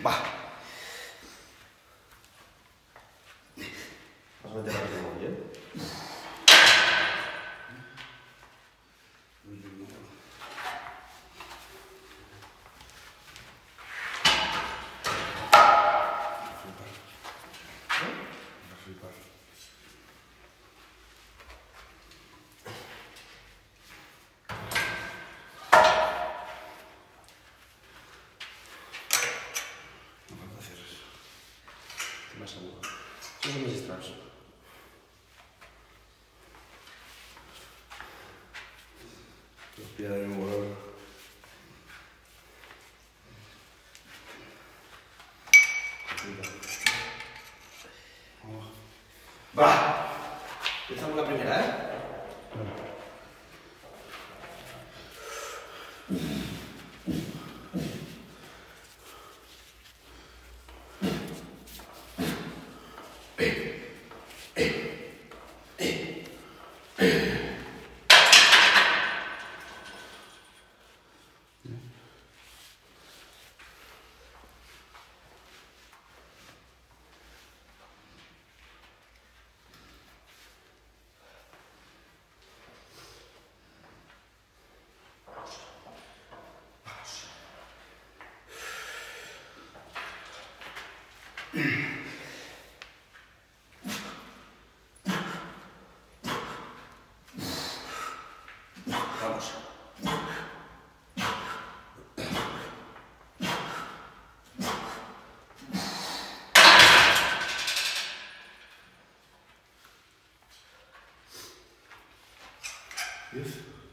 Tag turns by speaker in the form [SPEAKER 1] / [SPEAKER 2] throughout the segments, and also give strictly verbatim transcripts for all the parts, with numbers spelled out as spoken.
[SPEAKER 1] Va. Vas a meter la mano bien. Más seguro. Esos son mis straps. Respira de nuevo. Va. Empezamos la primera, ¿eh? Vamos. diez.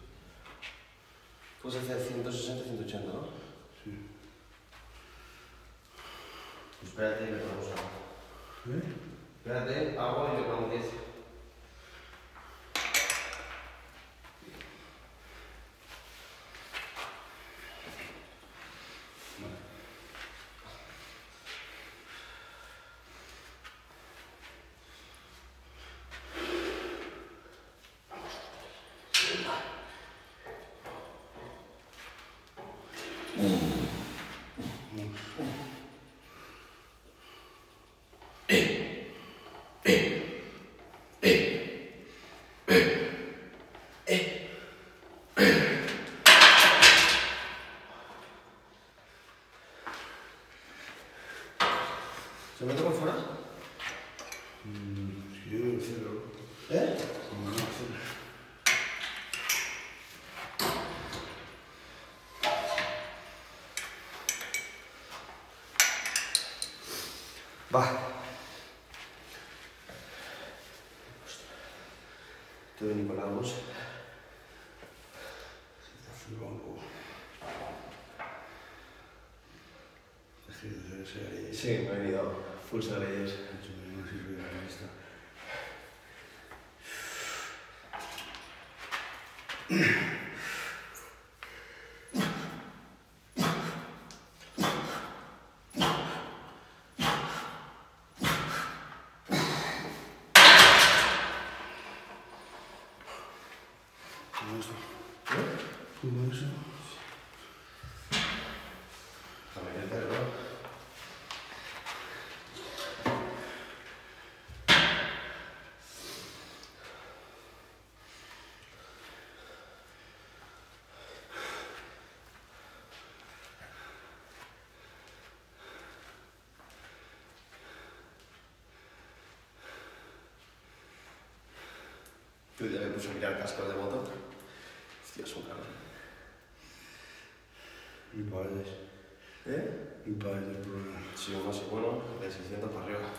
[SPEAKER 1] Puedes hacer ciento sesenta, ciento ochenta, ¿no?
[SPEAKER 2] Sí.
[SPEAKER 1] Espérate y le ponemos agua.
[SPEAKER 2] ¿Eh?
[SPEAKER 1] Espérate, agua y le ponemos diez. ¿Se mete por fuera?
[SPEAKER 2] Mm, si yo debo hacerlo.
[SPEAKER 1] ¿Eh?
[SPEAKER 2] Como no hacerlo.
[SPEAKER 1] Va. Te doy Nicolás.
[SPEAKER 2] Está flipando. Es que debe ser ahí.
[SPEAKER 1] Sí, me he venido full series.
[SPEAKER 2] No sirve la lista. ¿Cómo eso?
[SPEAKER 1] ¿Eh?
[SPEAKER 2] ¿Cómo eso?
[SPEAKER 1] Déjame crecer, ¿no? Yo ya me puse a mirar cascos de moto. Hostia, es un cabrón.
[SPEAKER 2] Y paredes.
[SPEAKER 1] ¿Eh?
[SPEAKER 2] Y paredes por una.
[SPEAKER 1] Sí, uno así bueno, de seiscientos para arriba.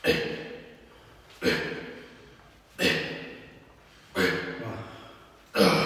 [SPEAKER 2] Va.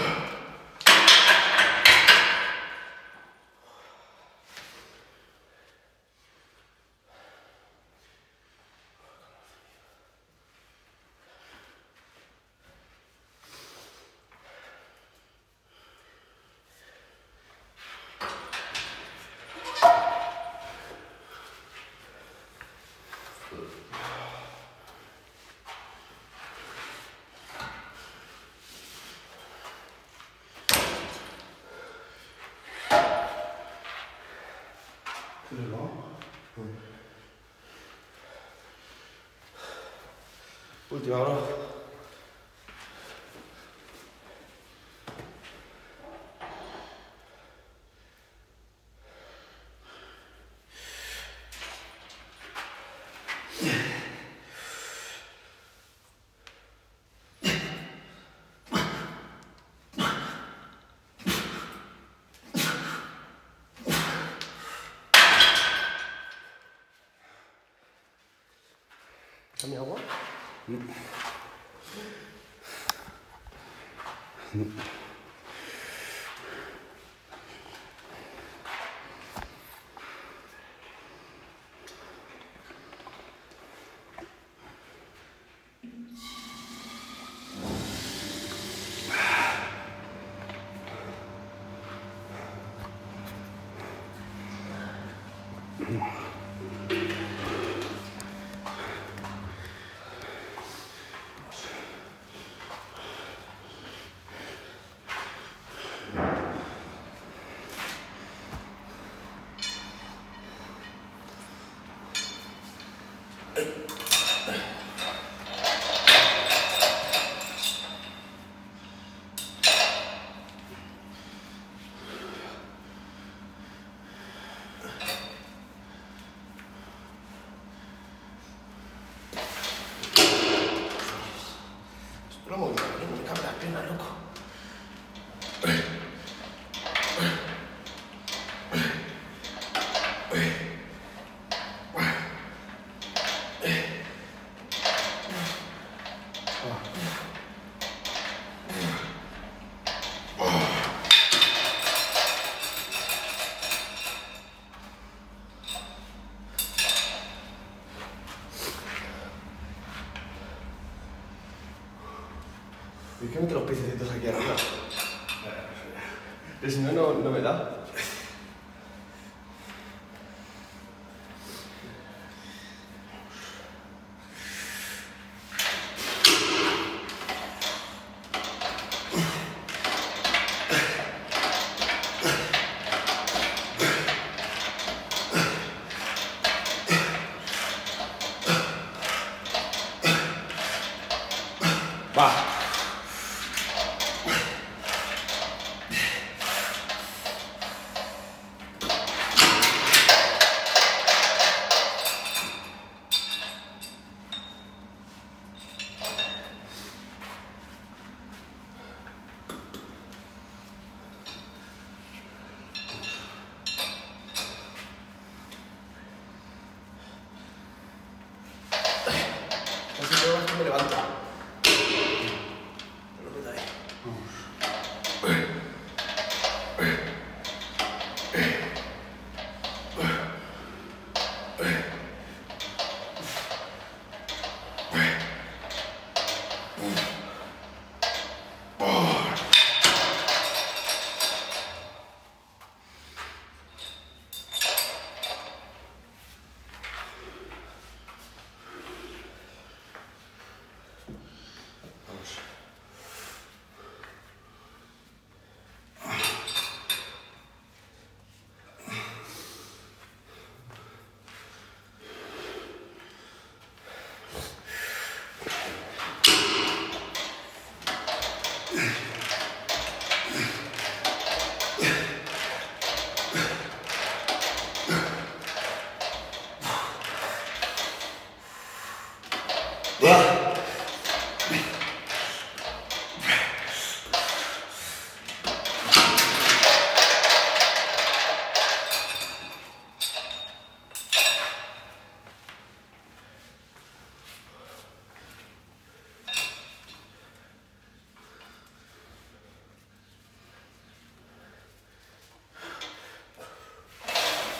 [SPEAKER 2] Det er bra.
[SPEAKER 1] Última, bro. ¿Está mi agua?
[SPEAKER 2] Mm.
[SPEAKER 1] Espera un momento, que no me cabe las piernas, loco. ¿Por qué meto los piececitos aquí arriba? Que si no, no, no me da. Va. Así que ahora me levanto.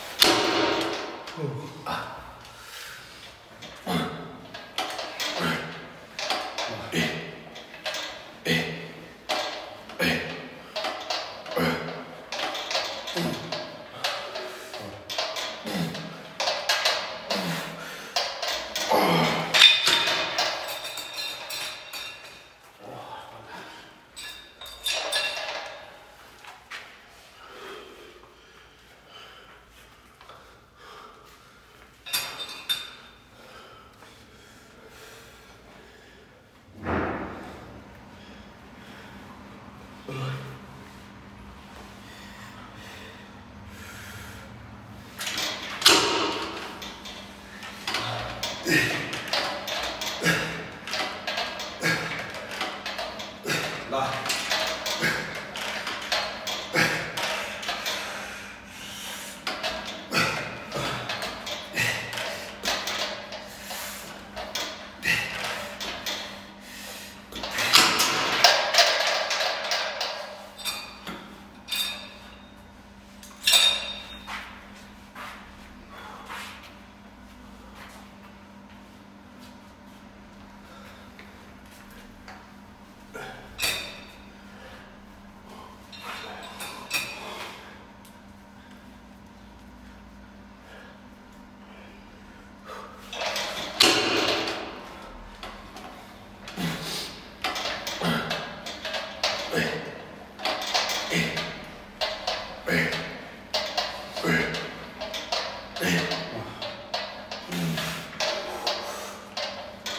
[SPEAKER 1] Uh. Ah.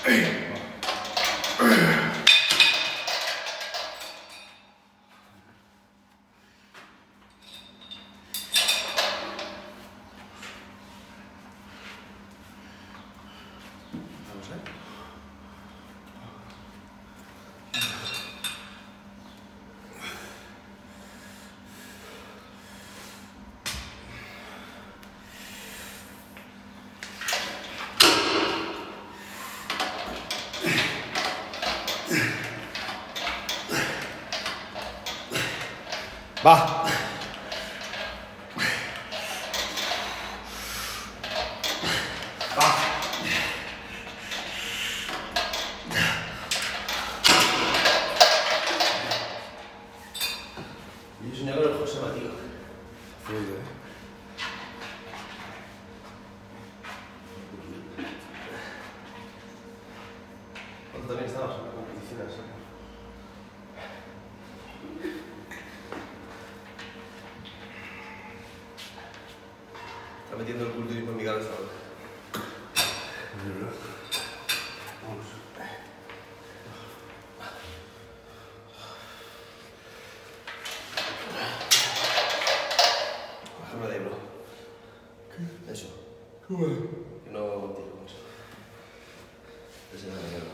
[SPEAKER 1] Vamos, ¿eh? Va. Va. Yo soñaba con el José Matías.
[SPEAKER 2] Fuerte, ¿eh?
[SPEAKER 1] ¿Cuánto también estabas en la competición? Está metiendo el culturismo en mi cabeza ahora.
[SPEAKER 2] De verdad. Vamos.
[SPEAKER 1] Bájame de ahí, bro. ¿Qué? Eso. Que no contigo con eso. Ese es la mierda.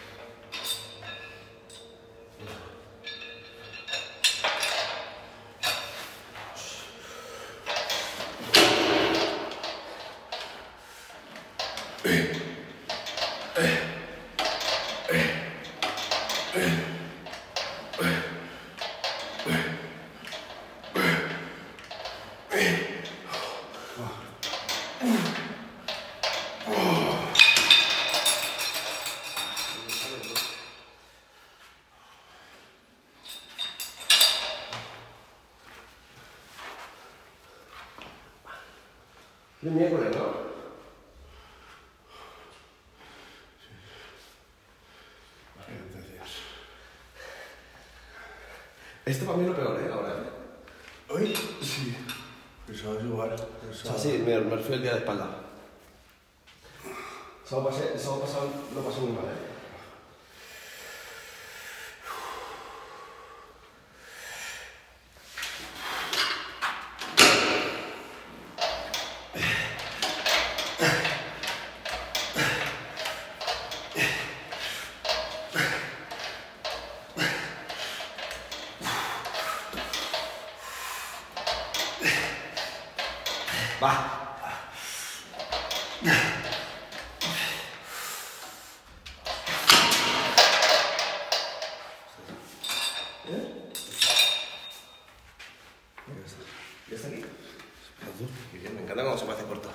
[SPEAKER 1] Es miércoles, ¿no?
[SPEAKER 2] Gracias.
[SPEAKER 1] Esto para mí es lo peor, ¿eh? Ahora, ¿eh?
[SPEAKER 2] ¿Hoy? Sí. Pensabas igual.
[SPEAKER 1] O sea, sí, me, me refiero al día de espalda. El sábado pasé- el sábado pasado lo pasé muy mal, ¿eh? Va. ¿Eh?
[SPEAKER 2] Ya está.
[SPEAKER 1] ¿Ya está aquí?
[SPEAKER 2] Espera tú.
[SPEAKER 1] Qué bien, me encanta cuando se me hace corto.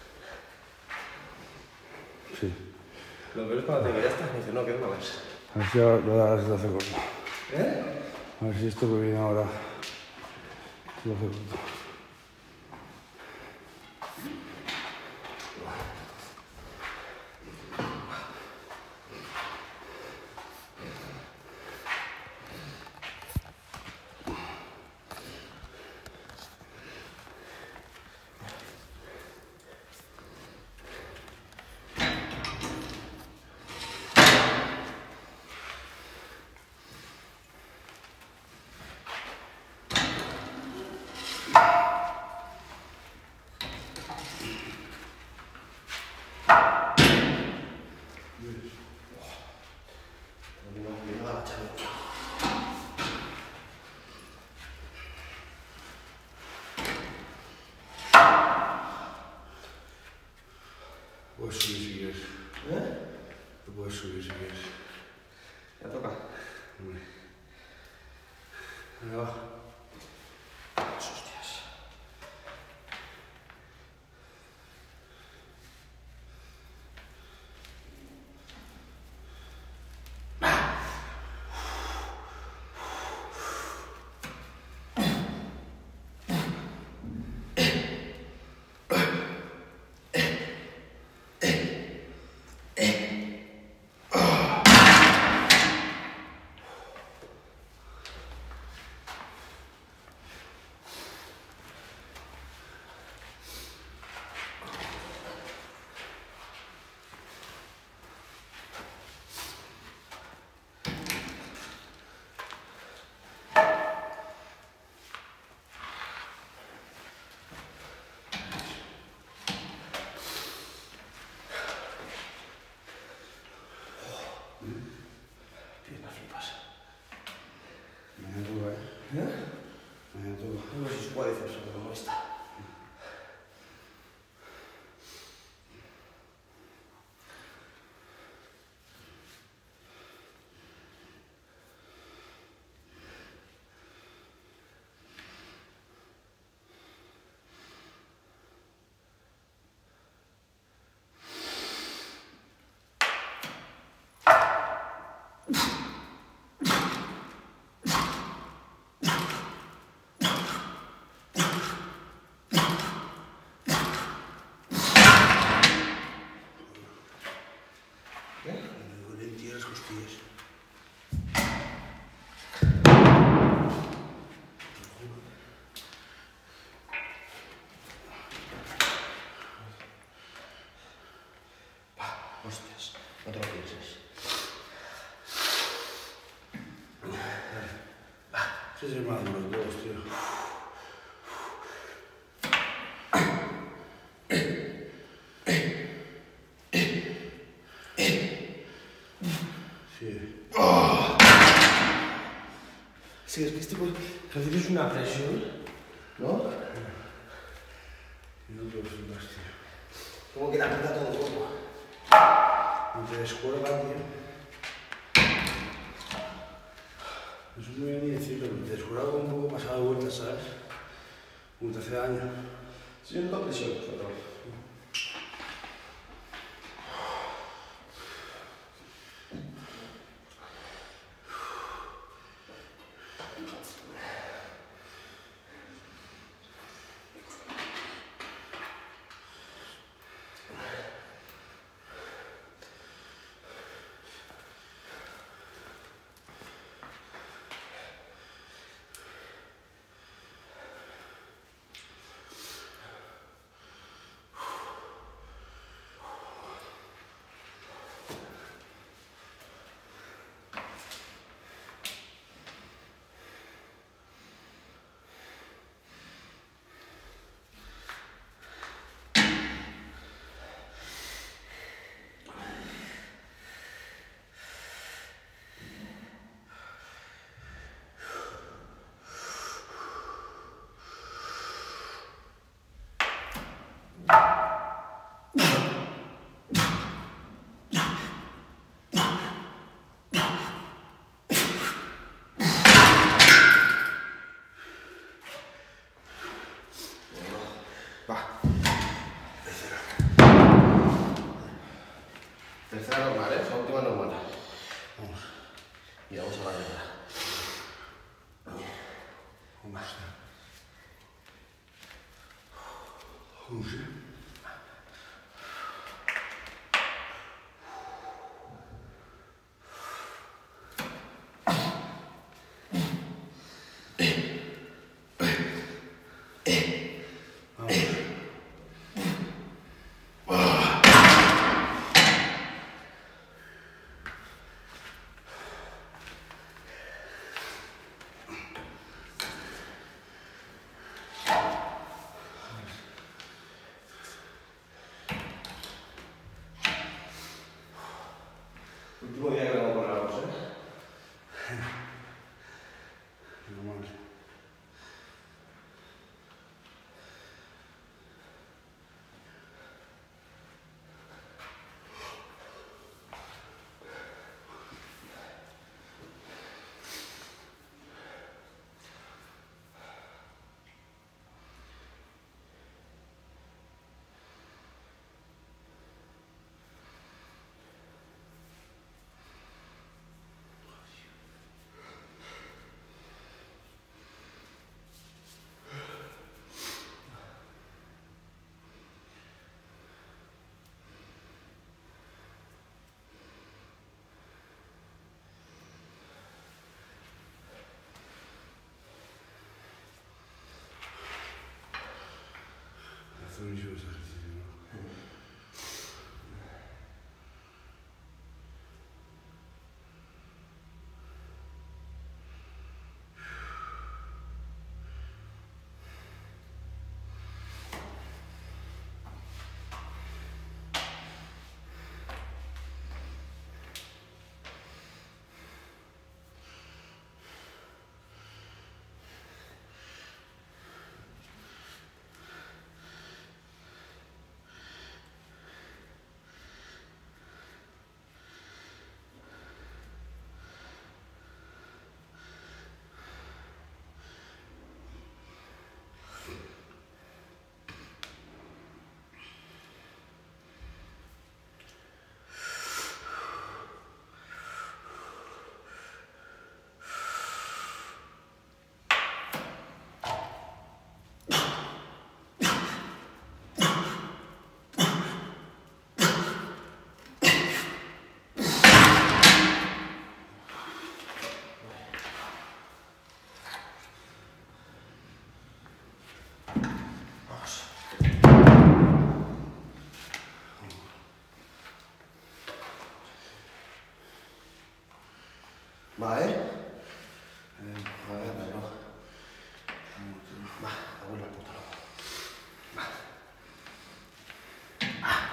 [SPEAKER 2] Sí.
[SPEAKER 1] Lo peor es cuando te digo, ya está. Me dice, no, queda una más.
[SPEAKER 2] A ver si ahora lo darás de hace corto.
[SPEAKER 1] ¿Eh?
[SPEAKER 2] A ver si esto que viene ahora lo hace corto. Puedes subir si quieres.
[SPEAKER 1] ¿Eh?
[SPEAKER 2] Tú puedes subir si quieres.
[SPEAKER 1] Ya toca.
[SPEAKER 2] Hombre. Venga, va.
[SPEAKER 1] Hostias. ¿Eh?
[SPEAKER 2] Mañana toca.
[SPEAKER 1] No sé si su cuádriceps o no está. Hostias, no te lo pienses.
[SPEAKER 2] Sí, sí, más los dos, tío. Sí.
[SPEAKER 1] Oh. Sí, es que este recibes una presión, ¿no?
[SPEAKER 2] Y no te lo sueltas, tío.
[SPEAKER 1] Como que la aprieta todo el cuerpo.
[SPEAKER 2] No te descuelga, tío. No sé muy bien ni decirlo, pero te descuelga un poco pasado de vuelta, ¿sabes? Como te hace daño.
[SPEAKER 1] Sí, es una presión, sobre todo. Tercera normal, ¿eh? La última normal.
[SPEAKER 2] Vamos.
[SPEAKER 1] Y vamos a la guerra.
[SPEAKER 2] Vamos. Vamos, ¿eh?
[SPEAKER 1] Último día que vamos a corrernos, ¿eh?
[SPEAKER 2] Normal.
[SPEAKER 1] Va, ¿eh?
[SPEAKER 2] Eh,
[SPEAKER 1] A ver, pero no. Va, abuela puta loco. Va. Ah.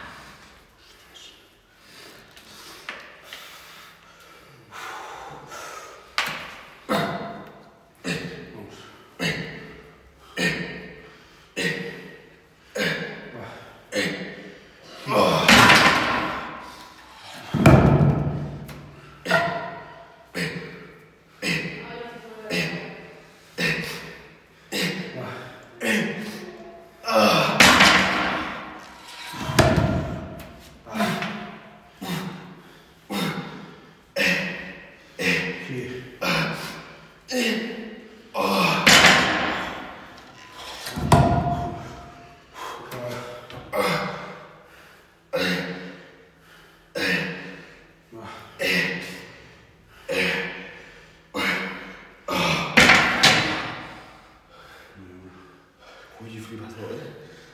[SPEAKER 1] Oye, flipas todo, ¿eh?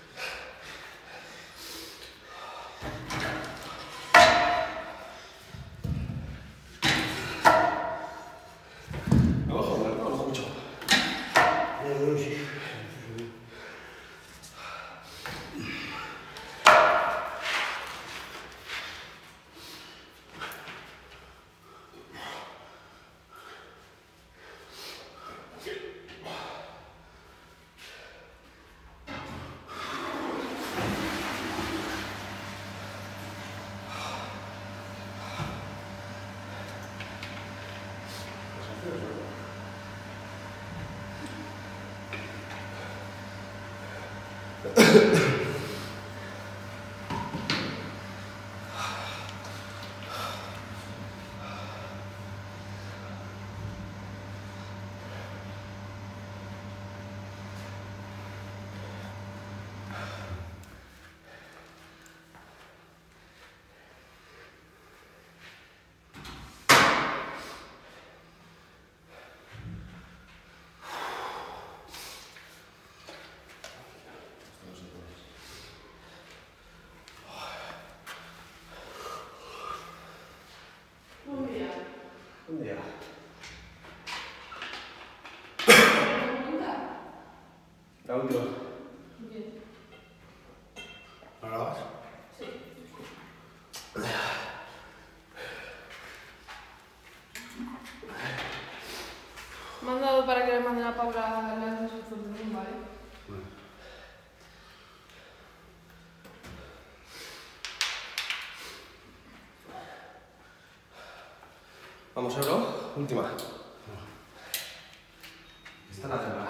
[SPEAKER 1] Abajo, ¿verdad? No, no mucho.
[SPEAKER 2] eh, bueno, sí.
[SPEAKER 1] Un día. La última.
[SPEAKER 3] Bien.
[SPEAKER 2] ¿Ahora vas?
[SPEAKER 3] Sí. Me han dado para que le mande a Paula las instrucciones, ¿vale?
[SPEAKER 2] Bueno.
[SPEAKER 1] Vamos, Euro. Última. Esta es la tercera.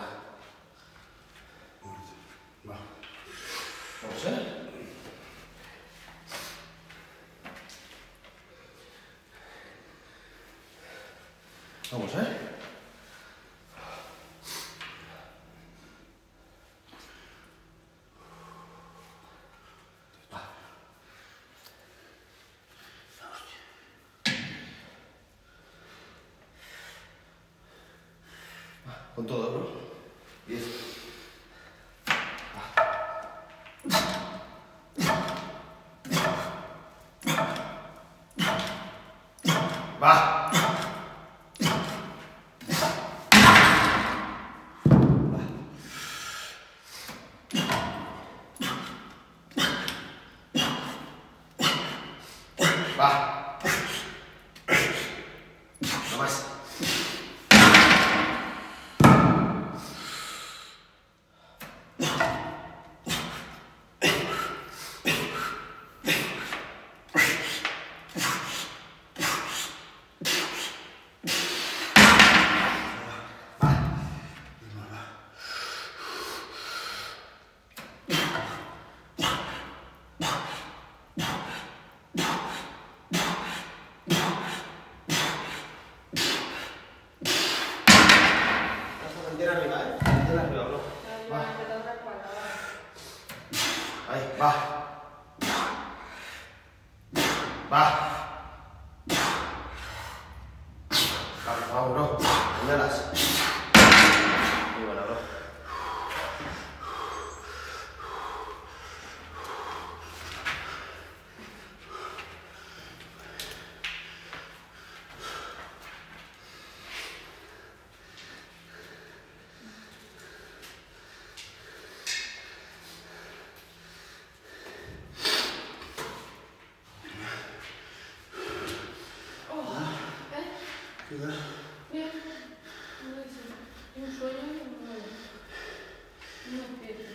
[SPEAKER 2] Va.
[SPEAKER 1] Vamos, ¿eh? Vamos, ¿eh? Con todo, bro. Diez. Va. Va. No más. Mantiene arriba, ¿eh? Mantiene arriba, bro. Va. Ahí, va. Va. Vamos, vamos, bro. Señalas. Muy buena, bro.
[SPEAKER 2] ¿Qué tal?
[SPEAKER 3] Bien. No sé. Tengo un sueño y no me no me despierto.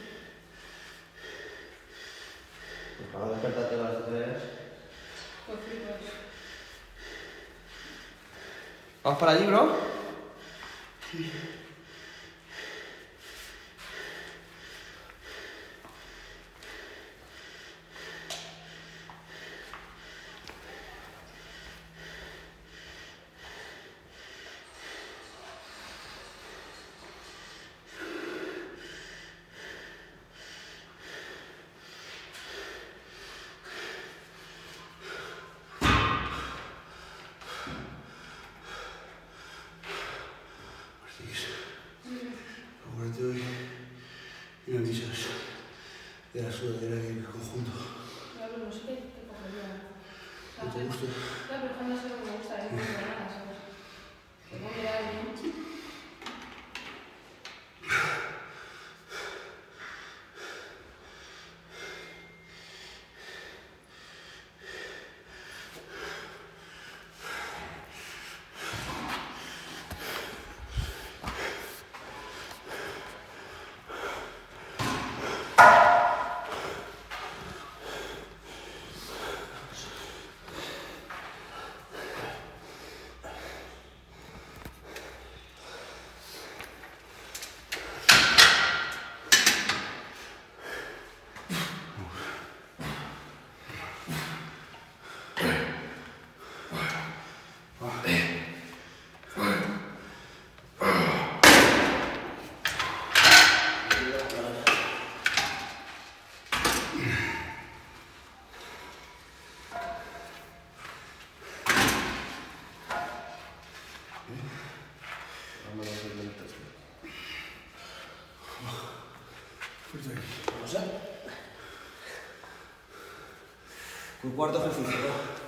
[SPEAKER 1] Pues para no despertarte a las tres.
[SPEAKER 3] Pues flipas.
[SPEAKER 1] ¿Vamos para allí, bro?
[SPEAKER 2] Sí. Acuérdate hoy y me avisas de la sudadera y el conjunto.
[SPEAKER 3] Claro, no sé qué te cogería.
[SPEAKER 2] ¿No te gusta?
[SPEAKER 3] Claro, pero es que no sé lo que me gusta, es muy buena, ¿sabes? Tengo que mirar bien.
[SPEAKER 1] No sé. Un cuarto ejercicio, ¿no?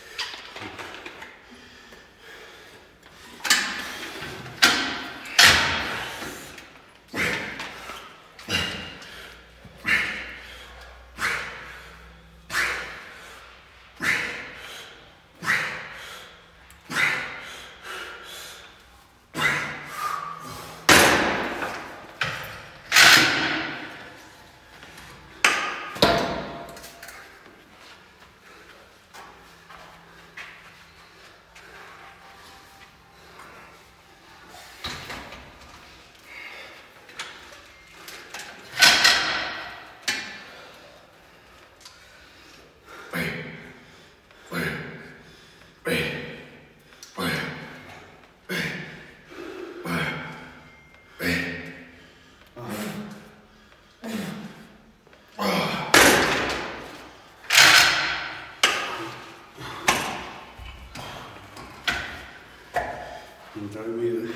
[SPEAKER 2] Entrar en vida.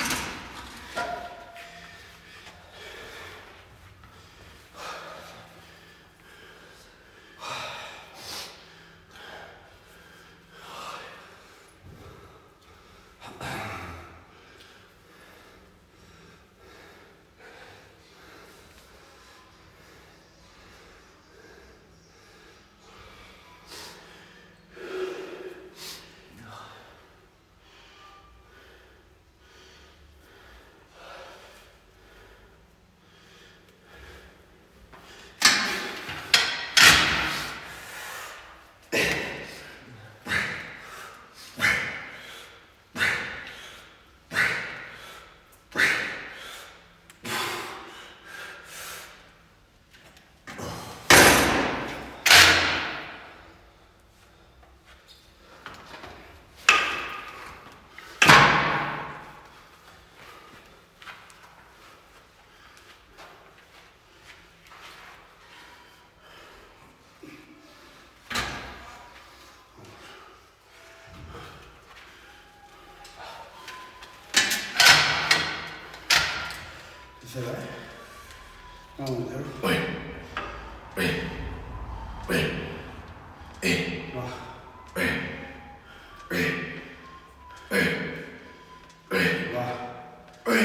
[SPEAKER 2] ¿Se va? Vamos a ver.
[SPEAKER 1] Uy. Uy. Uy. Eh.
[SPEAKER 2] Va.
[SPEAKER 1] Uy. Uy. Uy. Uy.
[SPEAKER 2] Va.
[SPEAKER 1] Uy.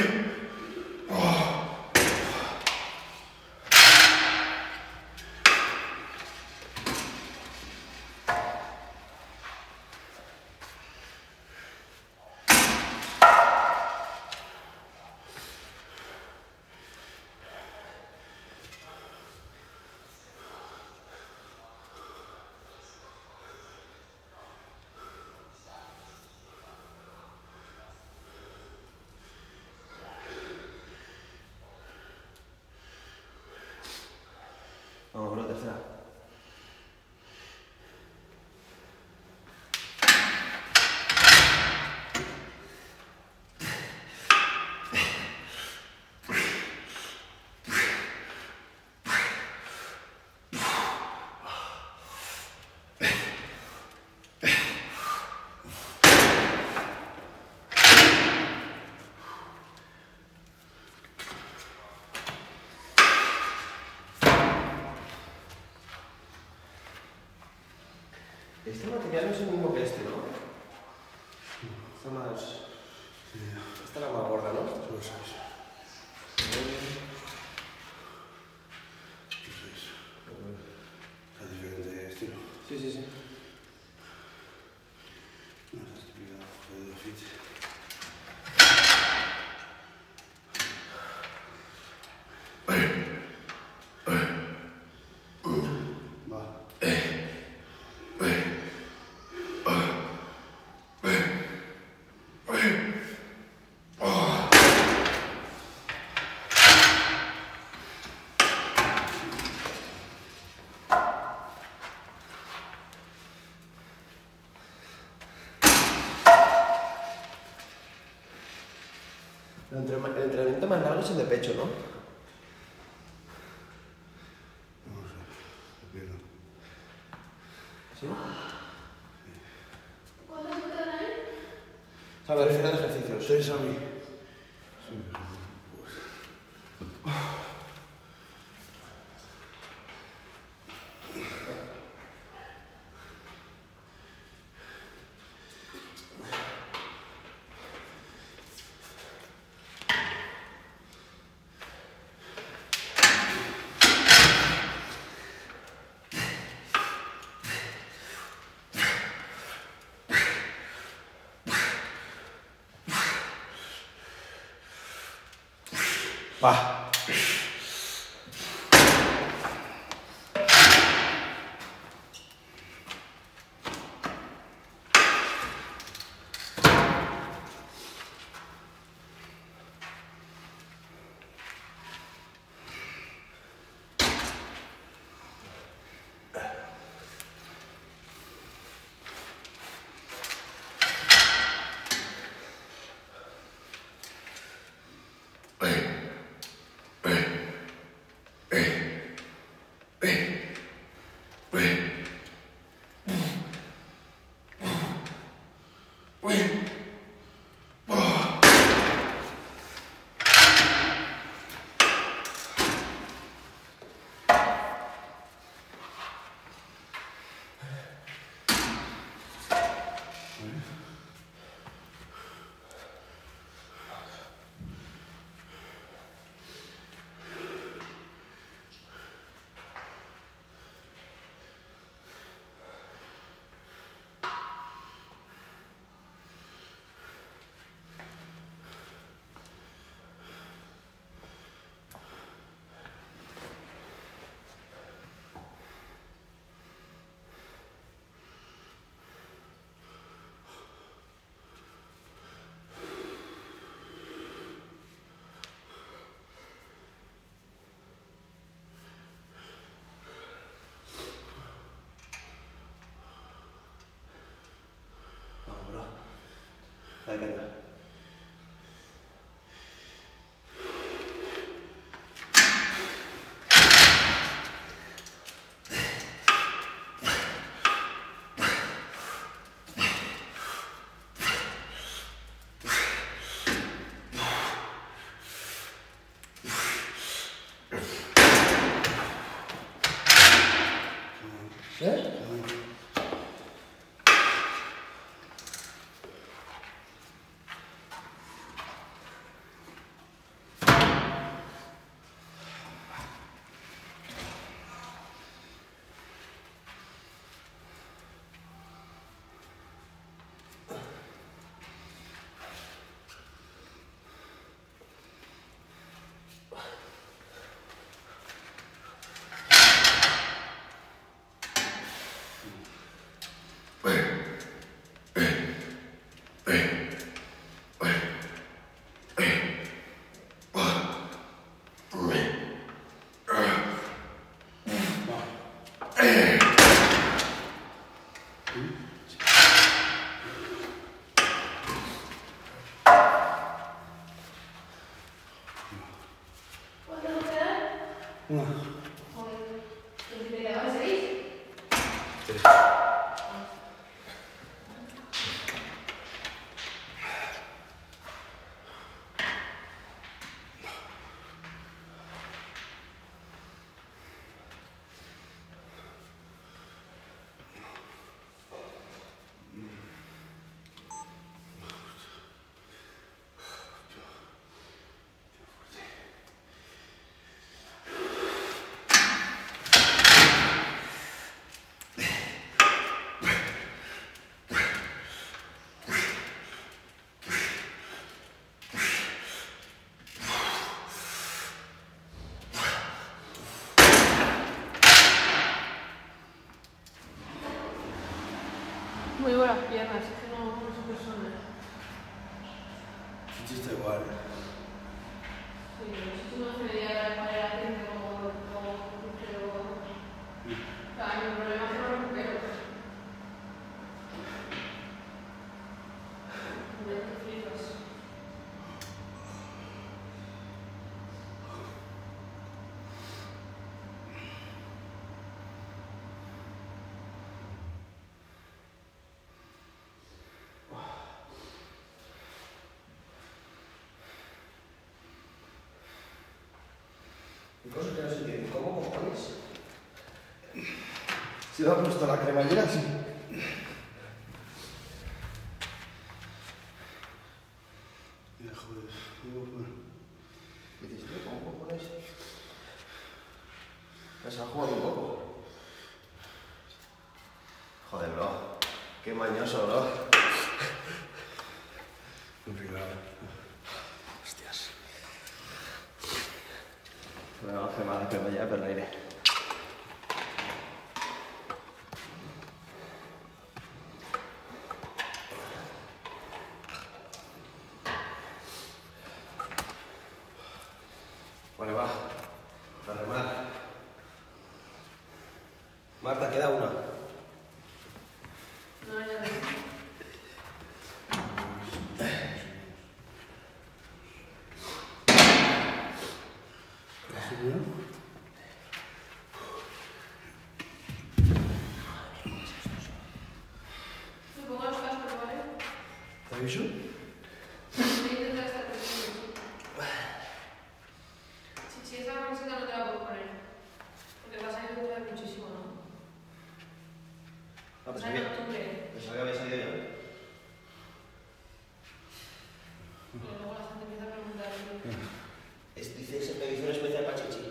[SPEAKER 1] Este material no es el mismo que este, ¿no? Está más...
[SPEAKER 2] Sí,
[SPEAKER 1] Esta era más gorda, ¿no?
[SPEAKER 2] solo seis. seis. Es diferente estilo.
[SPEAKER 1] Sí, sí, sí.
[SPEAKER 2] No, esta es típica de Fit.
[SPEAKER 1] El entre- el entrenamiento más largo es el de pecho, ¿no?
[SPEAKER 2] No sé, lo pierdo.
[SPEAKER 1] ¿Sí?
[SPEAKER 3] ¿Cuántos te quedan ahí?
[SPEAKER 1] O sea, me refiero a ejercicios.
[SPEAKER 2] Seis a mí. Sí,
[SPEAKER 1] Va. Vamos, bro. Dale, venga. ¿Eh?
[SPEAKER 3] ¿Cuántos te quedan?
[SPEAKER 2] Una.
[SPEAKER 3] Joder, ¿y te quedaban seis? muevo las piernas, es que no, no soy persona.
[SPEAKER 2] Un chiste igual.
[SPEAKER 3] Sí, si tú no se veía para la gente como... pero... Claro, mi problema es que no recupero. Me flipas.
[SPEAKER 1] Y cosas que no sé qué, ¿cómo cojones? Si lo ha puesto la cremallera, sí.
[SPEAKER 2] Mira, joder, joder.
[SPEAKER 1] Dices, tío, ¿cómo cojones? Que se ha jugado un poco. Joder, bro. Qué mañoso, bro.
[SPEAKER 2] Complicado.
[SPEAKER 1] Hostias. Me va a hacer mal la cremallera por el aire. Vale, va. A remar. Marta, queda una.
[SPEAKER 3] No, ya ves.
[SPEAKER 2] ¿Has subido?
[SPEAKER 3] Me pongo los cascos, ¿vale?
[SPEAKER 1] ¿Te aviso?
[SPEAKER 3] Voy a intentar estar tranquilo. Si, si esa camiseta no te la puedo poner. Porque vas a ir a durar muchísimo, ¿no?
[SPEAKER 1] Ah,
[SPEAKER 3] O
[SPEAKER 1] pues
[SPEAKER 3] sea, en octubre.
[SPEAKER 1] Pensaba que había salido ya.
[SPEAKER 3] Y luego la gente empieza a preguntar.
[SPEAKER 1] Es, dice, es edición especial para Chichi.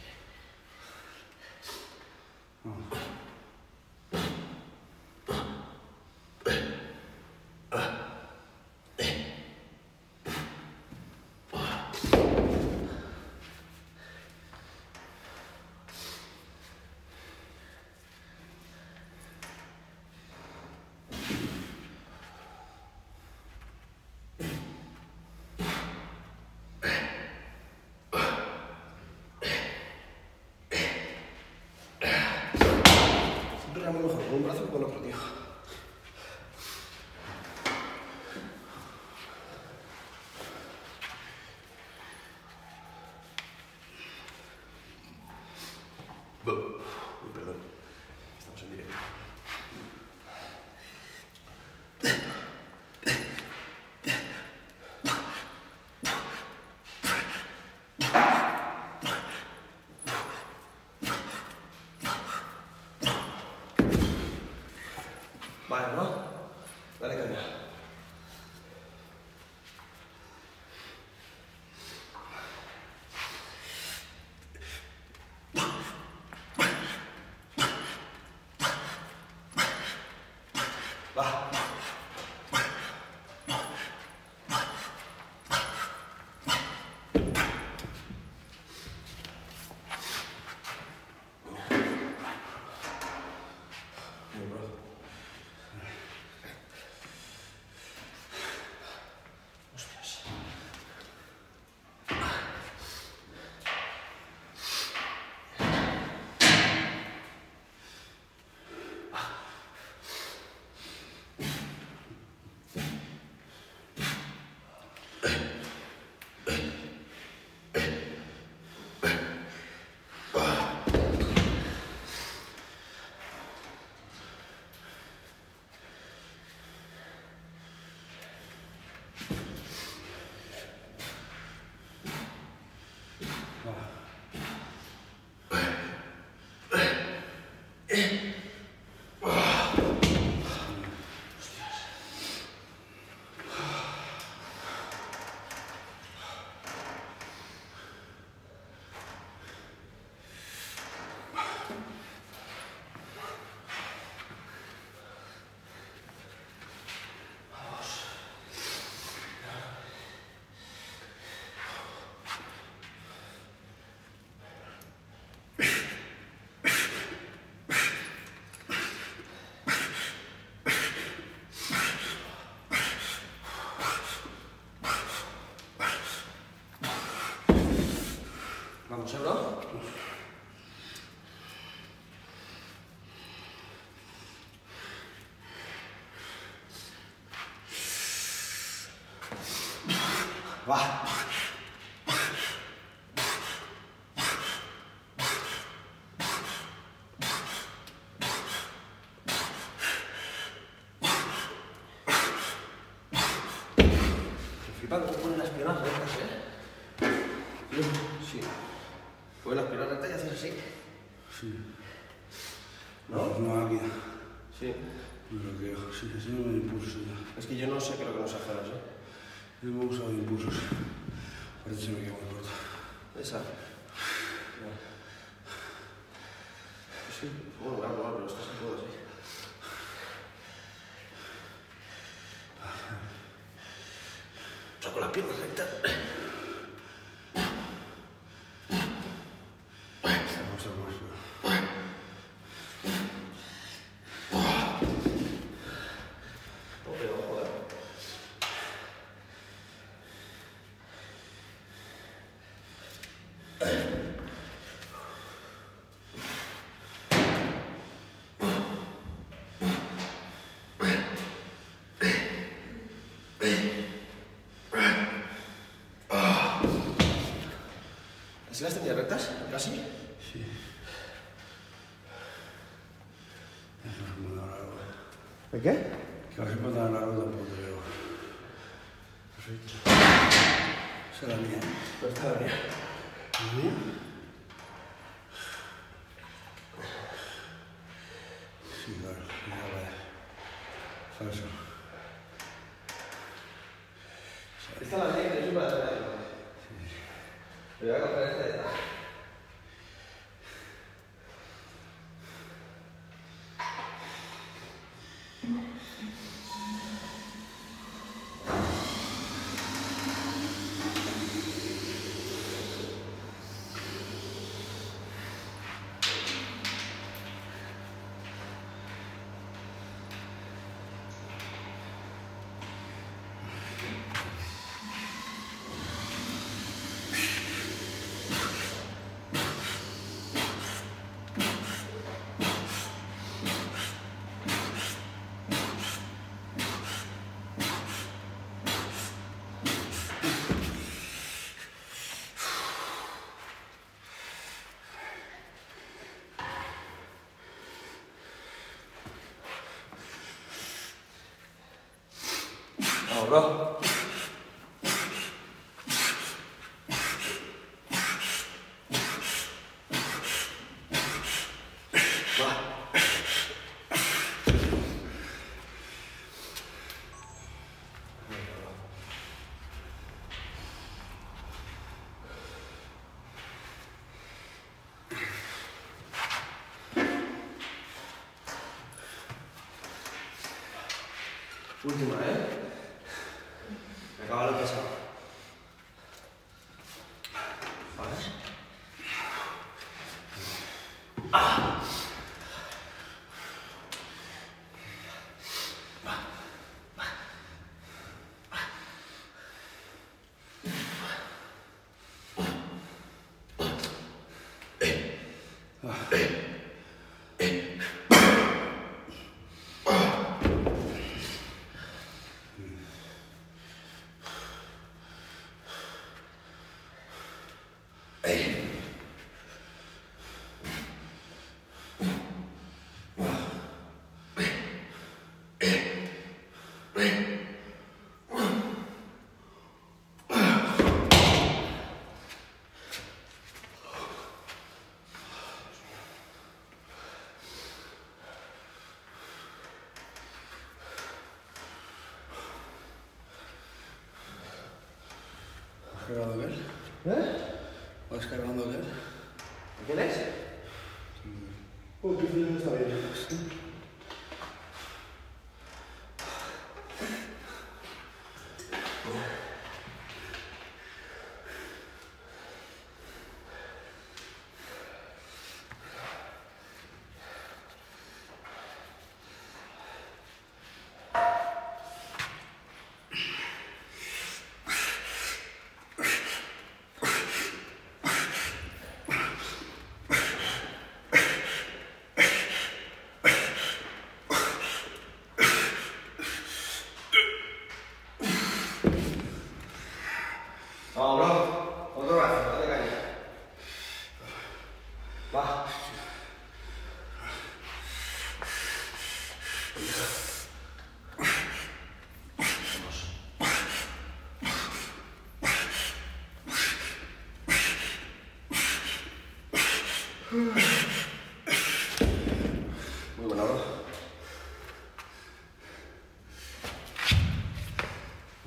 [SPEAKER 1] Siempre era mejor con un brazo que con otro, tío. Uy, perdón. Estamos en directo.
[SPEAKER 2] Va.
[SPEAKER 1] Flipa cómo ponen las piernas rectas, ¿eh? Sí. Pones las piernas rectas y haces así.
[SPEAKER 2] Sí.
[SPEAKER 1] ¿No?
[SPEAKER 2] Es una máquina.
[SPEAKER 1] Sí.
[SPEAKER 2] Me bloqueo. Sí, así no me impulso ya.
[SPEAKER 1] Es que yo no sé, creo que no sé hacer así.
[SPEAKER 2] Yo me he usado impulsos. Parece que se me queda muy corta.
[SPEAKER 1] Esa. No. Sí, bueno, voy a probar, pero esta se puede así. Saco las piernas rectas.
[SPEAKER 2] Vamos a más, pero...
[SPEAKER 1] No, pero joder. ¿Así las tenías rectas? ¿Casi?
[SPEAKER 2] Sí. Eso es muy largo.
[SPEAKER 1] ¿De qué?
[SPEAKER 2] Que a veces para tan largo tampoco te veo. Perfecto. Esa es la mía.
[SPEAKER 1] No está la mía.
[SPEAKER 2] ¿La mía? Sí, claro. Mira, vaya. Falso.
[SPEAKER 1] Esta es la mía, que yo para atrás. Pero voy a coger esta de esta. Vamos, bro. Última, ¿eh? Me acaba lo pesado. ¿Vale? ¡Ah!
[SPEAKER 2] ¿Has cargado aquel?
[SPEAKER 1] ¿Eh?
[SPEAKER 2] ¿Vas cargando aquel?
[SPEAKER 1] ¿Quién es? Oh, qué frío está bien.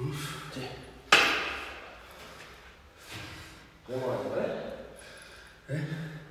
[SPEAKER 2] Uf.
[SPEAKER 1] Sí. Voy a mover, ¿vale?
[SPEAKER 2] ¿Eh?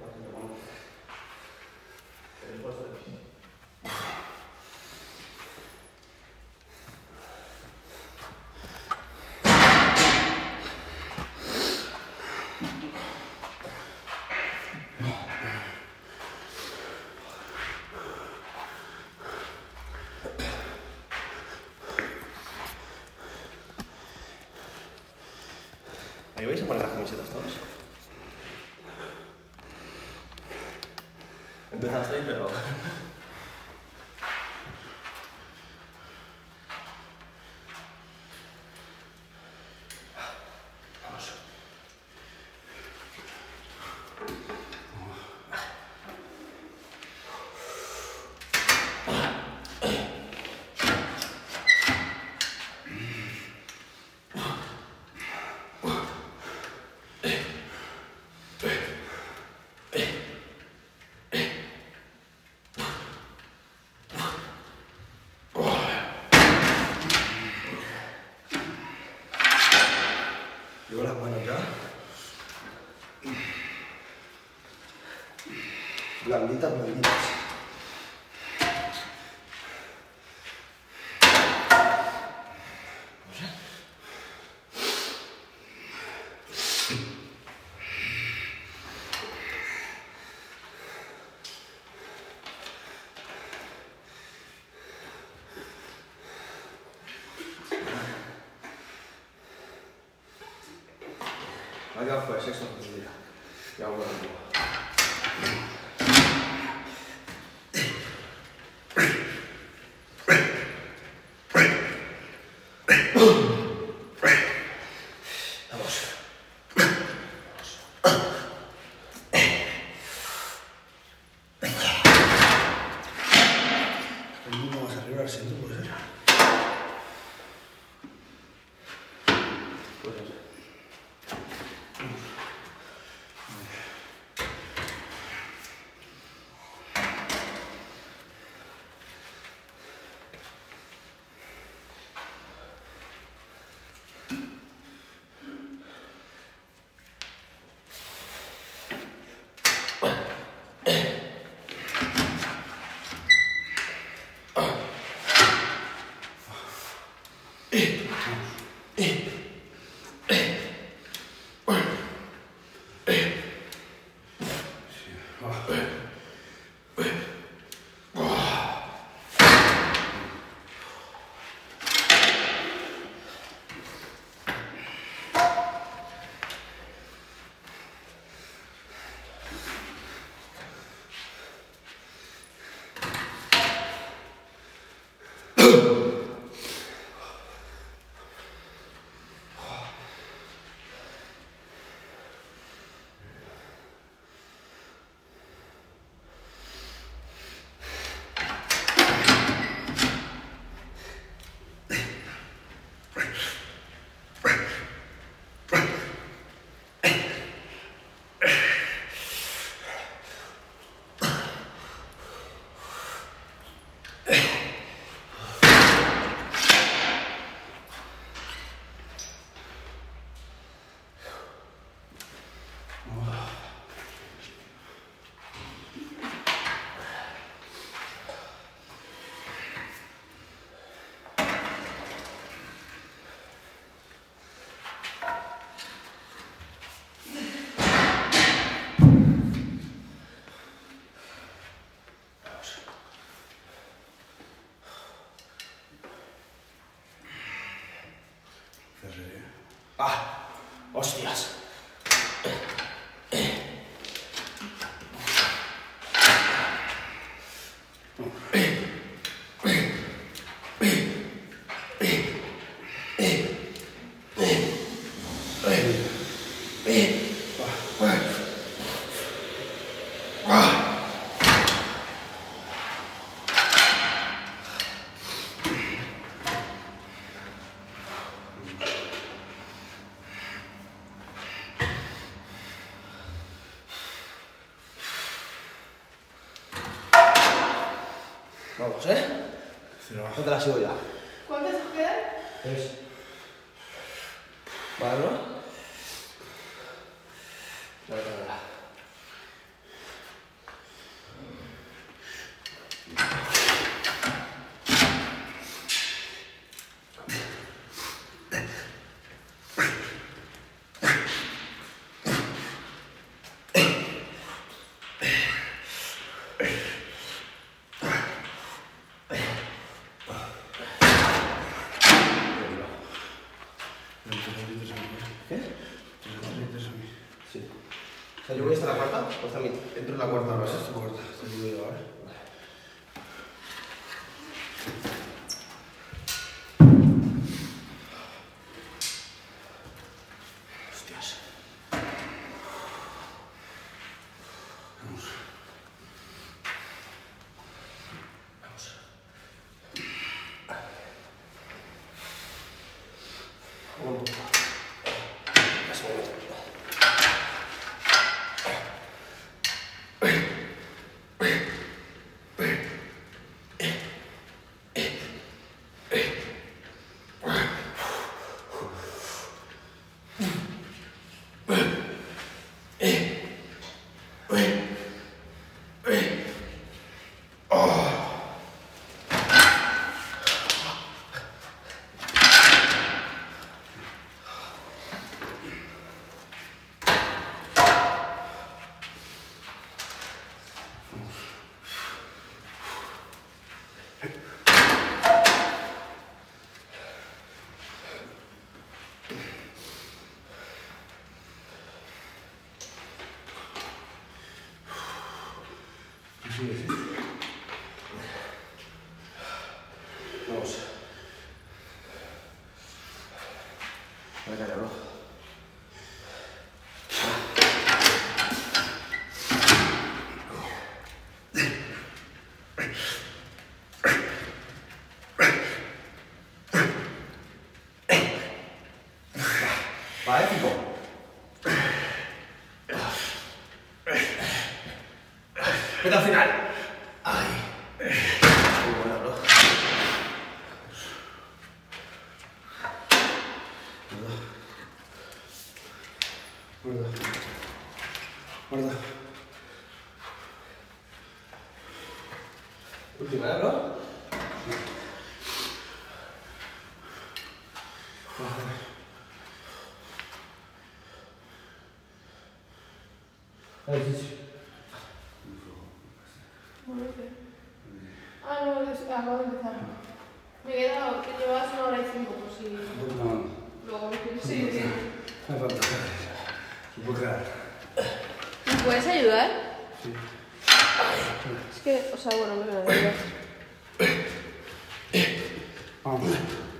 [SPEAKER 1] ¿Ahí vais a poner las camisetas todos? Empezasteis, pero... Vamos. Llevo las manos ya. Blanditas, blanditas. Acá fue sexo en el día. Ya bueno, vamos.
[SPEAKER 2] El mundo más arriba, si no puede ser.
[SPEAKER 1] Pues eso.
[SPEAKER 2] ¡Ah! ¡Hostias!
[SPEAKER 1] Vamos, ¿eh?
[SPEAKER 2] Cero.
[SPEAKER 1] No te la sigo ya.
[SPEAKER 3] ¿Cuántas os quedan?
[SPEAKER 1] Tres. ¿Vale, bro? Dale, dale, dale. Sí. O sea, yo voy hasta la cuarta, o hasta mi... entro en la cuarta, ¿no?
[SPEAKER 2] Esta cuarta, esta digo yo ahora.
[SPEAKER 1] Hostias.
[SPEAKER 2] Vamos.
[SPEAKER 1] Vamos. Un poco. Casi un momento.
[SPEAKER 2] Sí, sí.
[SPEAKER 1] Vamos. Dale, dale, bro. Vale, cinco. Vete al final. Ay. Muy buena, bro.
[SPEAKER 2] Guarda. Guarda.
[SPEAKER 1] Última, ¿eh, bro? Ahí, sí, sí.
[SPEAKER 3] Bueno, ¿qué? Ah, no, es- acabo de empezar. Me he quedado, que llevas una hora y cinco, por si
[SPEAKER 2] No,
[SPEAKER 3] luego me quieres seguir viendo.
[SPEAKER 2] no hace falta. Se puede quedar.
[SPEAKER 3] ¿Me puedes ayudar?
[SPEAKER 2] Sí.
[SPEAKER 3] Es que, o sea, bueno, me voy a ayudar.
[SPEAKER 2] Vamos.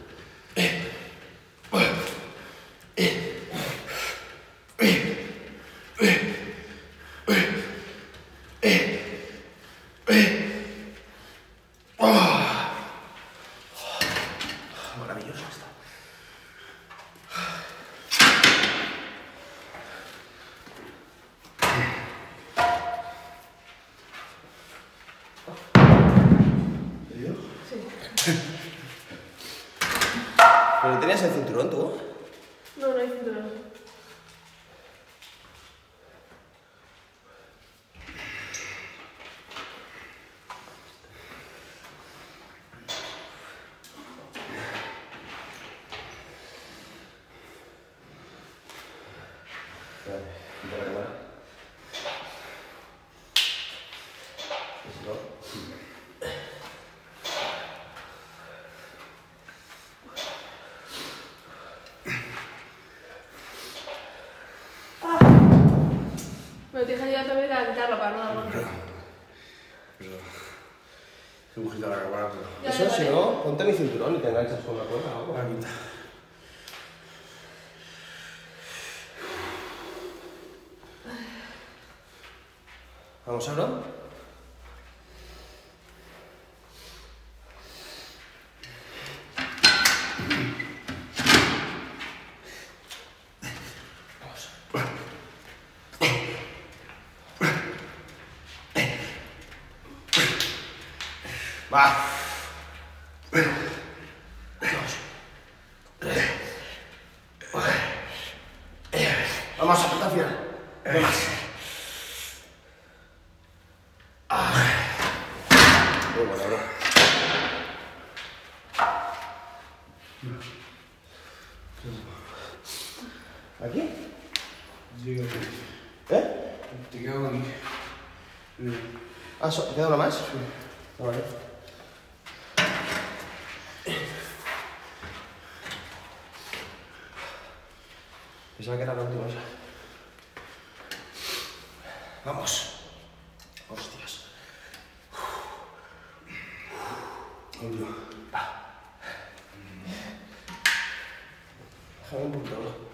[SPEAKER 1] Maravilloso está.
[SPEAKER 2] ¿Y yo?
[SPEAKER 3] Sí.
[SPEAKER 1] ¿Pero no tenías el cinturón tú?
[SPEAKER 3] No, no hay cinturón.
[SPEAKER 1] Vale, quita la cámara. ¿Sí, no?
[SPEAKER 3] Me tienes que ayudar también a quitarlo para no darlo.
[SPEAKER 2] Pero... Pero... Hemos quitado la cámara, pero...
[SPEAKER 3] Ya,
[SPEAKER 1] Eso,
[SPEAKER 3] ya,
[SPEAKER 1] si
[SPEAKER 3] vale.
[SPEAKER 1] no, ponte mi cinturón y te enganchas con la cuerda o algo.
[SPEAKER 2] La quinta.
[SPEAKER 1] Vamos a bro. Va. Dos. Tres. Vamos, hasta el final. No más. Muy bueno, bro. ¿Aquí?
[SPEAKER 2] Llega aquí.
[SPEAKER 1] ¿Eh?
[SPEAKER 2] Te quedo aquí.
[SPEAKER 1] Ah, ¿te queda una más? Sí. Vale. Pensaba que era la última esa. Vamos. Hostias.
[SPEAKER 2] Obvio.
[SPEAKER 1] Déjame un poquito, bro.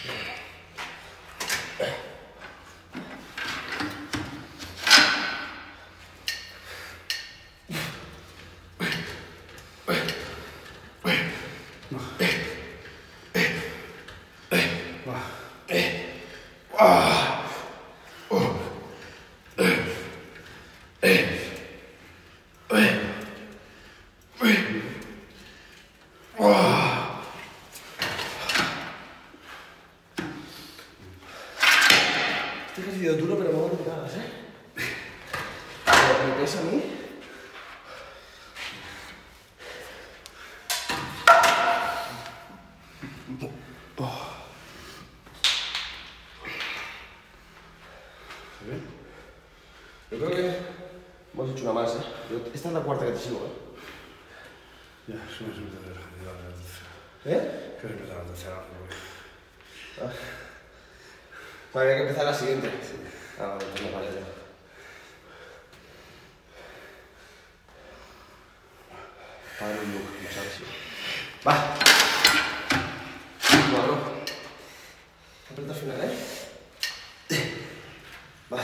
[SPEAKER 1] Este ha sido duro, pero me voy a cagas, ¿eh? Pero me pesa a mí. Oh.
[SPEAKER 2] ¿Se ve?
[SPEAKER 1] Yo creo que hemos hecho una más, ¿eh? Pero esta es la cuarta que te sigo, ¿eh?
[SPEAKER 2] Ya, eso me suelta de la tercera.
[SPEAKER 1] ¿Eh?
[SPEAKER 2] Que empezar la tercera.
[SPEAKER 1] Ah. Vale, hay que empezar la siguiente. Ah, vale, pues no vale ya. Para un look, no sabes si. Va. Bueno, aprieta al final, ¿eh? Va.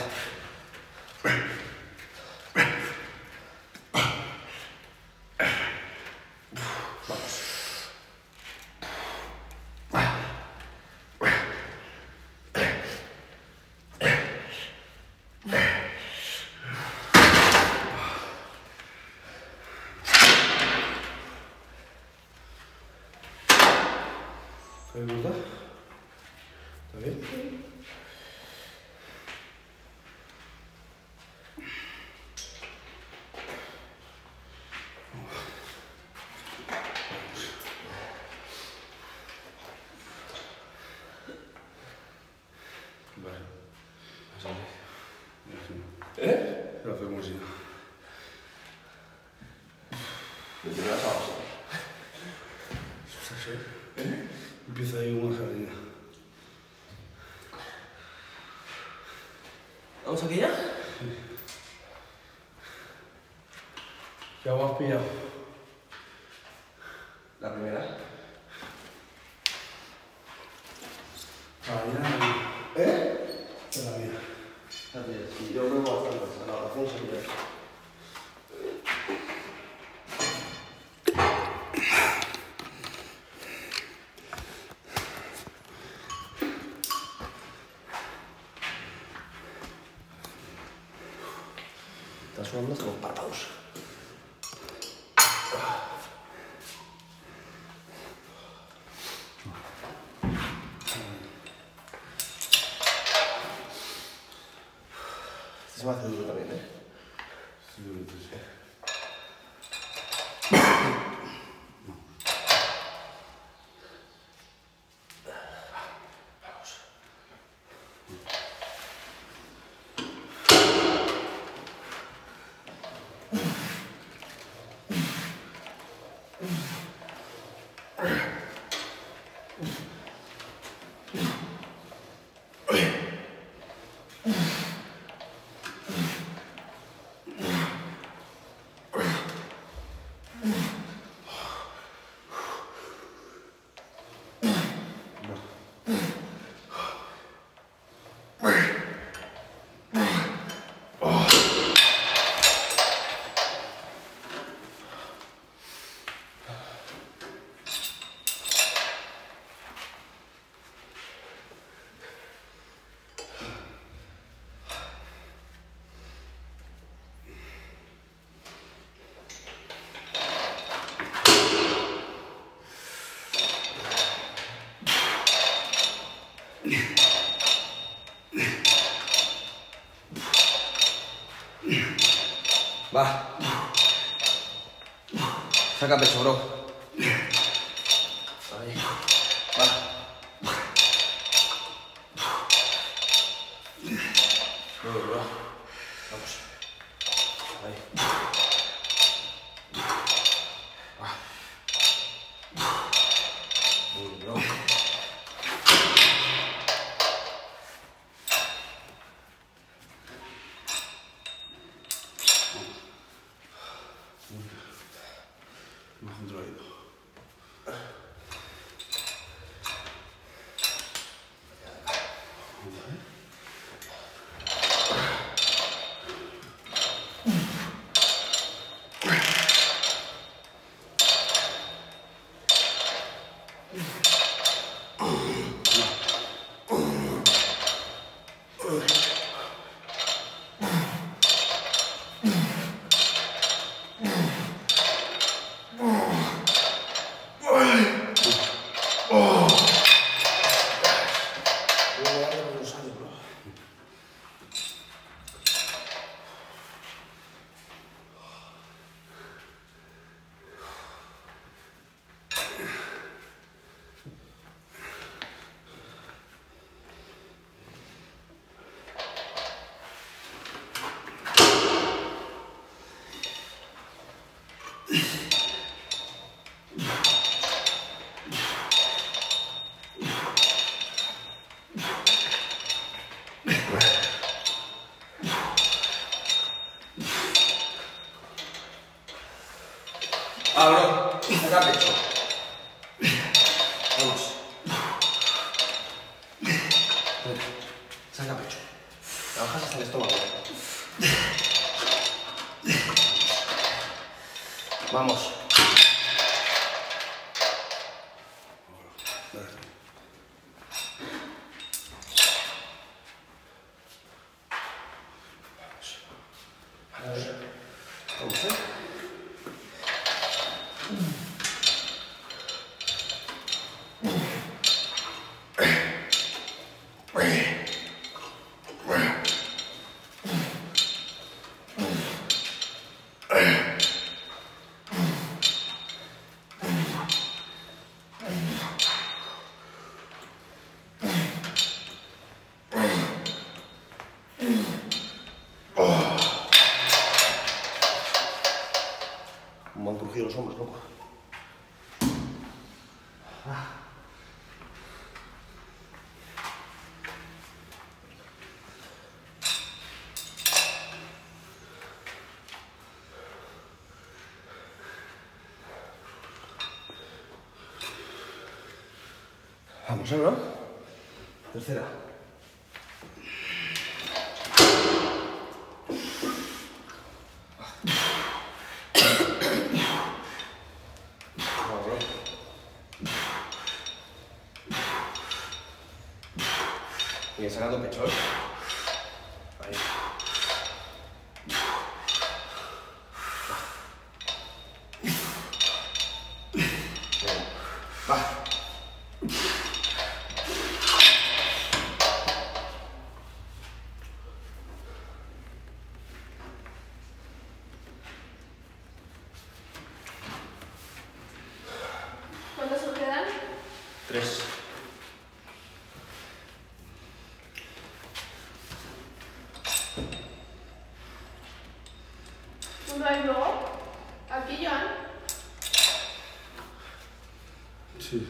[SPEAKER 1] Vamos.
[SPEAKER 2] ¿Te gusta? ¿Está bien? Vale. Así.
[SPEAKER 1] ¿Eh?
[SPEAKER 2] Lo hacemos así.
[SPEAKER 1] Me tiene las aguas.
[SPEAKER 2] ¿Sí? ¿Eh? Empieza ahí una sardina.
[SPEAKER 1] ¿Vamos aquí ya?
[SPEAKER 2] ¿Qué agua has pillado?
[SPEAKER 1] La primera.
[SPEAKER 2] Ah, ya.
[SPEAKER 1] ¿Eh?
[SPEAKER 2] Esta es la mía.
[SPEAKER 1] Sí, yo creo bastante. La oración sería. Estás sudando hasta los párpados. Este se me hace duro también, ¿eh?
[SPEAKER 2] Sí, sí, sí.
[SPEAKER 1] Va. Saca pecho, bro. Ahí. Va. Muy bien, bro. Vamos. Ahí. Va. Muy bien, bro.
[SPEAKER 2] Más controlado.
[SPEAKER 1] Ah, bro. Saca pecho. Vamos. Saca pecho. La bajas hasta el estómago. Vamos. Vamos, ¿eh? Me han crujido los hombros, loco. Ah. Vamos, ¿eh, bro? Tercera. Sigue sacando pecho, ¿eh? Ahí. Bien. Va.
[SPEAKER 3] ¿Cuántos os quedan?
[SPEAKER 1] Tres.
[SPEAKER 3] ¿Un drive luego? ¿Aquí, Joan?
[SPEAKER 2] Sí.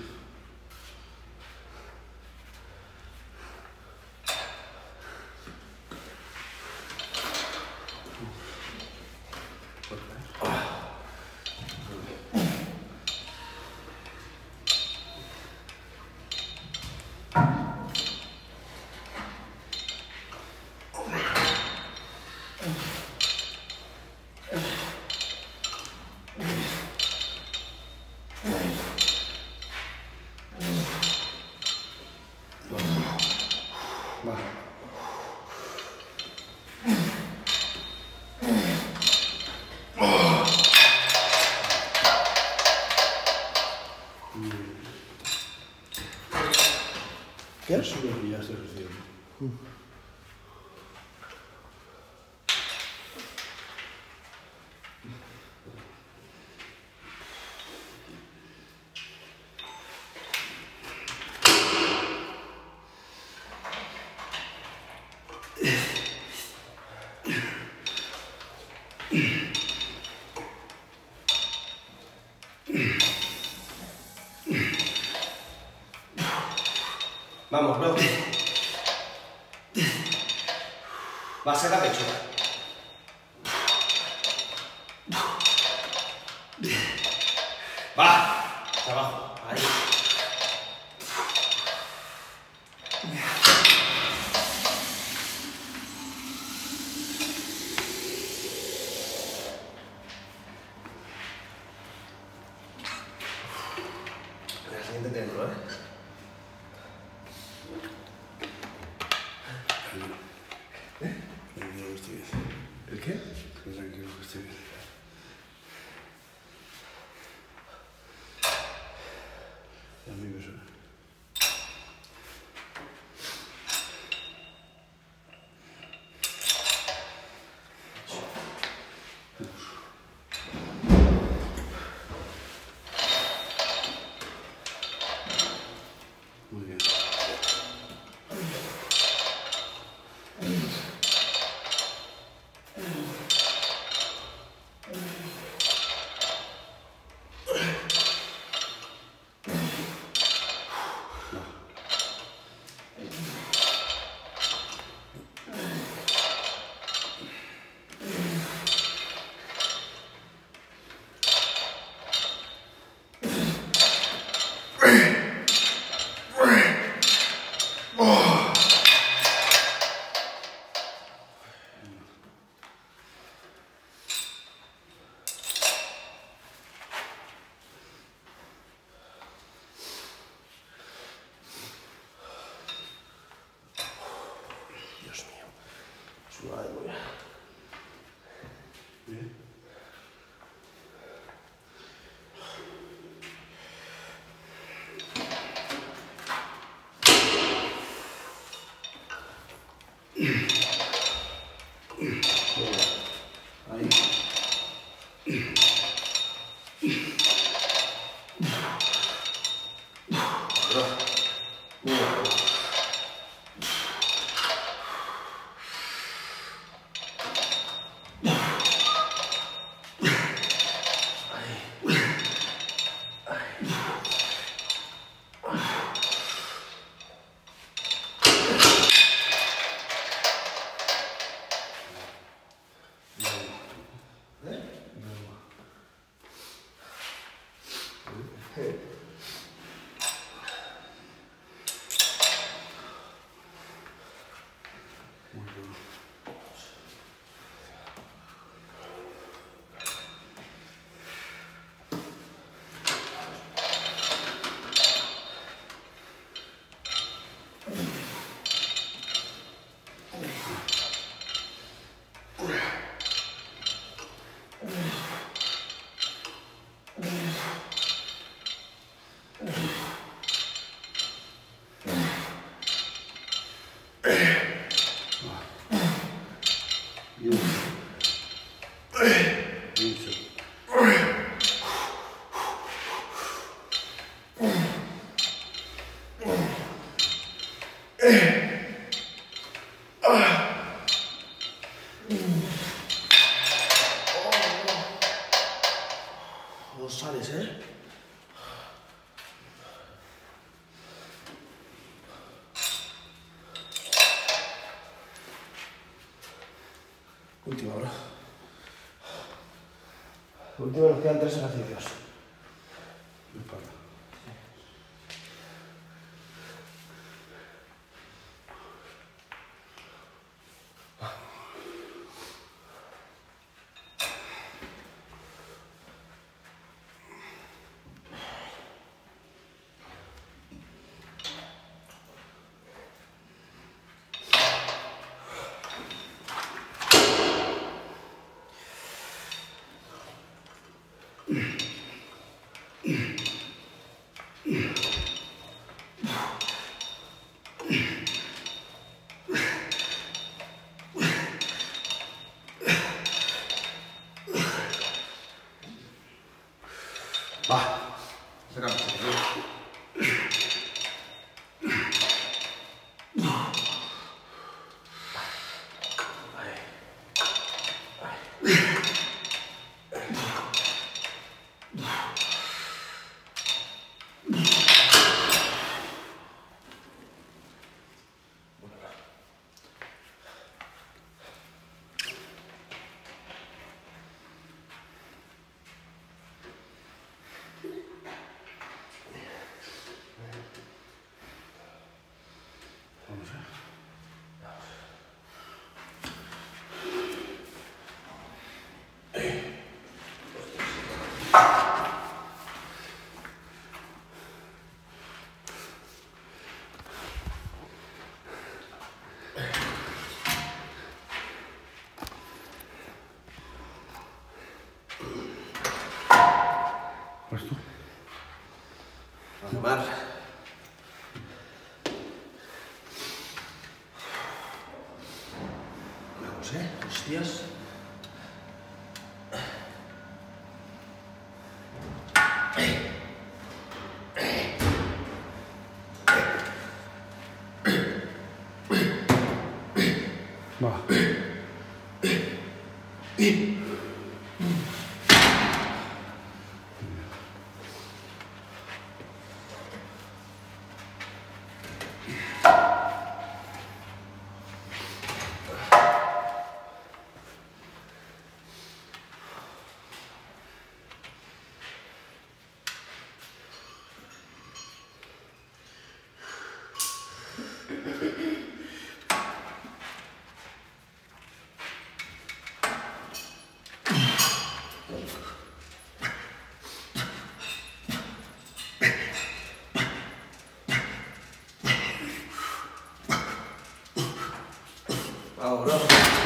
[SPEAKER 2] Va.
[SPEAKER 1] ¿Qué?
[SPEAKER 2] Eso es lo que ya estoy haciendo.
[SPEAKER 1] Mm. Vamos, luego. Va, saca pecho. Va, hacia abajo. Ahí. La siguiente dentro, ¿eh?
[SPEAKER 2] Tranquilo que estoy bien.
[SPEAKER 1] ¿El qué?
[SPEAKER 2] Tranquilo que estoy bien. Ya me beso. Muy bien.
[SPEAKER 1] Dios mío. Suave, muy bien.
[SPEAKER 2] Bien. Ahí.
[SPEAKER 1] Bro. Muy bien.
[SPEAKER 2] Muy bien. Bien. Mucho.
[SPEAKER 1] Dos sales, ¿eh? Última, bro. Última, nos quedan tres ejercicios.
[SPEAKER 2] Espalda. Vamos, ¿eh? ¿Vas tú?
[SPEAKER 1] Valdemar. Vamos, ¿eh? Hostias.
[SPEAKER 2] Va.
[SPEAKER 1] Vamos, bro.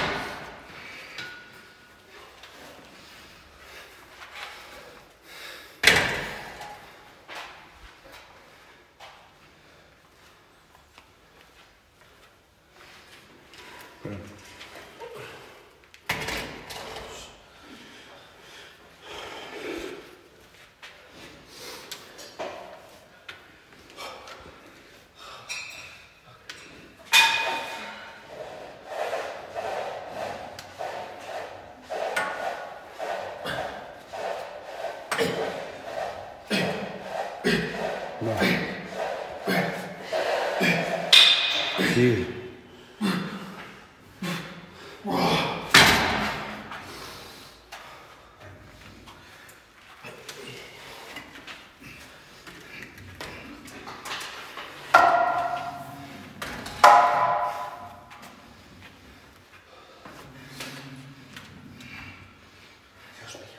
[SPEAKER 2] Espera. Va. Sigue.
[SPEAKER 1] Dios mío.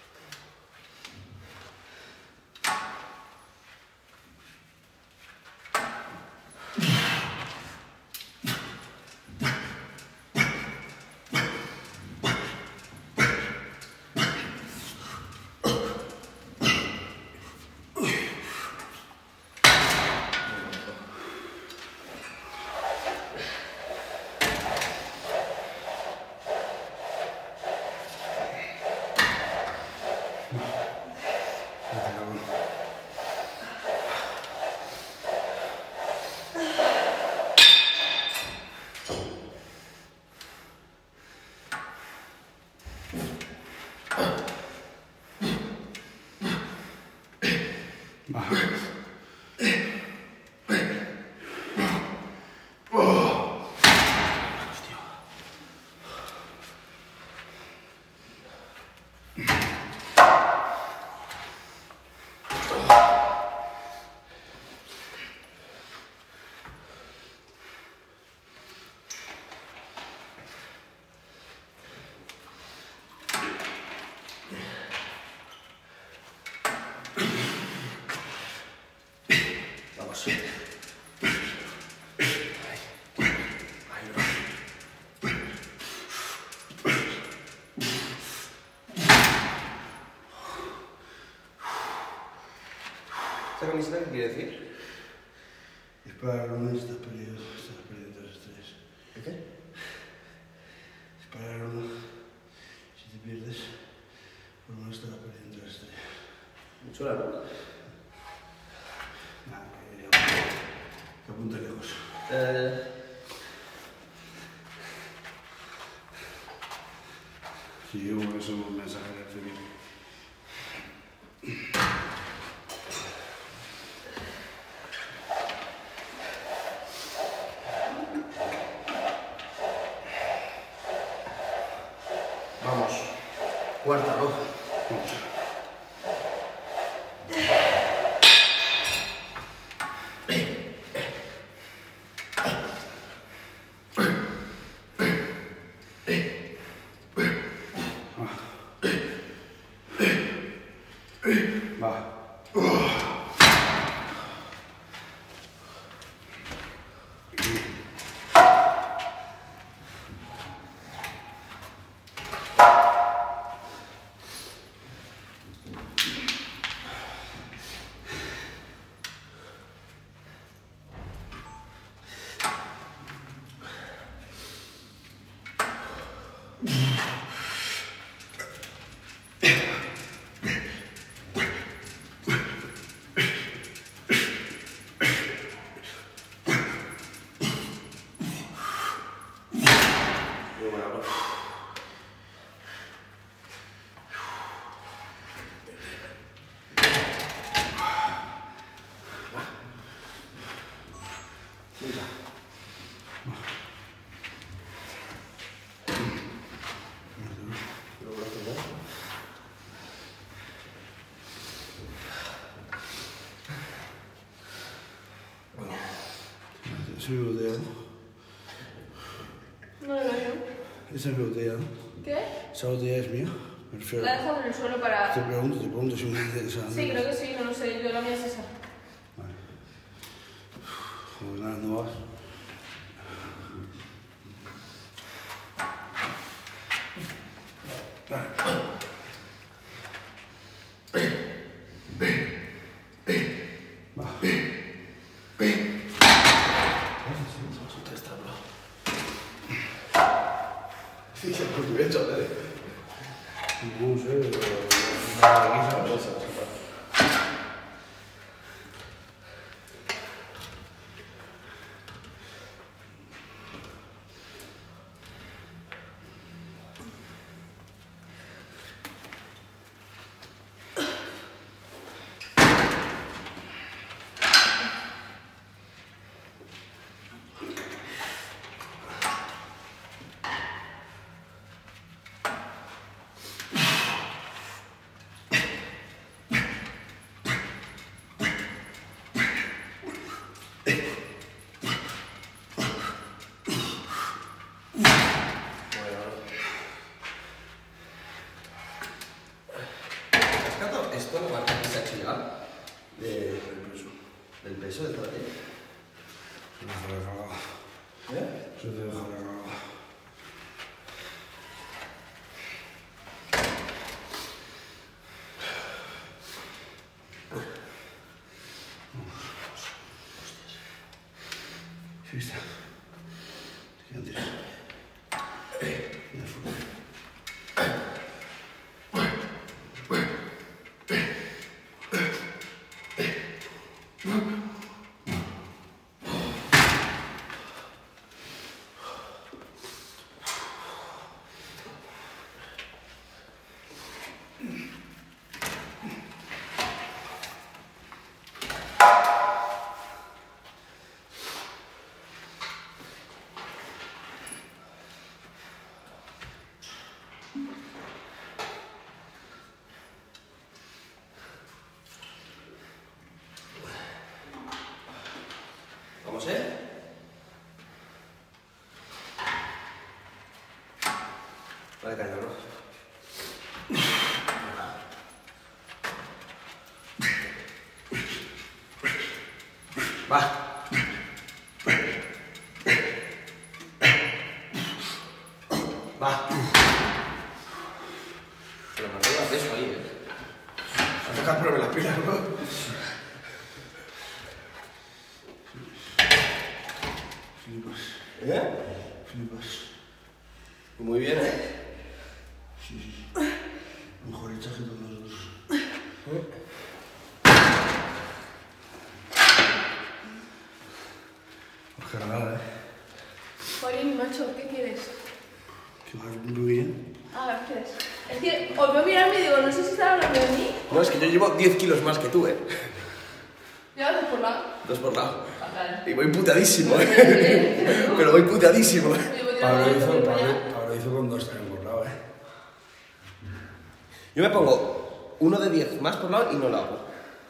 [SPEAKER 2] Vete, cabrón. Baja. Hostia.
[SPEAKER 1] Vamos. Ahí. Ahí, bro. ¿Esa camiseta qué quiere decir?
[SPEAKER 2] Disparar uno y estás perdido. Estás perdiendo tres estrellas.
[SPEAKER 1] ¿De qué?
[SPEAKER 2] Disparar uno. Si te pierdes, por lo menos estarás perdiendo tres estrellas.
[SPEAKER 1] Muy chula, ¿no?
[SPEAKER 2] Nada, que, que apunte lejos.
[SPEAKER 1] Eh...
[SPEAKER 2] Sí, yo creo que es un mensaje de recibir.
[SPEAKER 1] Vamos. Cuarta, ¿no?
[SPEAKER 2] Vamos. es mi botella, ¿no?
[SPEAKER 3] No lo veo.
[SPEAKER 2] Esa es mi botella, ¿no?
[SPEAKER 3] ¿Qué?
[SPEAKER 2] Esa botella es mía. Me refiero.
[SPEAKER 3] La he dejado en el suelo para...
[SPEAKER 2] Te pregunto, te pregunto si me dices esa.
[SPEAKER 3] Sí, creo que sí, no lo sé, yo la mía es esa.
[SPEAKER 2] Vale. Joder, nada, no vas.
[SPEAKER 1] Sí, sí, pues me he hecho, ¿vale?
[SPEAKER 2] No sé, pero... Aquí sabes.
[SPEAKER 1] Esto no marca esa chica de,
[SPEAKER 2] Del peso.
[SPEAKER 1] del peso de toda ella.
[SPEAKER 2] Se me deja la cagada.
[SPEAKER 1] ¿Eh?
[SPEAKER 2] Se te deja la cagada. Sí, está. ¿Qué antes? Ya fue.
[SPEAKER 1] Vamos, ¿eh? Vale, caña, ¿no? Va. Va. Pero me pega peso ahí, ¿eh? A tocar ponerme las pilas, ¿no?
[SPEAKER 2] Flipas.
[SPEAKER 1] ¿Eh?
[SPEAKER 2] Flipas.
[SPEAKER 1] Muy bien, ¿eh?
[SPEAKER 2] Sí, sí. Mejor hecha que todos los dos.
[SPEAKER 1] ¿Eh?
[SPEAKER 2] Pues cargada, ¿eh?
[SPEAKER 3] Jolín, macho, ¿qué quieres?
[SPEAKER 2] Que vas muy bien.
[SPEAKER 3] Ah, gracias. Es que os veo mirarme y digo, no sé si están hablando de mí.
[SPEAKER 1] No, es que yo llevo diez kilos más que tú, ¿eh?
[SPEAKER 3] Ya vas por lado.
[SPEAKER 1] Dos por lado.
[SPEAKER 3] Fatal.
[SPEAKER 1] Y voy putadísimo, ¿eh? Pero voy putadísimo.
[SPEAKER 2] Pablo hizo, Pablo, Pablo hizo con dos también por lado, ¿eh?
[SPEAKER 1] Yo me pongo uno de diez más por lado y no lo hago.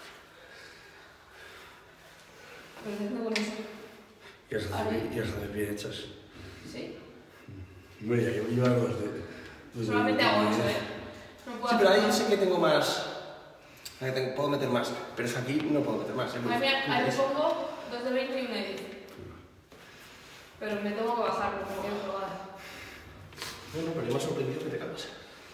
[SPEAKER 3] Perfecto con eso.
[SPEAKER 2] Y hasta de, y hasta de pie hechas.
[SPEAKER 3] ¿Sí?
[SPEAKER 2] Hombre, ya llevo llevar dos de... dos de-
[SPEAKER 3] Solamente hago eso, ¿eh? No puedo
[SPEAKER 1] Sí, pero ahí
[SPEAKER 3] hacer
[SPEAKER 1] sí
[SPEAKER 3] más.
[SPEAKER 1] que tengo más. Ahí tengo- puedo meter más. Pero es que aquí no puedo meter más. ¿eh?
[SPEAKER 3] Ahí, mira, ahí me pongo dos de veinte y uno de diez. Pero me tengo que bajar porque me quiero probar.
[SPEAKER 1] No, no, pero yo me he sorprendido que te cagas.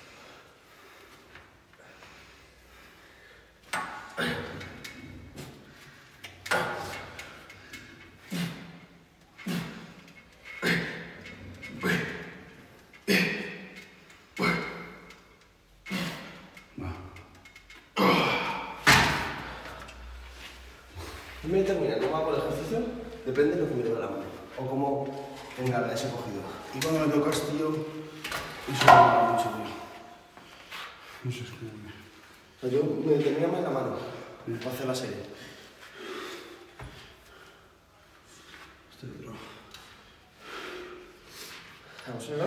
[SPEAKER 1] Yo me determina cómo hago el ejercicio, depende de lo que me dé la mano. O cómo tenga ese cogido.
[SPEAKER 2] Y cuando me tocas, tío, eso me da mucho, tío. No sé, es como que...
[SPEAKER 1] O sea, yo me determina más la mano para hacer la serie.
[SPEAKER 2] Este otro.
[SPEAKER 1] Vamos a ver, ¿no?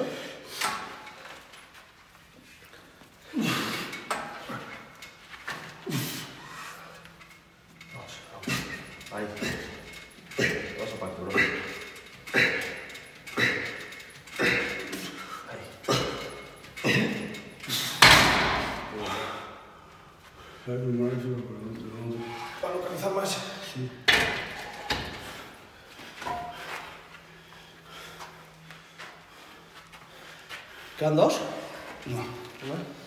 [SPEAKER 1] Vamos, vamos. Ahí. Vamos a partir, bro. ¿Quedan dos?
[SPEAKER 2] No.
[SPEAKER 1] ¿No?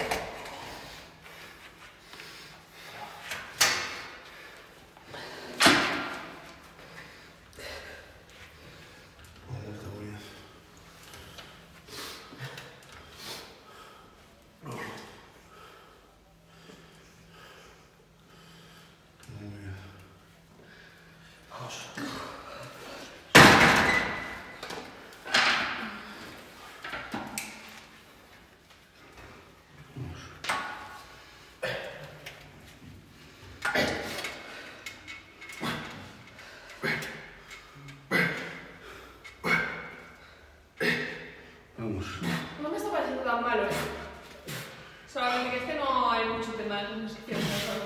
[SPEAKER 2] Vamos.
[SPEAKER 3] No me está pareciendo tan malo, ¿eh? Solamente que es que no hay mucho tema de transición.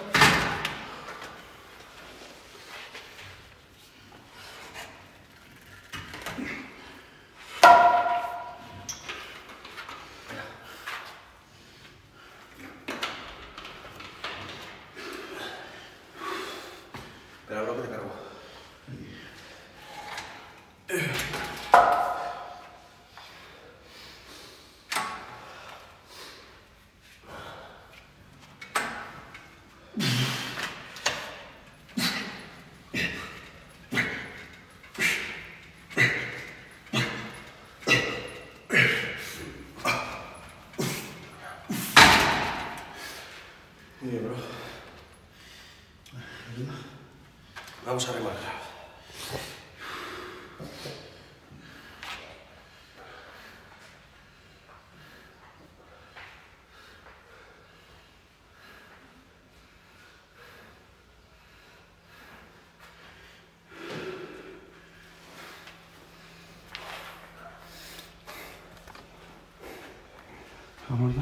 [SPEAKER 1] Pero ahora que te cargo. Muy bien, bro. Vamos a remarcar.
[SPEAKER 2] Vamos, ¿no?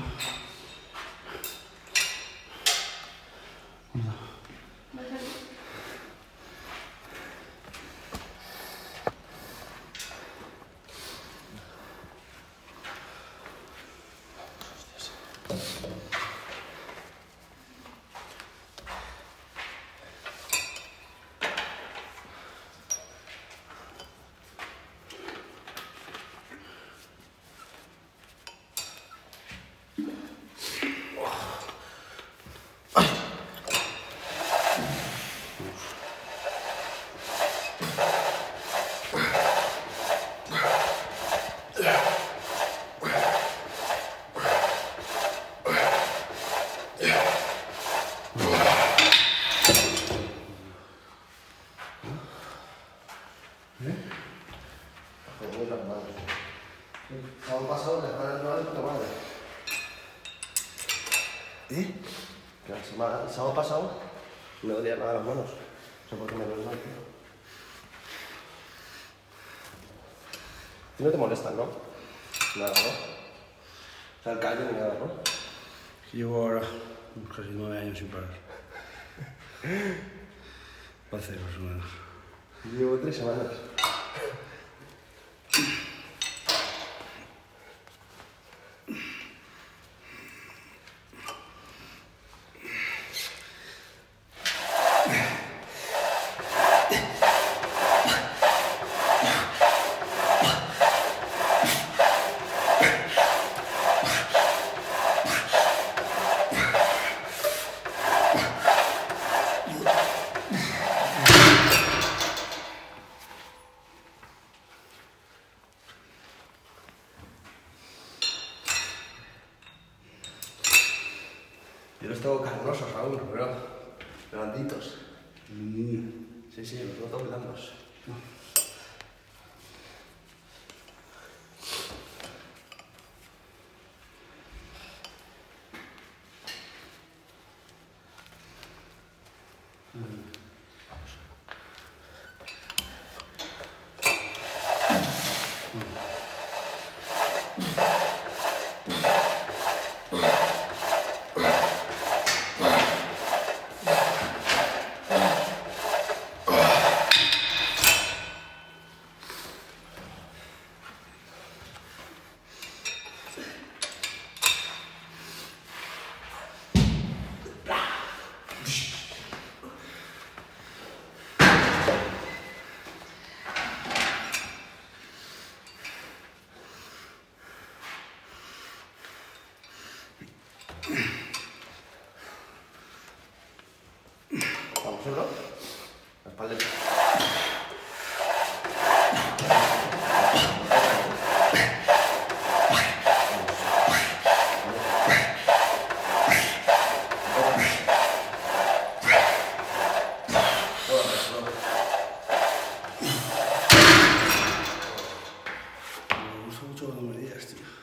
[SPEAKER 1] El sábado pasado le estaba dando de puta madre.
[SPEAKER 2] ¿Eh?
[SPEAKER 1] Que la semana, el sábado pasado me dolía nada las manos. No sé por qué me duele mal, tío. A ti no te molestan, ¿no? Nada, ¿no? O sea, el callo ni nada, ¿no?
[SPEAKER 2] Llevo ahora casi nueve años sin parar. Va a hacer más o menos.
[SPEAKER 1] Llevo tres semanas. Yo los tengo carnosos aún, bro. Blanditos.
[SPEAKER 2] Mm.
[SPEAKER 1] Sí, sí, los noto blandos.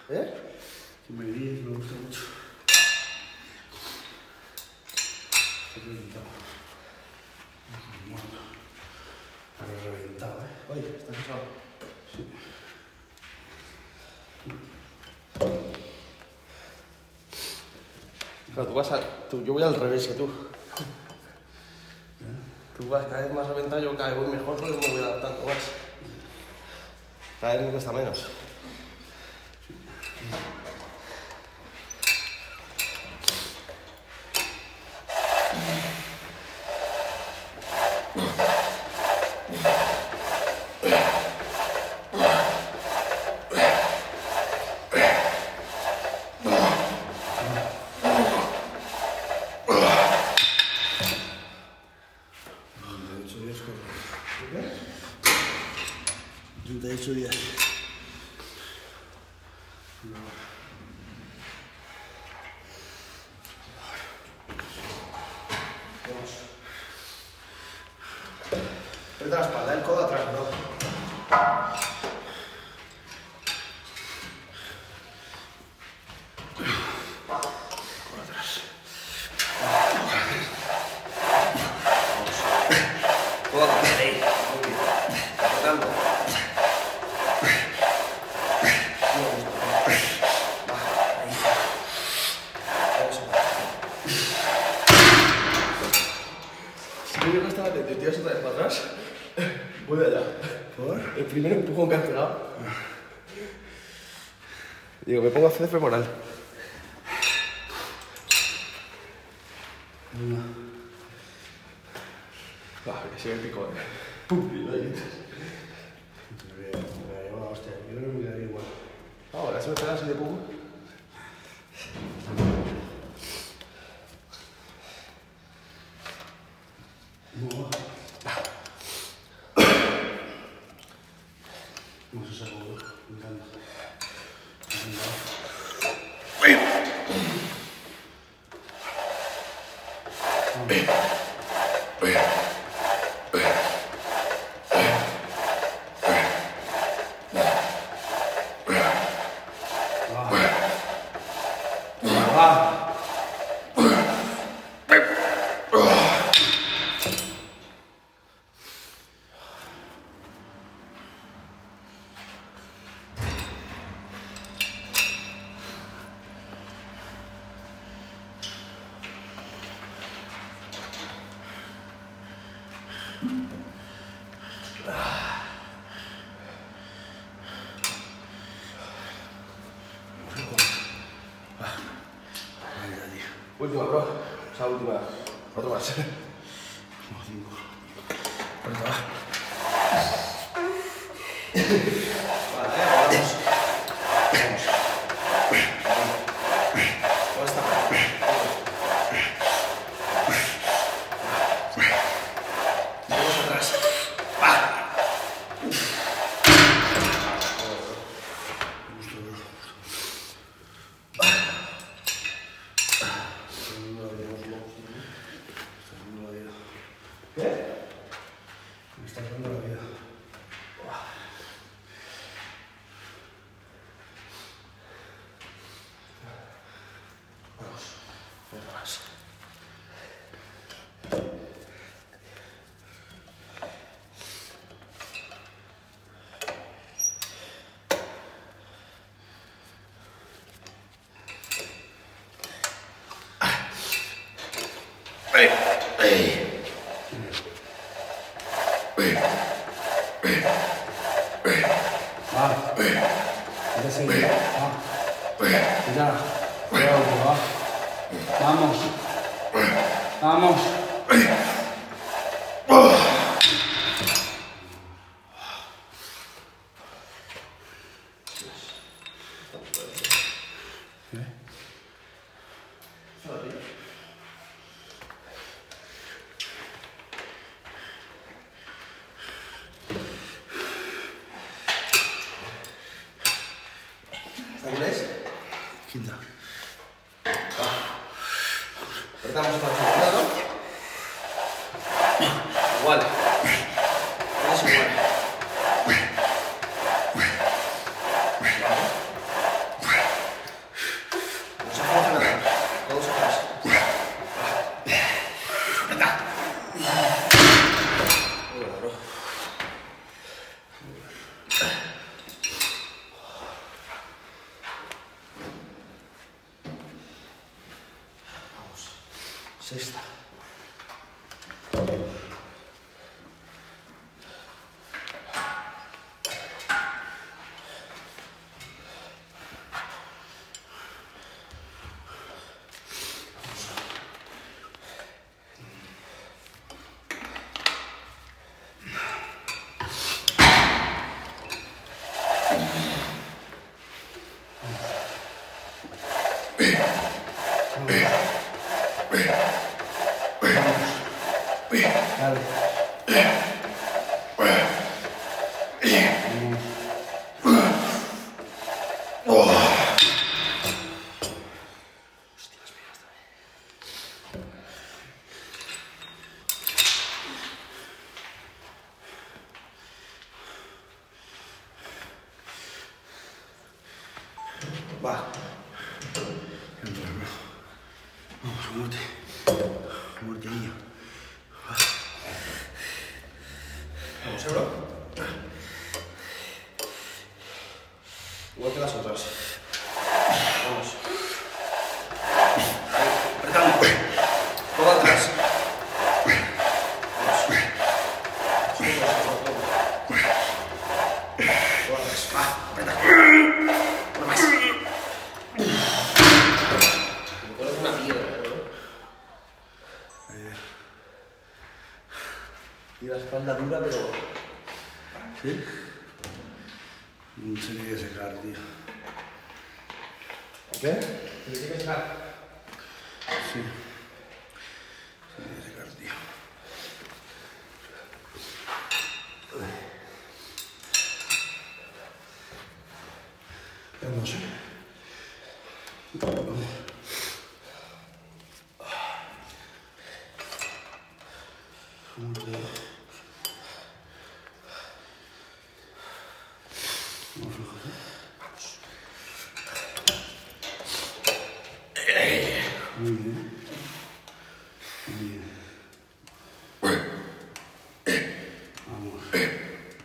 [SPEAKER 1] ¿Eh?
[SPEAKER 2] Que me guíes, me gusta mucho. He reventado. Muerto. Pero reventado, ¿eh?
[SPEAKER 1] Oye, ¿estás cansado?
[SPEAKER 2] Sí.
[SPEAKER 1] Claro, tú vas a... Tú, yo voy al revés que tú. Tú vas cada vez más reventado, yo cada vez voy mejor porque me voy adaptando más. Cada vez me cuesta menos.
[SPEAKER 2] treinta y ocho días.
[SPEAKER 1] Vamos. Aprieta la espalda, el codo atrás, bro.
[SPEAKER 2] Codo atrás.
[SPEAKER 1] Codo atrás, ahí. Muy bien. Apretando. Si me gusta la te tiras otra vez para atrás, voy allá.
[SPEAKER 2] ¿Por?
[SPEAKER 1] El primer empujón que has pegado. Digo, me pongo a hacer femoral.
[SPEAKER 2] Una.
[SPEAKER 1] Ah, que sigue el pico, eh. Pum, y lo dices.
[SPEAKER 2] Me voy a llevar, hostia. Yo creo que me quedaría igual.
[SPEAKER 1] Ahora, si me pegas así de pum.
[SPEAKER 2] No va. No se saca, bro. Me encanta. Me encanta.
[SPEAKER 1] Última, bro. O sea, última. Otro más.
[SPEAKER 2] Como cinco.
[SPEAKER 1] Ahorita va. Vale, vamos. Vamos. ¿Cómo está? Vamos atrás. Va. ¿Qué?
[SPEAKER 2] Me está dando la vida.
[SPEAKER 1] Vamos. Otra más. ¡Ey! ¡Ey!
[SPEAKER 2] Va. Ya se va. Ya. Va. Vamos. Vamos.
[SPEAKER 1] ¿Está inglés?
[SPEAKER 2] Quinta.
[SPEAKER 1] Apretamos para el lado. Igual. Es igual. Sexta. Va.
[SPEAKER 2] Vamos, a muerte. A muerte, niño.
[SPEAKER 1] Vamos, ¿eh, bro? Igual que las otras. Vamos. Apretando. Todo atrás. Vamos. Todo atrás. Va, apreta. Una más. Me pones una piedra, ¿no?
[SPEAKER 2] Eh,
[SPEAKER 1] Y la espalda dura, pero...
[SPEAKER 2] ¿Sí? No se tiene que secar, tío.
[SPEAKER 1] ¿Qué? ¿Tiene que estar?
[SPEAKER 2] Sí. Se tiene que secar, tío. Vamos, ¿eh? Vamos. Joder. Vamos, flojos, ¿eh? Muy bien. Muy bien. Vamos. Muy bien.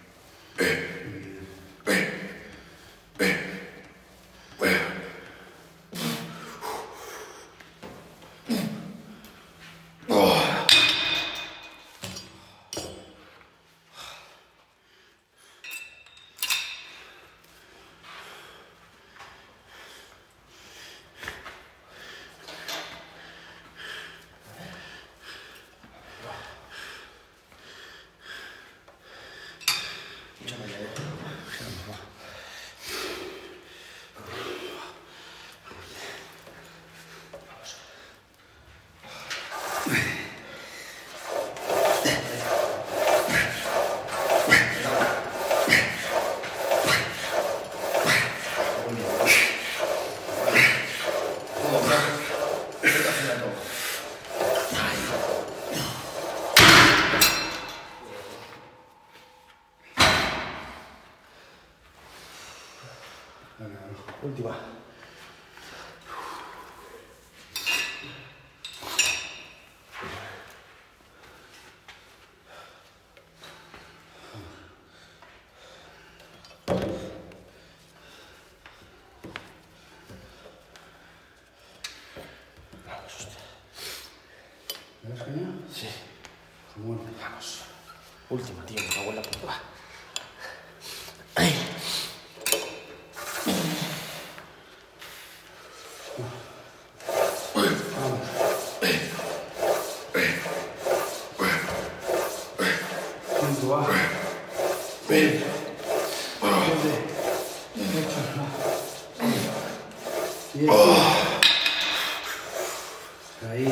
[SPEAKER 1] Mucha mañana.
[SPEAKER 2] Vamos, va. Venga, no.
[SPEAKER 1] Última. Vamos, hostia.
[SPEAKER 2] ¿Me das caña?
[SPEAKER 1] Sí.
[SPEAKER 2] Bueno.
[SPEAKER 1] Vamos. Última, tío. Me cago en la puta. Va.
[SPEAKER 2] Cinco, va. Seis. Siete. Ocho. Diez. Ahí.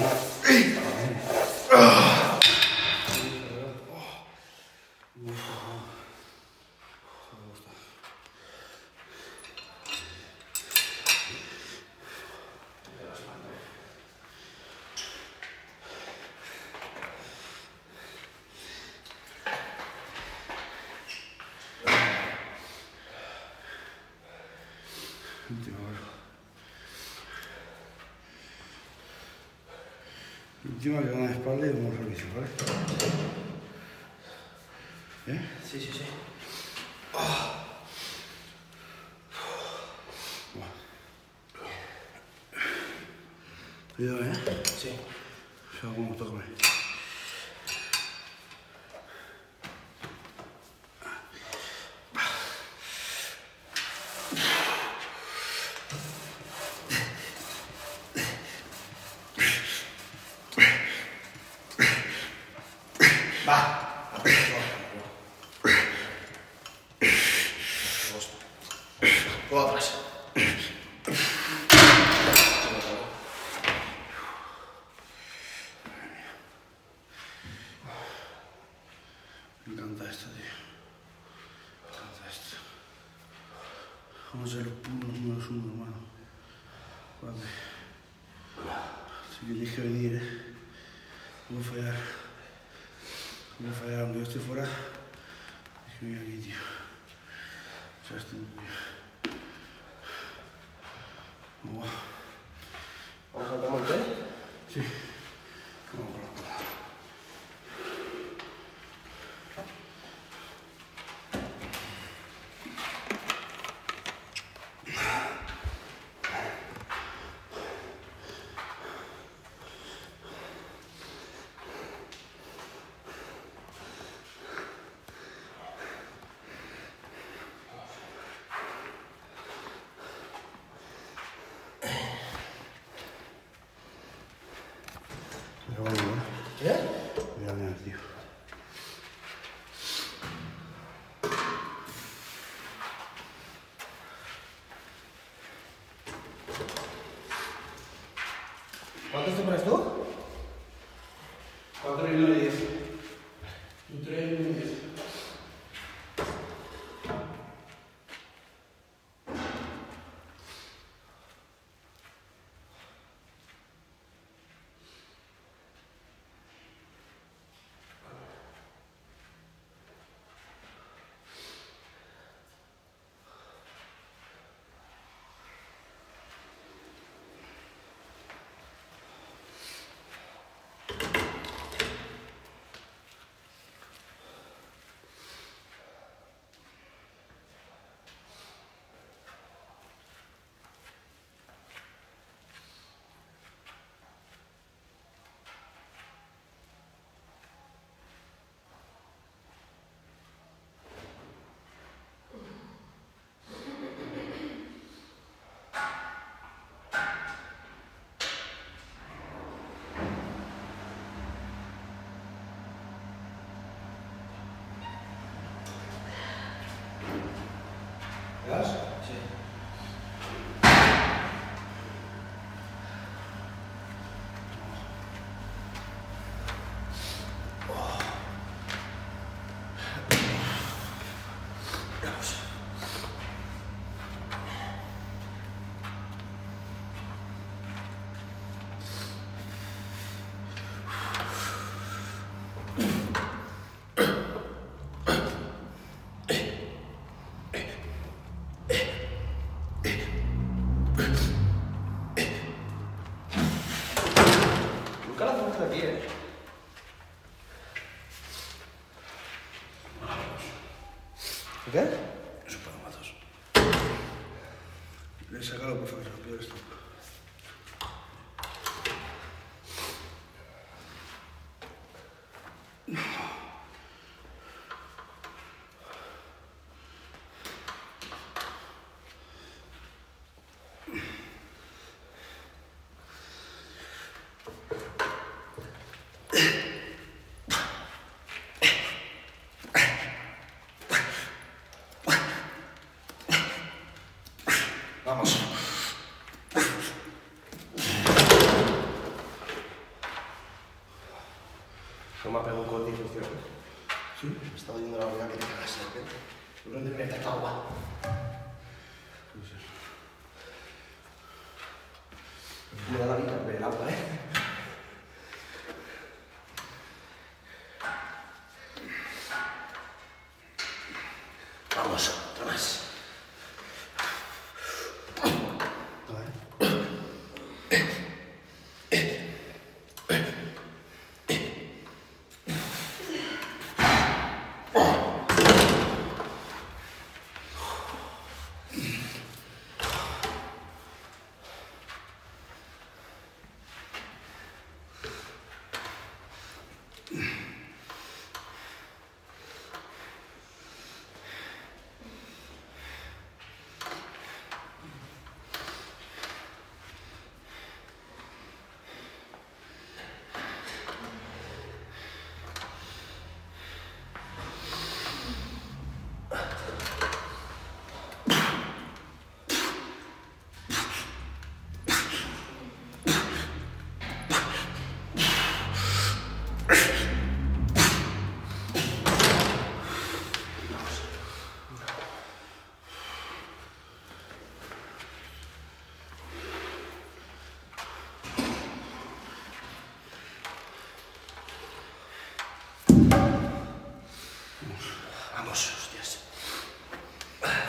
[SPEAKER 2] Última, bro. Última que van a espalda y vamos al piso, ¿vale? ¿Eh?
[SPEAKER 1] Sí, sí, sí.
[SPEAKER 2] Cuidado, ¿eh?
[SPEAKER 1] Sí.
[SPEAKER 2] Vamos, tócame.
[SPEAKER 1] Todo atrás.
[SPEAKER 2] Me encanta esto, tío. Me encanta esto. Vamos a ser los puros números uno, hermano. Vale. Si queréis que venir, eh. No voy a fallar. No voy a fallar. Donde yo estoy fuera, es que venir aquí, tío. O sea, estoy... Vamos.
[SPEAKER 1] ¿Vamos a tomar té?
[SPEAKER 2] Sí. Vamos por la cola. Pero bueno, ¿eh?
[SPEAKER 1] ¿Eh?
[SPEAKER 2] Voy a ganar, tío.
[SPEAKER 1] ¿Cuántos te pones tú?
[SPEAKER 2] cuatro y nueve, diez. Un tres y un diez.
[SPEAKER 1] ¿Gas? Sí. Vamos. Nunca la hacemos aquí, ¿eh? ¿Qué?
[SPEAKER 2] Eso para matos. Le he sacado, por favor, peor esto.
[SPEAKER 1] Vamos. No me ha pegado un cortico, tío.
[SPEAKER 2] ¿Sí?
[SPEAKER 1] Me está doliendo la orina que te cagas de repente. ¿Dónde me metes agua?
[SPEAKER 2] Puede ser.
[SPEAKER 1] Me da la vida ver el agua, ¿eh? Vamos, otra más.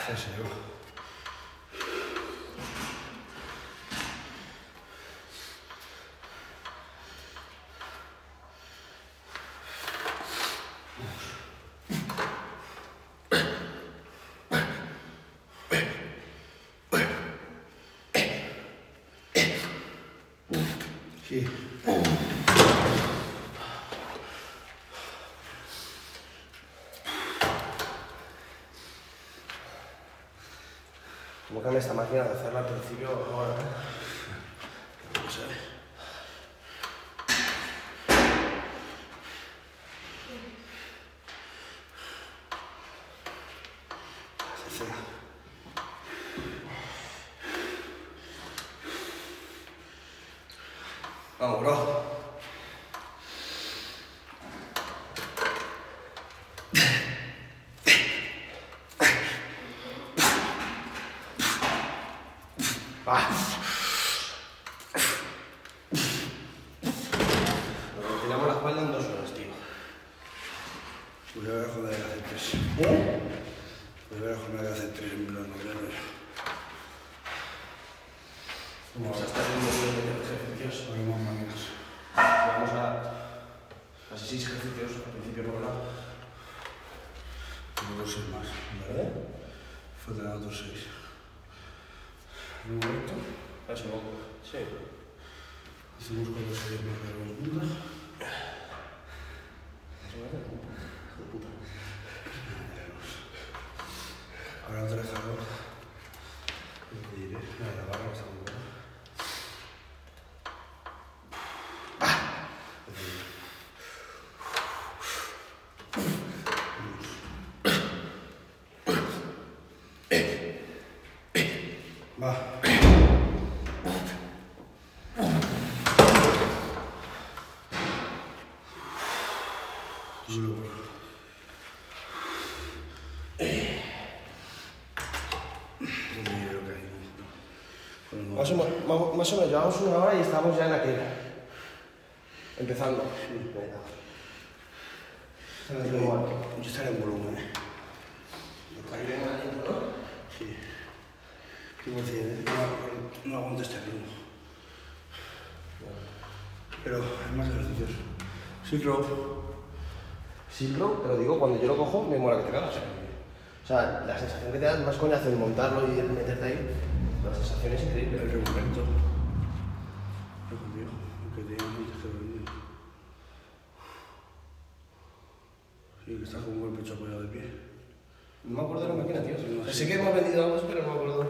[SPEAKER 2] Ese, ¿no? Sí.
[SPEAKER 1] ¿Cómo cambia esta máquina de hacerla al principio ahora?
[SPEAKER 2] No sé. Tercera.
[SPEAKER 1] Vamos, bro. Ah. Nos tiramos la espalda en dos horas, tío.
[SPEAKER 2] Pues voy a joder a hacer tres.
[SPEAKER 1] ¿Eh?
[SPEAKER 2] Pues voy a joder a hacer tres en plan, no creo.
[SPEAKER 1] Vamos a estar haciendo unos ejercicios.
[SPEAKER 2] Ahora más maneras.
[SPEAKER 1] Vamos a casi seis ejercicios al principio por lado.
[SPEAKER 2] Luego seis más, ¿vale?
[SPEAKER 1] ¿Eh?
[SPEAKER 2] Faltan otros seis. ¿No esto?
[SPEAKER 1] Eso no. Sí.
[SPEAKER 2] Hacemos cuatro series más de dos puntas.
[SPEAKER 1] Eso me hace de puta.
[SPEAKER 2] Ahora otra vez algo. ¿Qué te diré? La barra está muy buena. Va. Duro, bro.
[SPEAKER 1] Más o, menos, más o menos, llevamos una hora y estamos ya en aquel. Empezando.
[SPEAKER 2] Yo estaré en volumen, ¿eh? Sí. cien por cien, no, no aguanto este ritmo. Pero es más ejercicios. Sí, creo.
[SPEAKER 1] Sí, bro, te lo digo, cuando yo lo cojo me mola que te cagas. O sea, la sensación que te da es más coñazo el montarlo y el meterte ahí. La sensación es increíble.
[SPEAKER 2] El recurrento. Lo contigo, que te digan antes que dormir. Sí, que estás con un buen pecho apoyado de pie.
[SPEAKER 1] No me acuerdo de la máquina, tío.
[SPEAKER 2] Sí, no,
[SPEAKER 1] O sea,
[SPEAKER 2] sí.
[SPEAKER 1] sé que hemos vendido algo, pero no me acuerdo.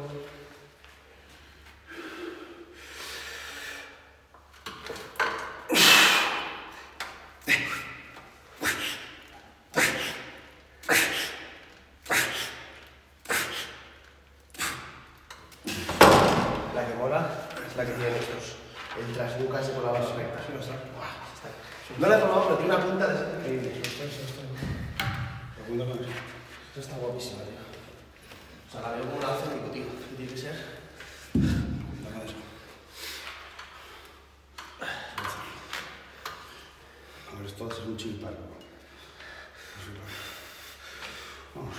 [SPEAKER 1] La que mola es la que tienen estos. El traslucas por la base recta.
[SPEAKER 2] Sí, va a estar.
[SPEAKER 1] No la he probado, pero tiene una punta de ser increíble.
[SPEAKER 2] Apunta con eso.
[SPEAKER 1] Esto está guapísima, tío. O sea, la veo como una alza de tío. ¿Qué tiene que ser?
[SPEAKER 2] Apunta con eso. A ver, esto es un chimpar. Vamos.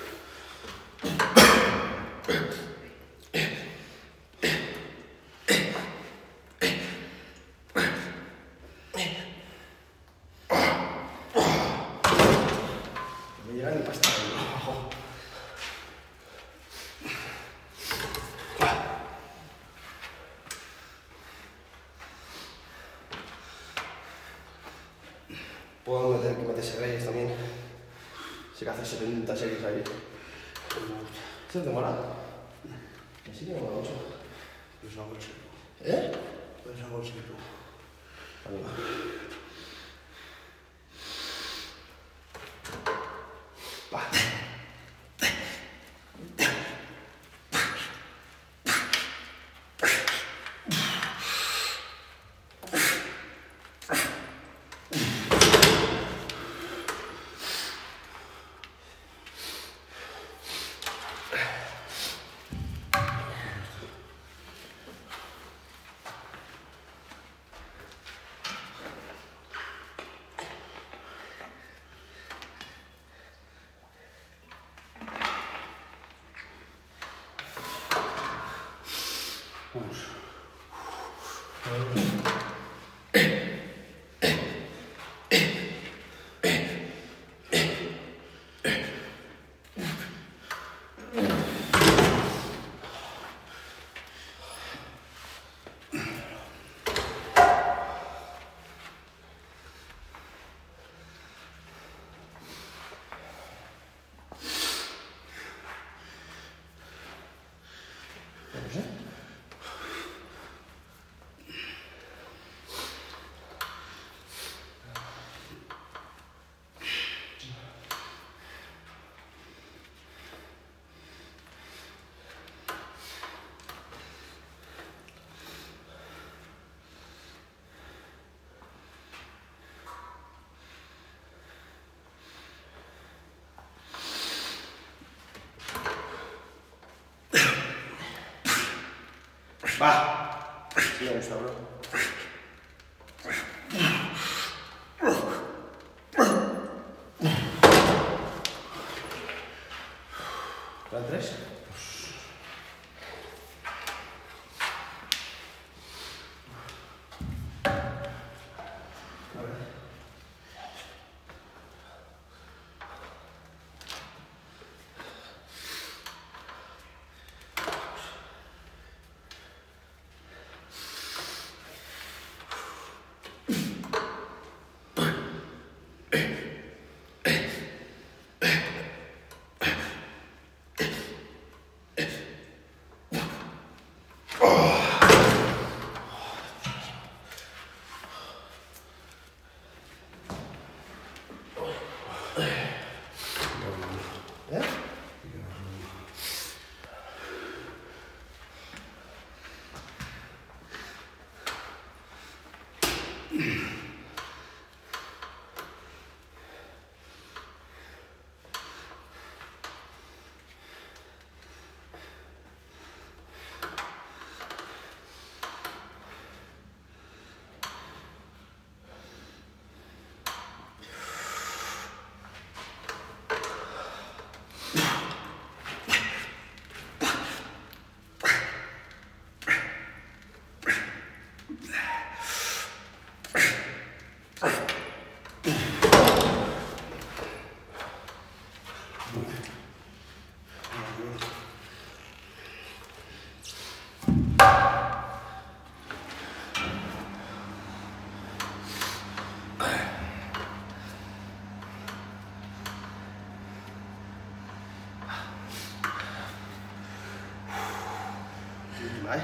[SPEAKER 1] No me llega ni pasta de abajo. Puedo meter que meter series también. Sé que hace setenta series ahí. ¿Esto te mola? Sí que me mola mucho.
[SPEAKER 2] Pues hago el seco.
[SPEAKER 1] ¿Eh?
[SPEAKER 2] Pues hago el seco.
[SPEAKER 1] También. Va. Va. Sí me gusta, bro. ¿Plan tres? Vale.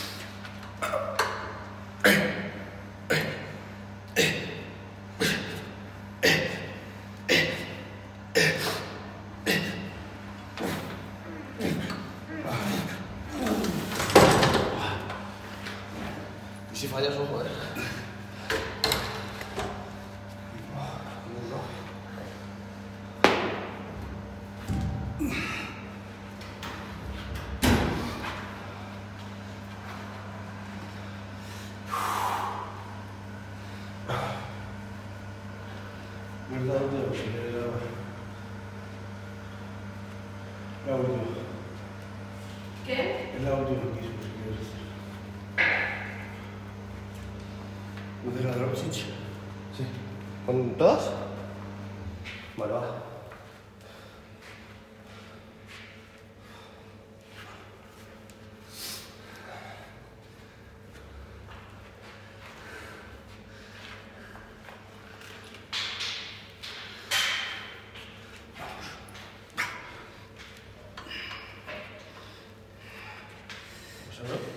[SPEAKER 1] Y si fallas, ojo, eh.
[SPEAKER 2] No es la última, si quieres grabar. La última.
[SPEAKER 3] ¿Qué?
[SPEAKER 2] Es la última que hice, si quieres decir.
[SPEAKER 1] ¿No haces la dropsitch? Sí. ¿Con todas? Vale, va. Vamos a ver.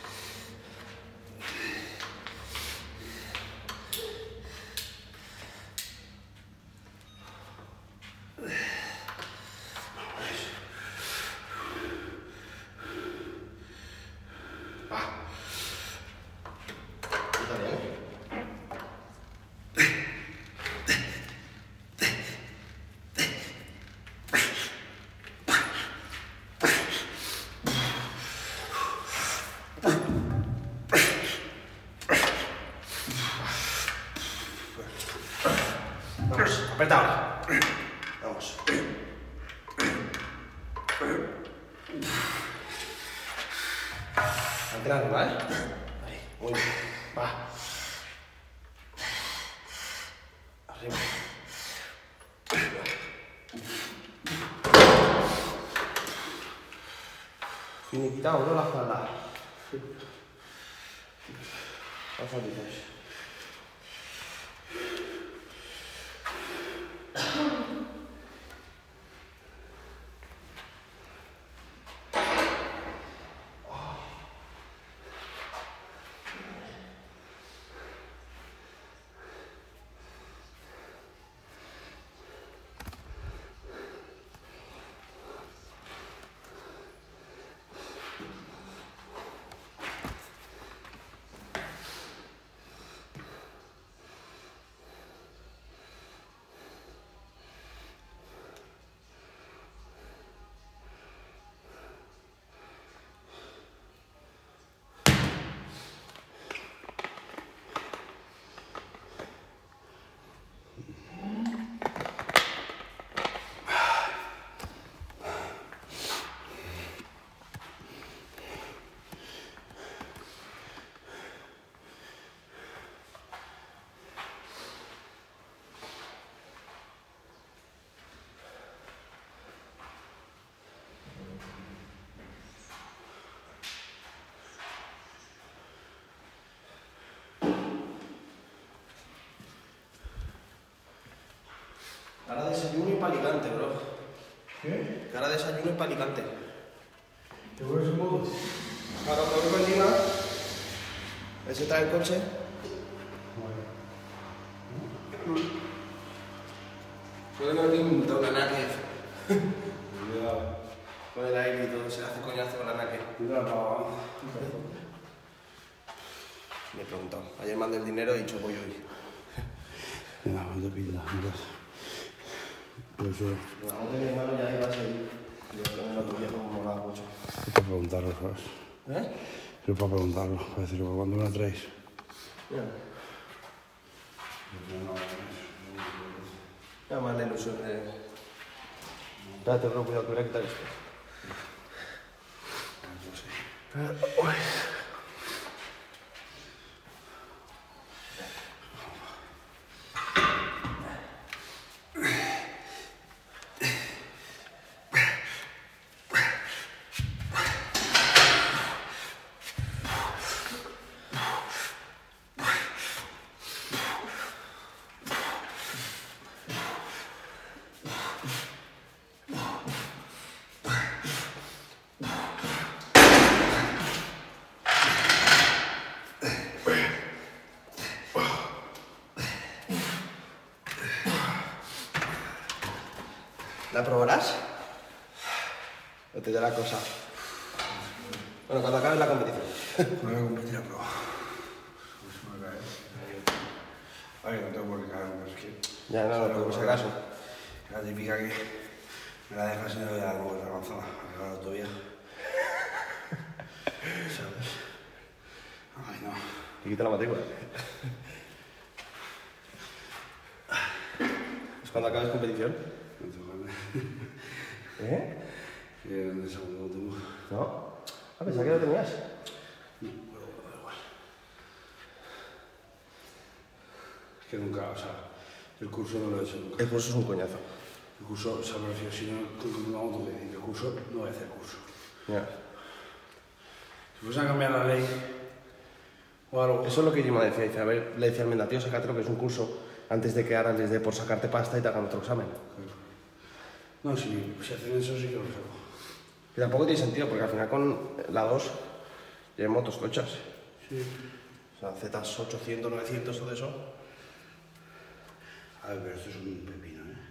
[SPEAKER 1] Vamos, apretado. Vamos. Entrando, ¿vale? Ahí, muy bien. Va. Arriba. Finiquitado, ¿no? La espalda. Vamos a ver. Cara de desayuno y palicante, bro.
[SPEAKER 2] ¿Qué?
[SPEAKER 1] Cara de desayuno y palicante.
[SPEAKER 2] ¿Te vuelves en moto?
[SPEAKER 1] Ahora cuando vengo encima, ese trae el coche. Puede no tener un montón de anaque.
[SPEAKER 2] Cuidado.
[SPEAKER 1] Con el aire y todo, se hace coñazo con la anaque.
[SPEAKER 2] Cuidado, pava.
[SPEAKER 1] Me he preguntado. Ayer mandé el dinero y he dicho voy hoy.
[SPEAKER 2] Mira, no te pinta, mira. Pues yo.
[SPEAKER 1] La moto de mi hermano ya iba a seguir. Yo con el otro viejo me molaba mucho.
[SPEAKER 2] Es para preguntarlo, ¿sabes?
[SPEAKER 1] ¿Eh?
[SPEAKER 2] Es para preguntarlo, para decirlo, ¿cuándo me la traéis?
[SPEAKER 1] Mira. Ya más la ilusión de... Espérate, bro, cuidado, que voy a quitar esto. Uy. ¿La probarás? ¿O te da la cosa? Bueno, cuando acabe la competición.
[SPEAKER 2] Me voy a competir a prueba. Pues me va a caer. Ay, no tengo por qué caer, pero es que...
[SPEAKER 1] Ya, no, no, por si acaso.
[SPEAKER 2] La típica que me la dejas y no voy a dar vuelta avanzada. A la autovía. ¿Sabes? Ay, no.
[SPEAKER 1] Y quita la matrícula. ¿Es cuando acabes competición?
[SPEAKER 2] No tengo ganas.
[SPEAKER 1] ¿Eh?
[SPEAKER 2] Que en el segundo lo tengo.
[SPEAKER 1] ¿No? Ah, pensaba que lo tenías.
[SPEAKER 2] No, pero bueno, da igual. Es que nunca, o sea, el curso no lo he hecho nunca.
[SPEAKER 1] El curso es un coñazo.
[SPEAKER 2] El curso, o sea, me refiero, si no tengo una moto de el curso, no voy a hacer curso.
[SPEAKER 1] Ya.
[SPEAKER 2] Si fuese a cambiar la ley o algo...
[SPEAKER 1] Eso es lo que yo me decía. Dice, a ver, le decía al menda, tío, sácate lo que es un curso antes de que ahora les dé por sacarte pasta y te hagan otro examen.
[SPEAKER 2] No, si, si hacen eso sí que lo saco.
[SPEAKER 1] Y tampoco tiene sentido, porque al final con la dos llevan motos cochas.
[SPEAKER 2] Sí.
[SPEAKER 1] O sea, Z ochocientos, novecientos, todo eso.
[SPEAKER 2] A ver, pero esto es un pepino, ¿eh?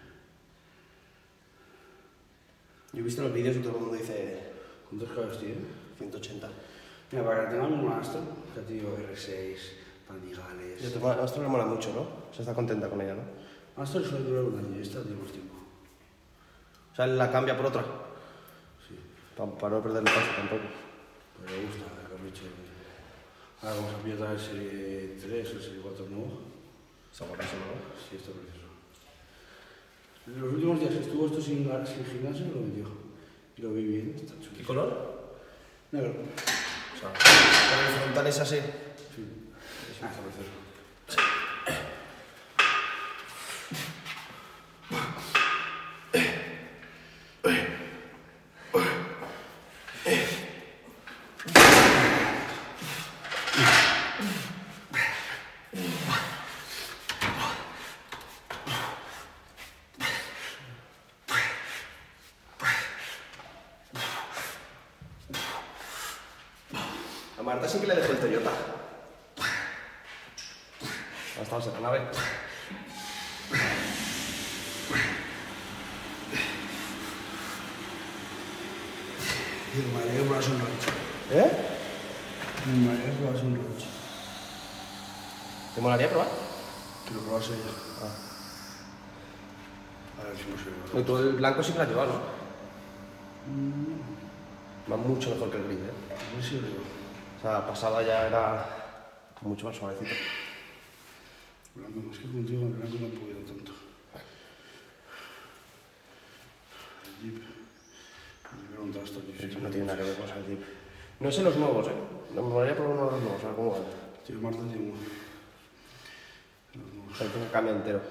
[SPEAKER 1] Yo he visto los vídeos y todo el mundo dice
[SPEAKER 2] ¿Cuántos caballos tiene?
[SPEAKER 1] ciento ochenta.
[SPEAKER 2] Mira, para que tengamos un Astro, que te digo R seis, Panigales...
[SPEAKER 1] Y a tu ma- a Astro le mola mucho, ¿no? Se está contenta con ella, ¿no?
[SPEAKER 2] Astro suele durar un año y esta tiene más tiempo.
[SPEAKER 1] O sea, él la cambia por otra.
[SPEAKER 2] Sí.
[SPEAKER 1] Para, para no perder el paso tampoco.
[SPEAKER 2] Pero me gusta el capricho. Ahora vamos a pillar el serie tres o el serie cuatro nuevo.
[SPEAKER 1] Está guapísimo, ¿no?
[SPEAKER 2] Sí, está precioso. En los últimos días que estuvo esto sin, sin gimnasio, lo metió. Y lo vi bien, está chulo.
[SPEAKER 1] ¿Qué color?
[SPEAKER 2] Negro.
[SPEAKER 1] O sea, con el frontal es así.
[SPEAKER 2] Sí. Ah, está precioso.
[SPEAKER 1] A Marta sí que le dejó el Toyota. Ha estado en la nave.
[SPEAKER 2] Y el mareo por un rancho.
[SPEAKER 1] ¿Eh?
[SPEAKER 2] El mareo por un rancho.
[SPEAKER 1] ¿Te molaría probar?
[SPEAKER 2] Que lo probase ella.
[SPEAKER 1] Ah.
[SPEAKER 2] A ver si no se
[SPEAKER 1] Y
[SPEAKER 2] ve.
[SPEAKER 1] tú el blanco sí que lo has llevado, ¿no? Va mucho mejor que el gris, ¿eh?
[SPEAKER 2] A ver si lo veo.
[SPEAKER 1] O sea, pasada ya era mucho más suavecito.
[SPEAKER 2] Blanco, es que contigo el blanco no he podido tanto. El Jeep. Me preguntas esto aquí.
[SPEAKER 1] Eso no tiene nada que ver con el Jeep. No sé los nuevos, ¿eh? Me molaría probar uno de los nuevos, a ver cómo van.
[SPEAKER 2] Tío, Marta tiene uno. Los
[SPEAKER 1] O
[SPEAKER 2] nuevos.
[SPEAKER 1] sea, que cambia entero.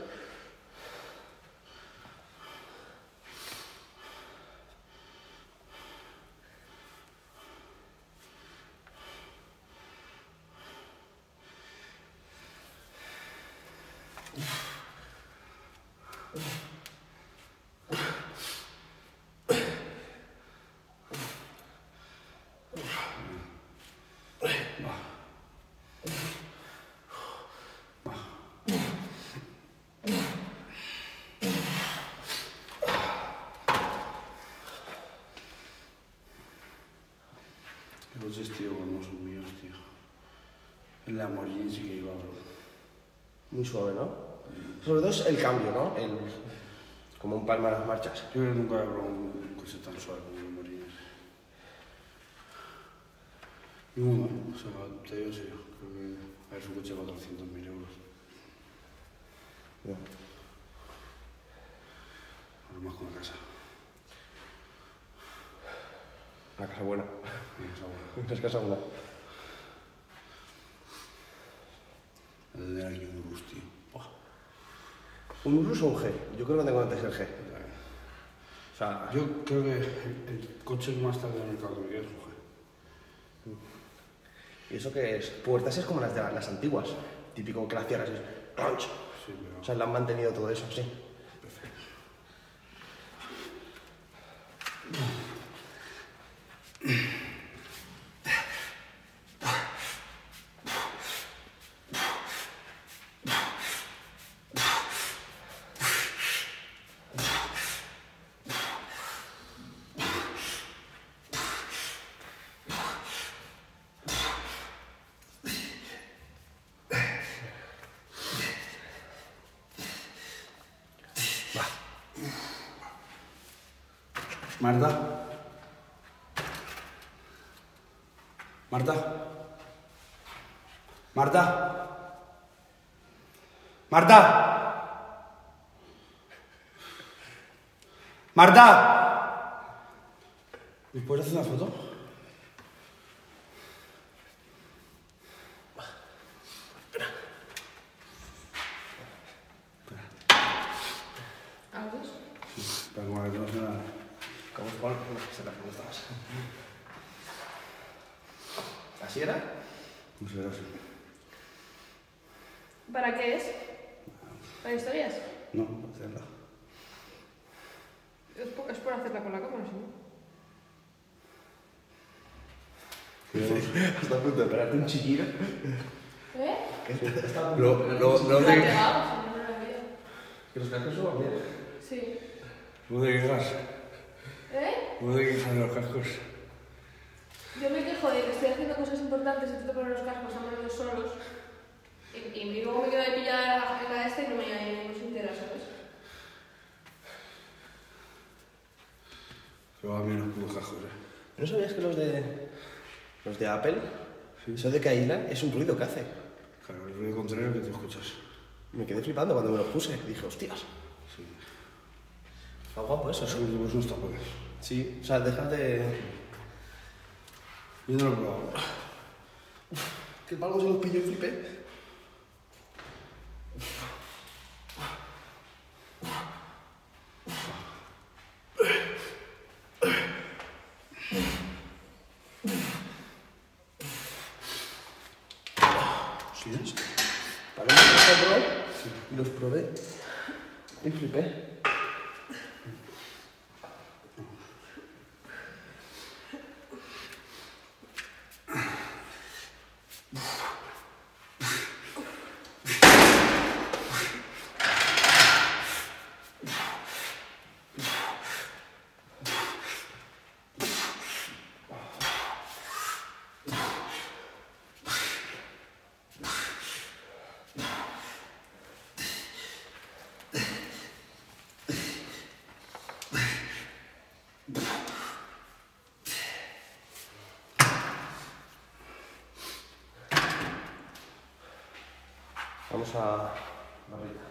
[SPEAKER 2] Coches, tío, no son míos, tío. El Lamborghini sí que iba, bro.
[SPEAKER 1] Muy suave, ¿no? Sobre todo es el cambio, ¿no? El... Como un palma a las marchas.
[SPEAKER 2] Yo creo que nunca he probado un coche tan suave como el Lamborghini. Ninguno, ¿eh? O sea, te digo en serio. Creo que a ver, su coche de cuatrocientos mil euros.
[SPEAKER 1] No.
[SPEAKER 2] Ahora más con la casa.
[SPEAKER 1] Una casa buena.
[SPEAKER 2] Sí, esa buena.
[SPEAKER 1] Una casa buena.
[SPEAKER 2] El de aquí un Urus, tío.
[SPEAKER 1] ¿Un Urus o un G? Yo creo que tengo antes el G. O sea,
[SPEAKER 2] Yo creo que el coche más tarde del mercado que me queda es un G.
[SPEAKER 1] ¿y eso qué es? Puertas es como las de las antiguas. Típico que las cierras y es crunch.
[SPEAKER 2] Sí, pero...
[SPEAKER 1] O sea, le han mantenido todo eso, sí.
[SPEAKER 2] Perfecto. Marta. Marta. Marta. Marta. Marta. ¿Me puedes hacer una foto?
[SPEAKER 3] ¿Audios?
[SPEAKER 2] Sí, para como que no se nada.
[SPEAKER 1] Como Juan, no sé cómo estabas. ¿Así era?
[SPEAKER 2] No sé, no sé.
[SPEAKER 3] ¿Para qué es? ¿Para historias?
[SPEAKER 2] No, no sé nada.
[SPEAKER 3] Es por, es por hacerla con la cámara, ¿sí?
[SPEAKER 1] Está a punto de pegarte un chiquillo.
[SPEAKER 3] ¿Eh?
[SPEAKER 1] Está a punto
[SPEAKER 2] Lo-
[SPEAKER 1] de pegarte
[SPEAKER 2] lo-
[SPEAKER 1] un chiquillo.
[SPEAKER 2] lo-
[SPEAKER 3] La he pegado, si no, no la veo.
[SPEAKER 1] Que los cascos suban bien.
[SPEAKER 3] Sí.
[SPEAKER 2] ¿Cómo te quejas?
[SPEAKER 3] ¿Eh?
[SPEAKER 2] ¿Cómo te quejas de los cascos?
[SPEAKER 3] Yo me quejo de que estoy haciendo cosas importantes y tengo que poner los cascos a manos solos. Y, y luego me quedo ahí pillada en la esta y no me no se entera, ¿sabes?
[SPEAKER 2] Pero a mí los putos cascos, eh.
[SPEAKER 1] ¿No sabías que los de los de Apple,
[SPEAKER 2] Sí.
[SPEAKER 1] eso de que aíslan, es un ruido que hace?
[SPEAKER 2] Claro, el ruido contrario que tú escuchas.
[SPEAKER 1] Me quedé flipando cuando me los puse. Dije, hostias,
[SPEAKER 2] Sí.
[SPEAKER 1] está guapo eso,
[SPEAKER 2] Son
[SPEAKER 1] ¿eh?
[SPEAKER 2] pues unos tapones.
[SPEAKER 1] Sí, o sea, dejas de...
[SPEAKER 2] Yo no lo he probado.
[SPEAKER 1] Que el palmo se los pilló y flipé.
[SPEAKER 2] ¿Sí es?
[SPEAKER 1] Para mí los compró y los probé y flipé. Vamos a... barrita.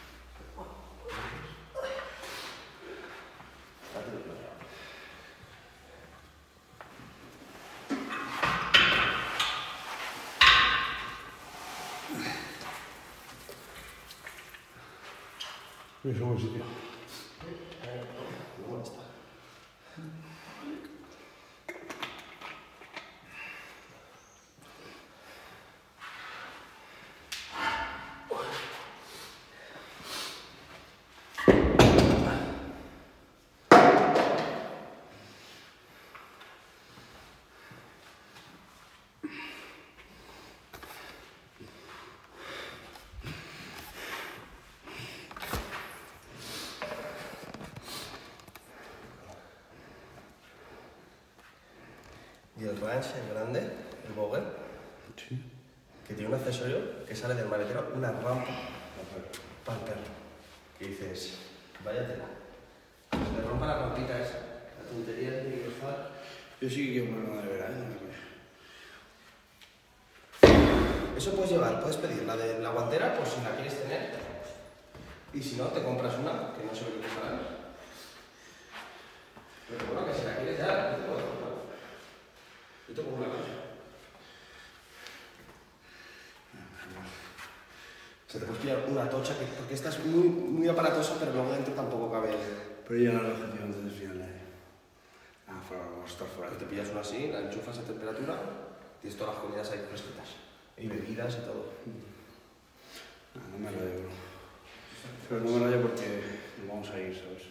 [SPEAKER 2] Es un buen sitio.
[SPEAKER 1] ¿Cómo está? y el Ranch, el grande, el Boger,
[SPEAKER 2] Sí.
[SPEAKER 1] que tiene un accesorio que sale del maletero, una rampa para el perro. Que dices, vaya tela. Se te rompa la rampita esa. La tontería de que cruzar.
[SPEAKER 2] Yo sí que quiero poner una nevera, ¿eh?
[SPEAKER 1] Eso puedes llevar, puedes pedir la de la guantera por si la quieres tener. Y si no, te compras una, que no sé lo que costará. Pero bueno, que si la quieres ya, yo te puedo comprar. Yo tengo una cosa. Se te puedes pillar una tocha, que, porque esta es muy, muy aparatosa, pero luego dentro tampoco cabe.
[SPEAKER 2] Pero ya no la objetivo antes del final, ¿eh? Ah, fuera, vamos a estar fuera.
[SPEAKER 1] Te pillas una así, la enchufas a temperatura, tienes todas las comidas ahí fresquitas. Y bebidas y todo.
[SPEAKER 2] No, no me rayo, bro. Pero no me rayo porque nos vamos a ir, ¿sabes?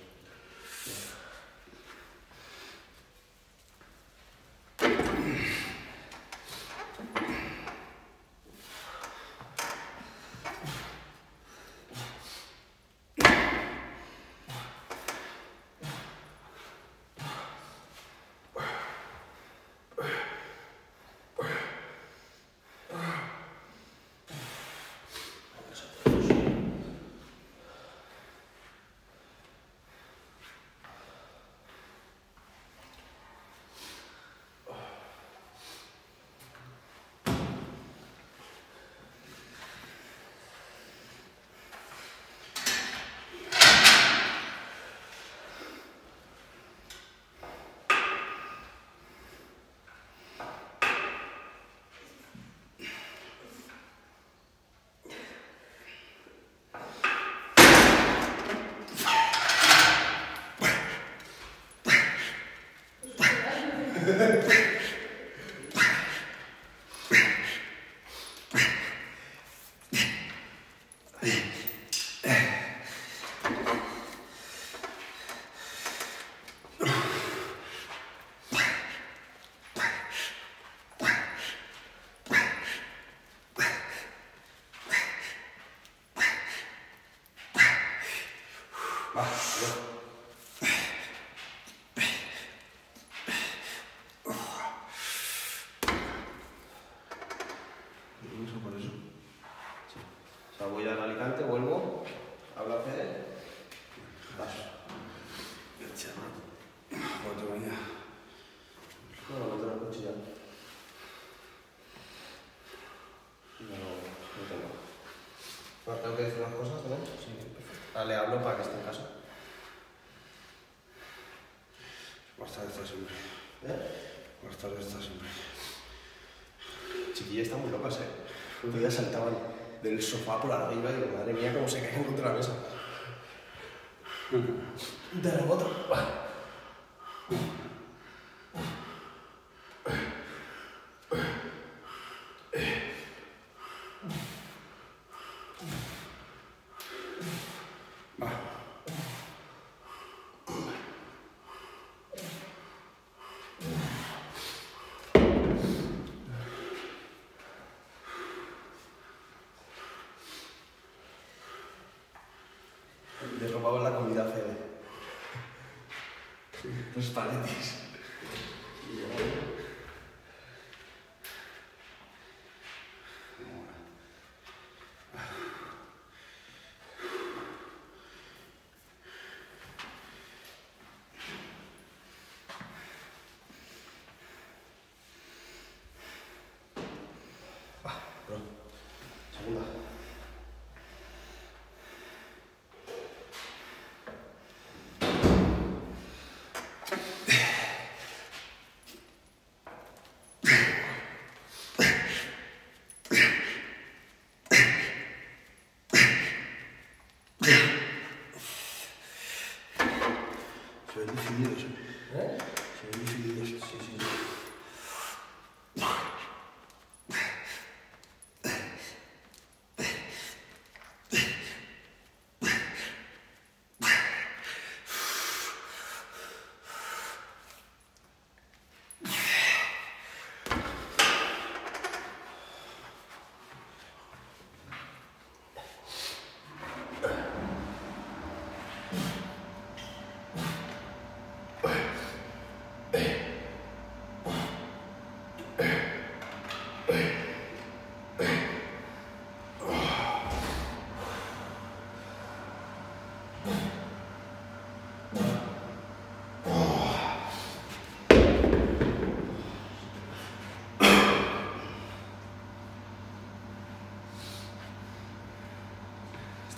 [SPEAKER 1] Va, no.
[SPEAKER 2] ¿Eso por eso?
[SPEAKER 1] Sí. O sea, voy a Alicante, vuelvo, hablo a Fede. Paso.
[SPEAKER 2] Cuatro mañana.
[SPEAKER 1] No, no tengo el coche ya. No, no tengo. Bueno, tengo que decir unas cosas también. Sí, perfecto. Ahora le hablo para que esté en casa.
[SPEAKER 2] Más tarde está siempre.
[SPEAKER 1] ¿Eh?
[SPEAKER 2] Más tarde está siempre.
[SPEAKER 1] Chiquillas están muy locas, eh. Un día saltaban del sofá por arriba y digo, madre mía, cómo se caían contra la mesa. Un terremoto.
[SPEAKER 2] Va.
[SPEAKER 1] Le robaban la comida a Fede. Los paletis. Y yo, va, bro. Segunda.
[SPEAKER 2] Se ven definidos, ¿eh?
[SPEAKER 1] ¿Eh?
[SPEAKER 2] Se ven definidos.
[SPEAKER 1] Sí, sí, sí.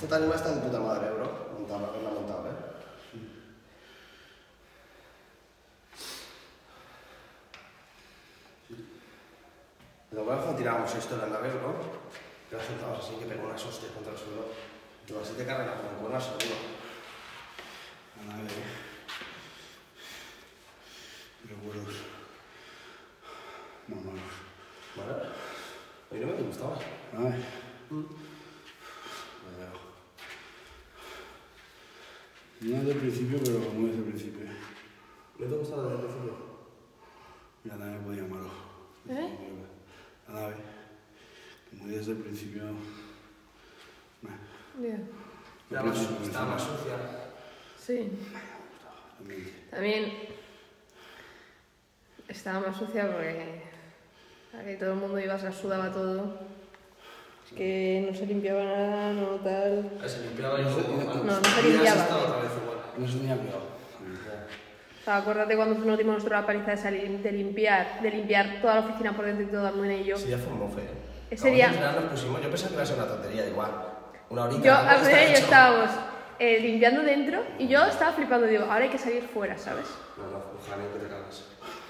[SPEAKER 1] Esta tarima está de puta madre, bro. Montada, haberla montado, ¿eh? De alguna forma tirábamos esto en la nave, bro. Que la soltabas así, que pegó unas hostias contra el suelo. Tú así te cargas con cuernas, seguro.
[SPEAKER 2] La nave. Recuerdos. Mamonos.
[SPEAKER 1] ¿Vale? A mí no me gustaba.
[SPEAKER 2] Ay.
[SPEAKER 1] Mm.
[SPEAKER 2] Vaya. No desde el principio, pero muy desde el principio.
[SPEAKER 1] ¿No te gustaba desde el principio?
[SPEAKER 2] La nave me podía malo.
[SPEAKER 3] ¿Eh?
[SPEAKER 2] La nave. Muy desde el principio. Nah.
[SPEAKER 3] Yeah.
[SPEAKER 1] Era más, estaba más sucia.
[SPEAKER 3] Sí.
[SPEAKER 2] También.
[SPEAKER 3] También estaba más sucia porque aquí todo el mundo iba, se la sudaba todo. Es que no se limpiaba nada, no tal.
[SPEAKER 1] Se limpiaba y luego...
[SPEAKER 3] No, no se limpiaba.
[SPEAKER 1] Otra vez igual.
[SPEAKER 2] No se tenía cuidado.
[SPEAKER 3] O sea, acuérdate cuando nos dimos nuestra paliza de, salir, de limpiar, de limpiar toda la oficina por dentro y todo Almudena y yo.
[SPEAKER 1] Sí, ya fue un mofe.
[SPEAKER 3] Ese día...
[SPEAKER 1] Nos pusimos, yo pensaba que iba a ser una tontería, igual. Una horita.
[SPEAKER 3] Yo, Almudena y yo estábamos eh, limpiando dentro y yo estaba flipando, digo, ahora hay que salir fuera, ¿sabes?
[SPEAKER 1] No, no, un jaleo que te cagas.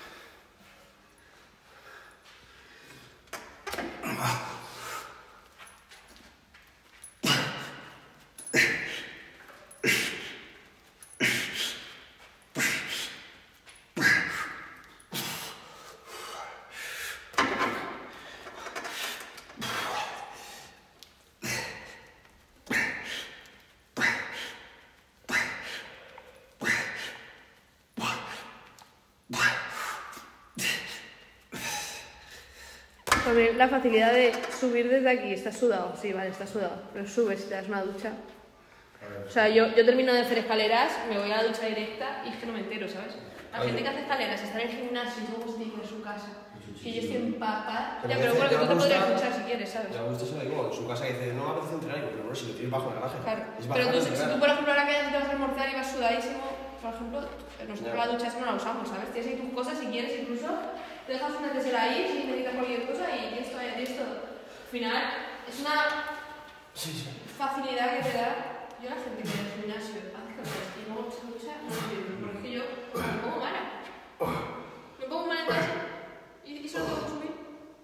[SPEAKER 3] También la facilidad de subir desde aquí, estás sudado, sí, vale, estás sudado, pero subes y te das una ducha. O sea, yo, yo termino de hacer escaleras, me voy a la ducha directa y es que no me entero, ¿sabes? La gente que hace escaleras está en el gimnasio y luego se tiene que ir a su casa. Y yo estoy empapada. Ya, pero bueno, que tú te podrías duchar si quieres, ¿sabes?
[SPEAKER 1] Ya me gusta eso de como en su casa dice, no me apetece entrenar, y pero bueno, si lo tienes bajo en el garaje.
[SPEAKER 3] Claro,
[SPEAKER 1] Es
[SPEAKER 3] pero tú,
[SPEAKER 1] barato
[SPEAKER 3] si
[SPEAKER 1] entrenar.
[SPEAKER 3] tú, por ejemplo, ahora que te vas a almorzar y vas sudadísimo, por ejemplo, nosotros
[SPEAKER 1] Ya.
[SPEAKER 3] la ducha esa no la usamos, ¿sabes? Tienes ahí tus cosas si quieres, incluso te dejas una tesera ahí si necesitas cualquier cosa y tienes todo, ya tienes todo. Al final, es una
[SPEAKER 1] Sí, sí.
[SPEAKER 3] facilidad que te da. Yo la gente que en el gimnasio hace cosas y luego se ducha, no lo entiendo, porque es que yo me pongo mala. Me pongo mala en casa y, y solo tengo que subir.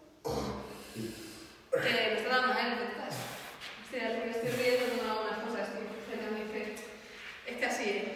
[SPEAKER 3] Que me está dando mal el podcast. Estoy, me estoy riendo de algunas cosas que gente me dice, es que así, ¿eh?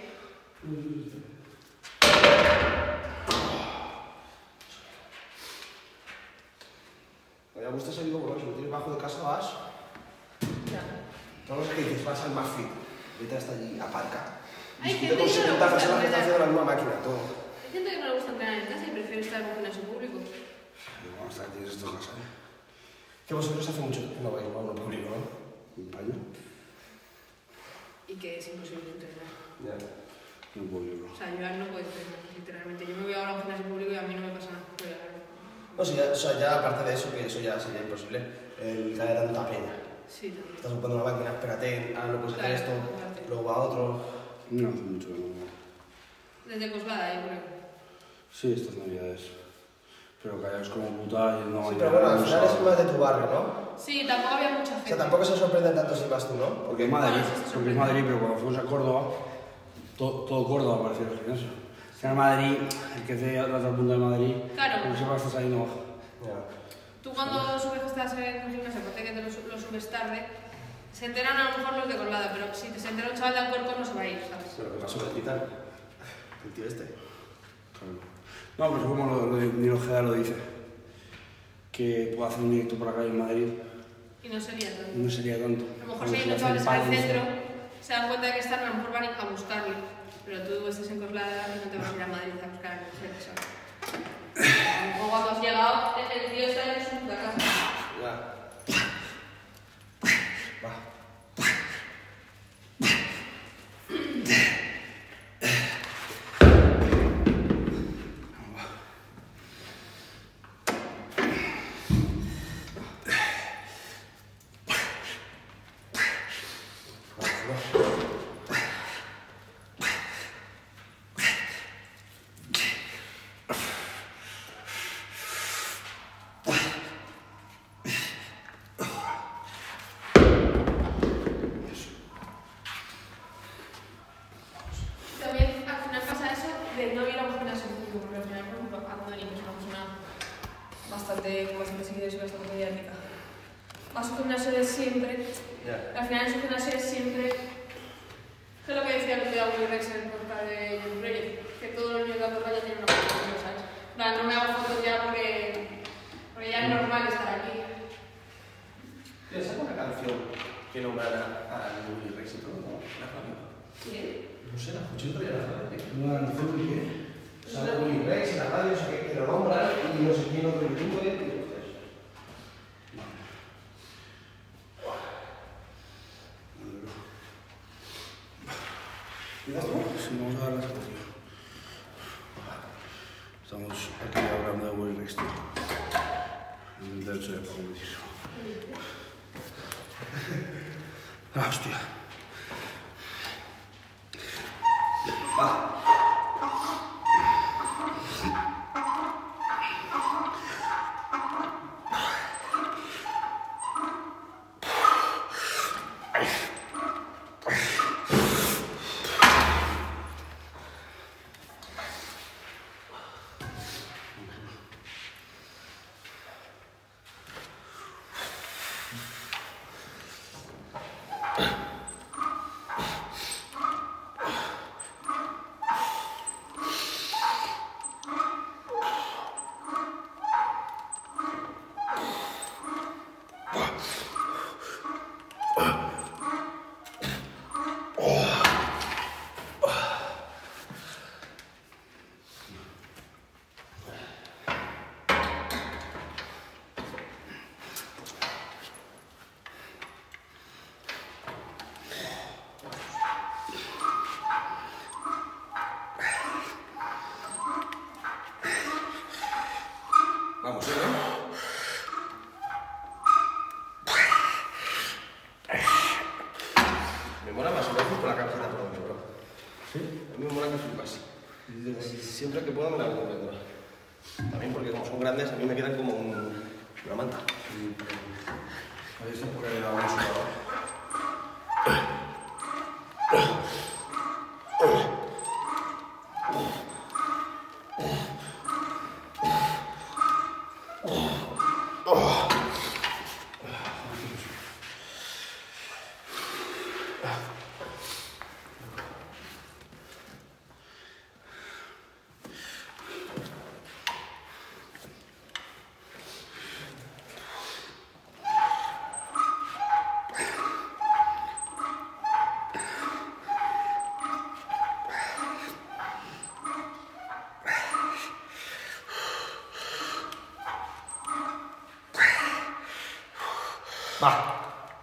[SPEAKER 1] Me gusta ese digo, bueno, si lo tienes bajo de casa vas.
[SPEAKER 3] Ya.
[SPEAKER 1] Todos los que dices, vas al más fit. Ahorita está allí, aparca.
[SPEAKER 3] Hay
[SPEAKER 1] Discute
[SPEAKER 3] gente
[SPEAKER 1] con
[SPEAKER 3] que no le
[SPEAKER 1] setenta
[SPEAKER 3] gusta
[SPEAKER 1] personas que están
[SPEAKER 3] entrenar.
[SPEAKER 1] haciendo la misma máquina, todo.
[SPEAKER 3] Hay gente que no le gusta entrenar en casa y prefiere estar en un gimnasio público.
[SPEAKER 2] Pero bueno, hasta que tienes esto en casa, ¿eh?
[SPEAKER 1] Que vosotros hace mucho que no vais a uno público, ¿no?
[SPEAKER 2] Un paño.
[SPEAKER 3] Y que es imposible entrenar.
[SPEAKER 1] Ya.
[SPEAKER 2] No puedo verlo.
[SPEAKER 3] O sea, yo no puedo entrenar, literalmente. Yo me voy ahora a un gimnasio público y a mí no me pasa nada. Pero, claro.
[SPEAKER 1] No, sí, ya, o sea, ya aparte de eso, que eso ya sería imposible, el caer tanta peña.
[SPEAKER 3] Sí, también.
[SPEAKER 1] Estás ocupando una máquina, espérate, ahora no puedes hacer
[SPEAKER 3] Claro,
[SPEAKER 1] esto,
[SPEAKER 3] aparte.
[SPEAKER 1] luego va otro.
[SPEAKER 2] No hace mucho que no.
[SPEAKER 3] Desde Coslada, yo creo.
[SPEAKER 2] Sí, estas navidades. Pero callaos como puta y no
[SPEAKER 1] Sí,
[SPEAKER 2] hay
[SPEAKER 1] pero bueno,
[SPEAKER 2] nada,
[SPEAKER 1] al
[SPEAKER 2] no
[SPEAKER 1] final es
[SPEAKER 2] sabe.
[SPEAKER 1] más de tu barrio, ¿no?
[SPEAKER 3] Sí, tampoco había mucha
[SPEAKER 1] O
[SPEAKER 3] gente.
[SPEAKER 1] sea, tampoco se sorprenden tanto si vas tú, ¿no?
[SPEAKER 2] Porque es Madrid,
[SPEAKER 3] Bueno, sí se
[SPEAKER 2] porque es
[SPEAKER 3] sorprende.
[SPEAKER 2] Madrid, pero cuando fuimos a Córdoba, todo, todo Córdoba parecía el gimnasio. Si era Madrid, el que esté a la otra punta de Madrid,
[SPEAKER 3] Claro.
[SPEAKER 2] no sepa que estás ahí no baja.
[SPEAKER 1] Ya.
[SPEAKER 3] Tú cuando subes que estás en el gimnasio, aparte que te lo, su- lo subes tarde, se enteran a lo mejor los de Coslada, pero si te se entera un chaval de Alcorcón no se va a ir, ¿sabes?
[SPEAKER 1] Pero ¿qué pasó con el titán? El tío este.
[SPEAKER 2] Claro. No, pero es como lo, lo, ni Ojeda lo dice. Que puedo hacer un directo por la calle en Madrid,
[SPEAKER 3] Y no sería tanto.
[SPEAKER 2] no sería tanto.
[SPEAKER 3] A lo mejor
[SPEAKER 2] Cuando
[SPEAKER 3] si hay
[SPEAKER 2] se
[SPEAKER 3] unos
[SPEAKER 2] hacen
[SPEAKER 3] chavales en el
[SPEAKER 2] panes,
[SPEAKER 3] centro, se dan cuenta de que están, a lo mejor van a buscarle. Pero tú estás en Coslada y no te vas a ir a Madrid a buscar a la mujer, ¿sabes? A lo mejor cuando has llegado, el el tío está en su puta casa.
[SPEAKER 1] Ya. Va. Vamos.
[SPEAKER 3] gimnasio público, porque al final, por ejemplo, Andoni, que es una persona bastante, con bastante seguidores y bastante mediática, va a su gimnasio de siempre,
[SPEAKER 1] Ya.
[SPEAKER 3] al final en su gimnasio es siempre, que es lo que decía el otro día Willy Rex en el podcast de John Reyes, que todos los niños de la ya tienen una foto conmigo, ¿sabes? En plan, no me hago fotos ya porque, porque ya es normal estar aquí.
[SPEAKER 1] Tío, ¿sabes una canción que nombran a Willy Rex y todo? ¿No? ¿La radio?
[SPEAKER 3] ¿Sí?
[SPEAKER 1] No sé, la escuché otro día en la radio, tío.
[SPEAKER 2] ¿Una canción de qué?
[SPEAKER 1] Sale Willy Rex en la radio, o sea, que, que lo nombran y no sé quién otro youtuber, tío.
[SPEAKER 2] ¿Cuidas tú? Sí, vamos a dar la situación. Estamos aquí hablando de Willy Rex, tío. El derecho de competir. Ah, hostia.
[SPEAKER 1] Va. Vamos, ¿eh? Me mola más el ojo con la camiseta por dentro, bro.
[SPEAKER 2] ¿Sí?
[SPEAKER 1] A mí me mola que flipas. Siempre que puedo me la hago completa. También porque como son grandes, a mí me quedan como un, una manta.
[SPEAKER 2] Sí. Ahí está porque la vamos a ver.
[SPEAKER 1] Va.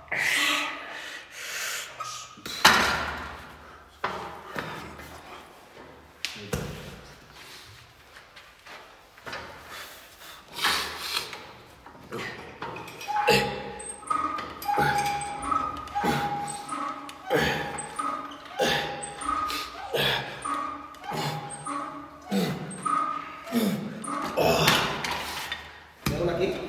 [SPEAKER 1] ¿Tengo una aquí?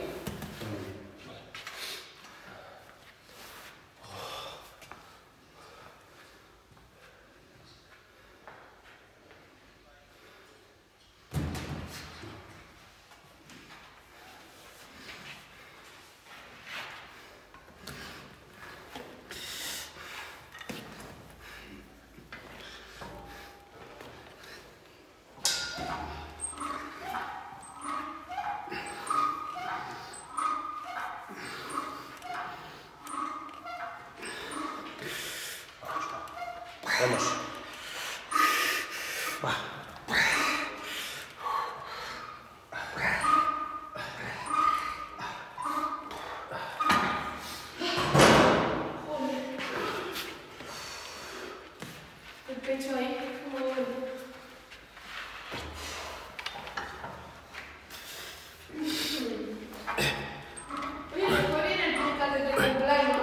[SPEAKER 1] Vamos. Va.
[SPEAKER 3] El pecho ahí, como duele. Oye, ¿fue bien el podcast de tu cumpleaños?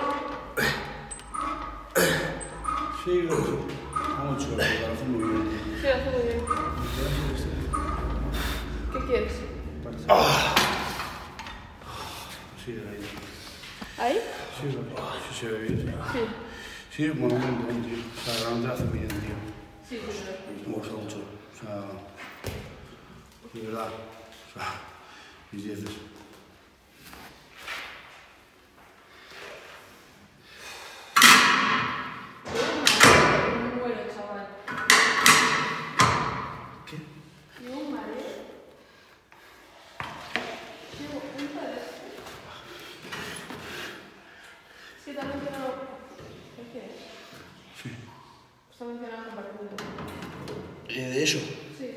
[SPEAKER 2] Sí, lo sé. Mucho, lo hace muy bien.
[SPEAKER 3] Sí, lo hace muy bien. ¿Qué quieres?
[SPEAKER 2] Sí, ahí.
[SPEAKER 3] ¿Ahí?
[SPEAKER 2] Sí, lo sí, se ve bien.
[SPEAKER 3] Sí.
[SPEAKER 2] Sí, es muy bien, tío. O sea, realmente hace bien, tío.
[SPEAKER 3] Sí, sí, sí.
[SPEAKER 2] Me gusta mucho. O sea, De verdad. O sea, mis dieces.
[SPEAKER 3] Me muero, chaval.
[SPEAKER 2] ¿Qué?
[SPEAKER 3] Llevo un mareo. Llevo un mareo. Es que te ha mencionado... ¿Qué es?
[SPEAKER 2] Sí.
[SPEAKER 3] Os ha mencionado compartido.
[SPEAKER 2] Eh, ¿De eso?
[SPEAKER 3] Sí.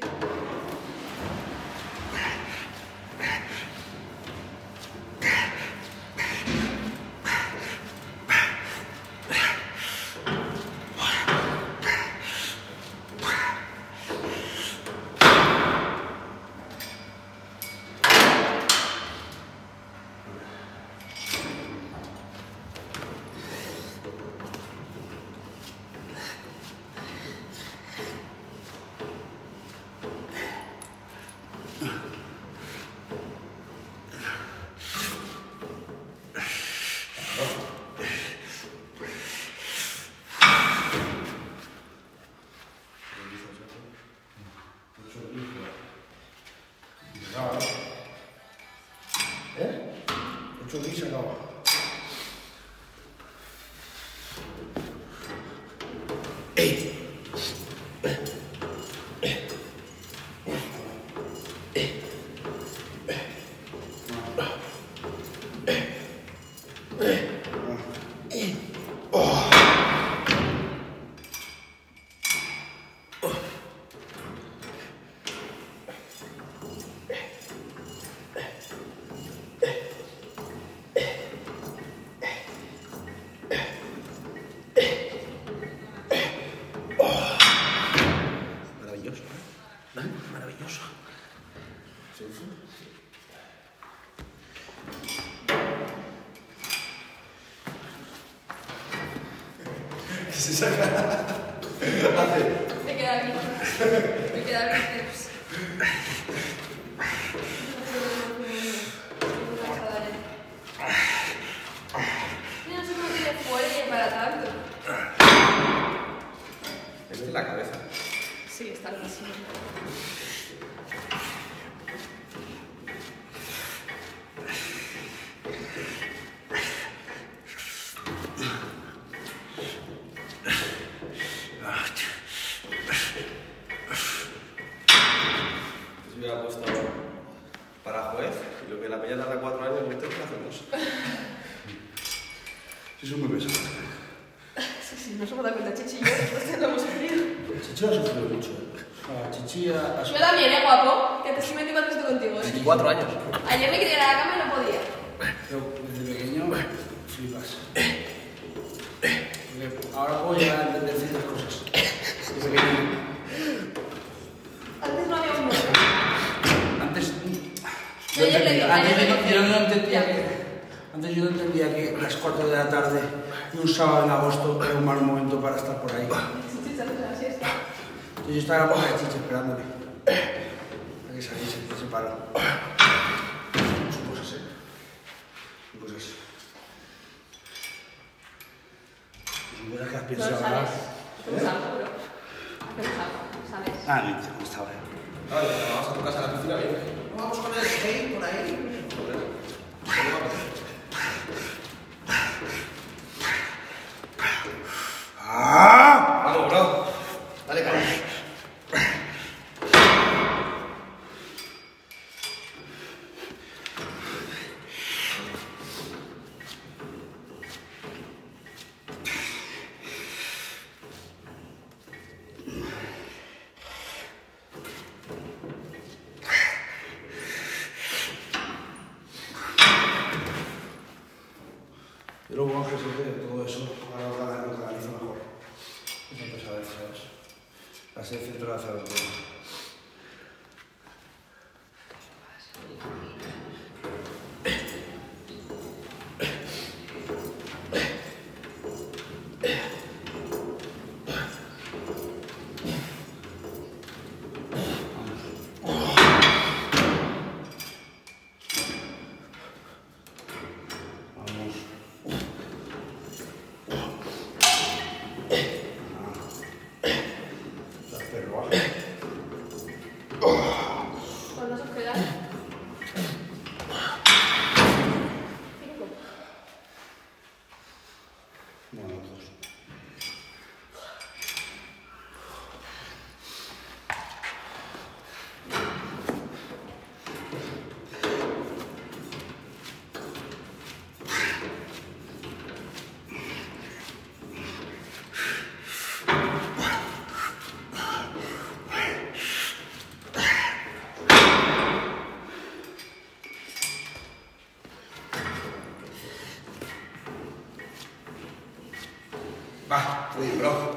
[SPEAKER 2] ¿Eh? Ocho días se acaba. ¡Ey!
[SPEAKER 1] Maravilloso, ¿eh? Maravilloso. Sí, sí. ¿Qué se saca? Hace.
[SPEAKER 3] Me queda aquí. Me queda aquí. Yo no sé cómo tiene fuelle para tanto.
[SPEAKER 1] Es de la cabeza.
[SPEAKER 3] Sí, está loquísimo.
[SPEAKER 1] Si hubiera puesto para juez y lo que la peña tarda cuatro años, ¿viste lo que hacemos?
[SPEAKER 2] Sí, son muy pesados.
[SPEAKER 3] Sí, sí, no se me da cuenta, Chichi y yo después lo hemos sufrido.
[SPEAKER 2] Chichi ha sufrido mucho. O sea, Chichi ha...
[SPEAKER 3] Yo también, ¿eh, guapo? Que te estoy veinticuatro estoy contigo. ¿Eh?
[SPEAKER 1] veinticuatro años.
[SPEAKER 3] Ayer me quería ir a la cama y no podía.
[SPEAKER 2] Yo desde pequeño flipas. Porque ahora puedo llegar a entender ciertas cosas. Desde pequeño.
[SPEAKER 3] Antes no había un nombre.
[SPEAKER 2] Antes...
[SPEAKER 3] Yo ayer le digo,
[SPEAKER 2] Antes
[SPEAKER 3] ayer
[SPEAKER 2] yo
[SPEAKER 3] le
[SPEAKER 2] no-
[SPEAKER 3] digo.
[SPEAKER 2] yo no entendía
[SPEAKER 3] Ya.
[SPEAKER 2] que... Antes yo no entendía que las cuatro de la tarde y un sábado en agosto era un mal momento para estar por ahí.
[SPEAKER 3] Chichi, ¿sabes la siesta?
[SPEAKER 2] Entonces yo estaba en la boca de Chichi esperándome. A que saliese ese palo. Son cosas, ¿eh? Son cosas. Son cosas que has
[SPEAKER 3] No
[SPEAKER 2] pensado,
[SPEAKER 3] lo
[SPEAKER 2] ¿verdad?
[SPEAKER 3] sabes. Hacemos algo, bro. Hacemos algo, ¿sabes?
[SPEAKER 2] Ah, no, no estaba ahí.
[SPEAKER 1] Vale, vamos a tu casa a la piscina, bien. Vamos con el skate por ahí.
[SPEAKER 2] ¡Ah!
[SPEAKER 1] Vamos, bro. Dale, cabrón.
[SPEAKER 2] Y luego Ángel se ve todo eso, ahora lo canalizo- lo canalizo mejor. Esa pesadez, ¿sabes? La sed central hacia el todo. Vamos.
[SPEAKER 1] Uy, bro.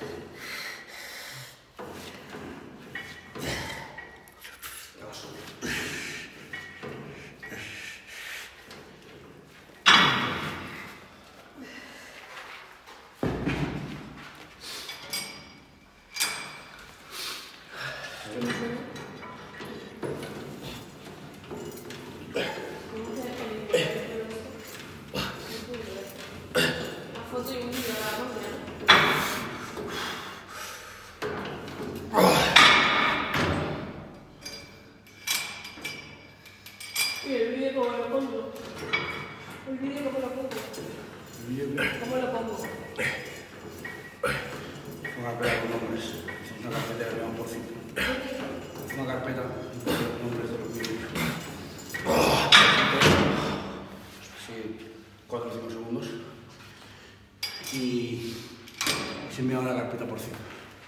[SPEAKER 3] Y el vídeo cómo lo pongo. El vídeo cómo lo pongo.
[SPEAKER 2] ¿El vídeo qué?
[SPEAKER 3] ¿Cómo lo pongo?
[SPEAKER 2] Una carpeta con nombres. Es una carpeta que llevamos por cinco. Es una carpeta con nombres de los vídeos. Así, cuatro o cinco segundos. Y se envía una carpeta por cinco.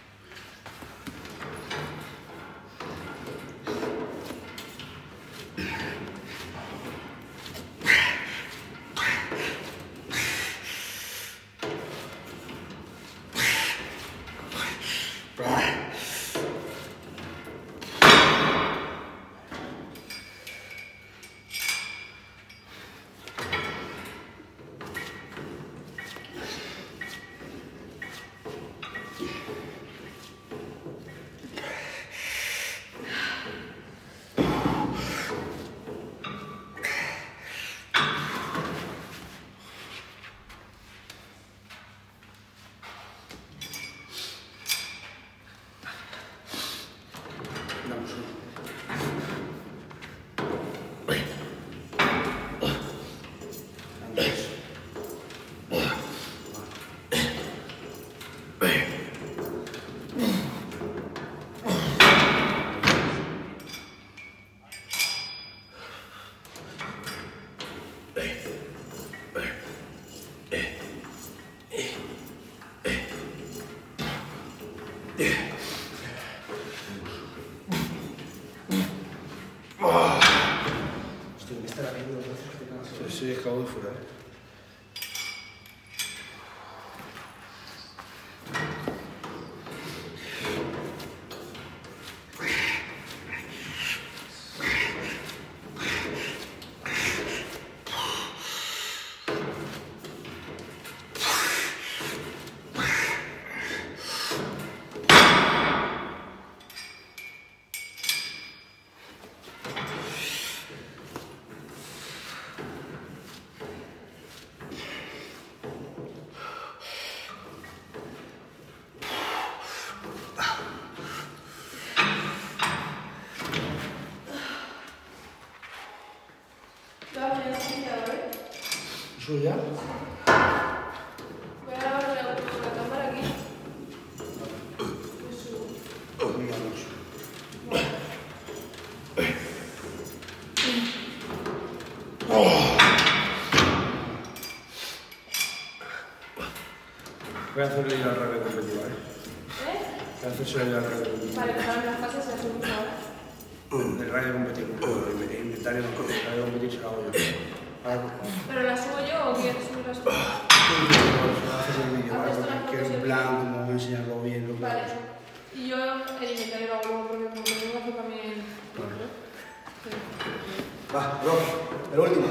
[SPEAKER 2] Sí, acabo de furar. ¿Suya?
[SPEAKER 3] Voy a grabar la, la cámara aquí.
[SPEAKER 2] Vamos. Voy a hacerle ya el revés competitivo, ¿eh?
[SPEAKER 3] ¿Eh?
[SPEAKER 2] Voy a hacerle ya el revés competitivo.
[SPEAKER 3] Vale, pues ahora las fases se hacen ahora.
[SPEAKER 2] El radio competitivo, el inventario no, el radio competitivo se lo hago yo. Ahora,
[SPEAKER 3] ¿Pero las subo yo o quieres subir las cosas?
[SPEAKER 2] haces el vídeo, ¿vale? Porque quiero en plan como enseñarlo bien, lo que
[SPEAKER 3] Vale.
[SPEAKER 2] hago.
[SPEAKER 3] Y yo el inventario lo hago luego porque como que tengo que hacer también...
[SPEAKER 2] Vale.
[SPEAKER 3] Sí.
[SPEAKER 1] Va, bro. El último.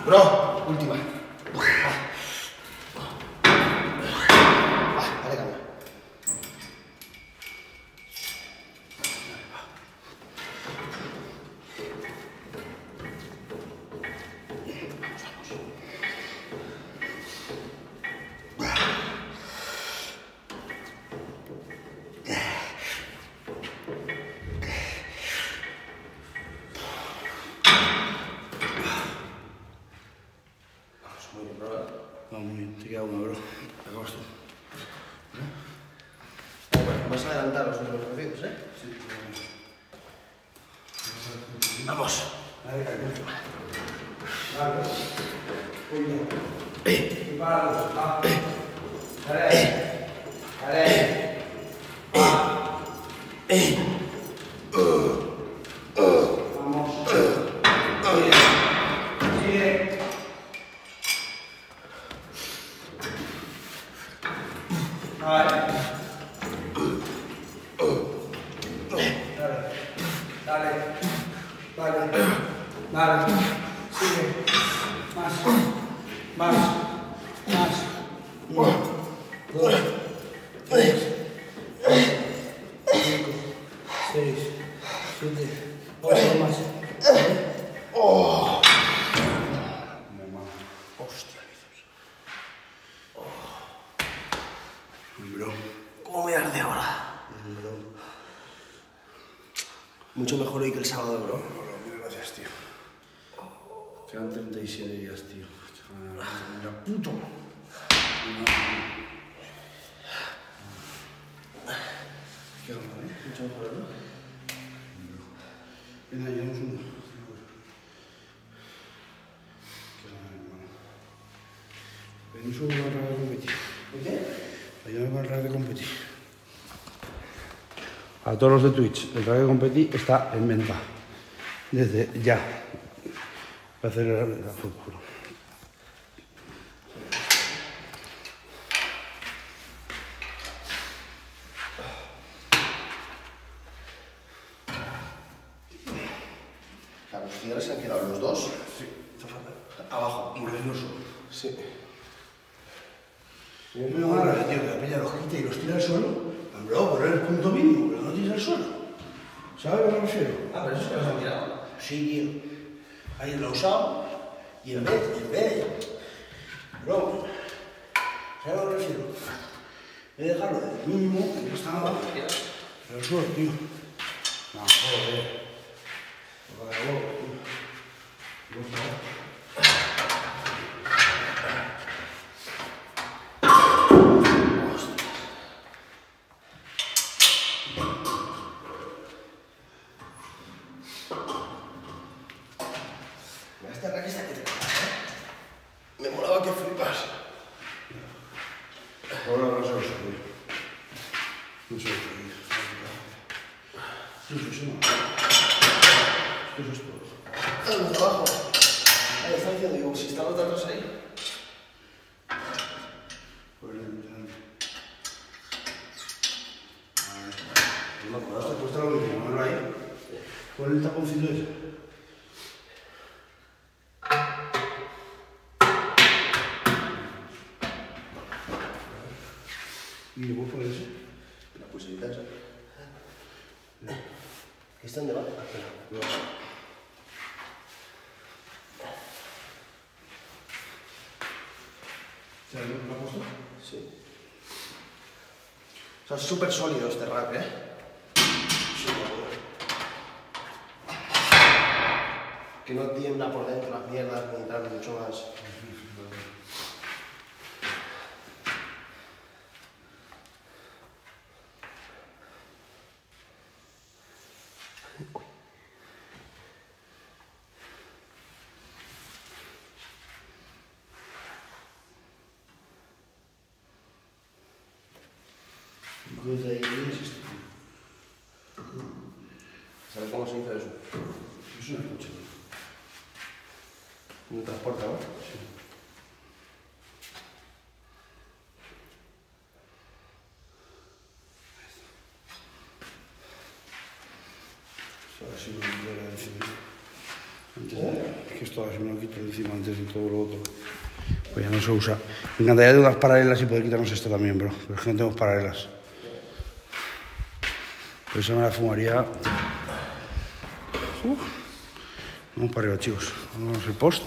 [SPEAKER 1] Bro, última. Va, dale caña. Muy bien, bro.
[SPEAKER 2] Va muy bien, te queda una, bro. Acabas tú.
[SPEAKER 1] Bueno, vas a adelantar los últimos ejercicios, ¿eh?
[SPEAKER 2] Sí.
[SPEAKER 1] Vamos.
[SPEAKER 2] Dale, dale, última. Vale. Uno. Preparados. Va. Dale. Dale. Va. Vamos. Sigue. Sigue. Vale. Dale. Dale. Dale. Dale. Sigue. Más. Más. Más. Uno. Dos. Tres. Cuatro. Cinco. Seis. Siete. Ocho más. Oh. Hostia, bro.
[SPEAKER 1] ¿Cómo me arde ahora?
[SPEAKER 2] Bro.
[SPEAKER 1] Mucho mejor hoy que el sábado, bro.
[SPEAKER 2] Bro, mil gracias, tío. Quedan treinta y siete días, tío. Mira, puto. ¿Qué onda, eh?
[SPEAKER 1] Mucho mejor, ¿no?
[SPEAKER 2] Venga, llevamos uno. ¿Qué onda, hermano? Venimos con el rato de competir.
[SPEAKER 1] ¿Y qué?
[SPEAKER 2] Ayúdame con el rato de competir. A todos los de Twitch, el rato de competir está en venta. Desde ya. Para hacer el fútbol.
[SPEAKER 1] Claro, los cierres se han quedado los dos.
[SPEAKER 2] Sí.
[SPEAKER 1] Abajo.
[SPEAKER 2] Maravilloso.
[SPEAKER 1] Sí.
[SPEAKER 2] Me da rabia, tío, que la peña los quita y los tira al suelo. Bro, pero es el punto mínimo, pero no tires al suelo. ¿Sabes a qué me refiero?
[SPEAKER 1] Ah, pero eso es que los han tirado.
[SPEAKER 2] Sí, tío. Alguien lo ha usado y en vez, en vez, bro, ¿sabes a qué me refiero? He de dejarlo del mínimo, que no está nada, pero el suelo, tío. No, joder. Por cada huevo, tío. Por favor.
[SPEAKER 1] Mira, esta raqueta está que te cagas, ¿eh? Me molaba que flipas.
[SPEAKER 2] Ahora no se lo subí. No se lo subí. Eso es una. Esto es todo.
[SPEAKER 1] Ah, los de abajo. Ahí está diciendo, digo, si están los de atrás ahí.
[SPEAKER 2] Pues lentamente. No me acuerdo, te cuesta lo mismo, ponlo ahí. Pon el taponcito ese. Y le puedo poner ese.
[SPEAKER 1] La pulserita esa. ¿Este dónde va? Ah, espera.
[SPEAKER 2] No. ¿Sabes lo que me ha puesto?
[SPEAKER 1] Sí. O sea, es súper sólido este rack, ¿eh?
[SPEAKER 2] Sí, bueno.
[SPEAKER 1] Que no tiembla por dentro las mierdas ni tal, mucho más.
[SPEAKER 2] Cruz de ahí es esto.
[SPEAKER 1] ¿Sabes cómo se hizo eso?
[SPEAKER 2] Es una coche.
[SPEAKER 1] Un transporte, ¿no?
[SPEAKER 2] Sí. Ahora sí me voy a decir. Antes de... que esto se me lo quito encima antes de todo lo otro. Pues ya no se usa. Me encantaría de unas paralelas y poder quitarnos esto también, bro. Pero es que no tengo paralelas. Por eso me la fumaría. Uf. Vamos para arriba, chicos. Vamos el post.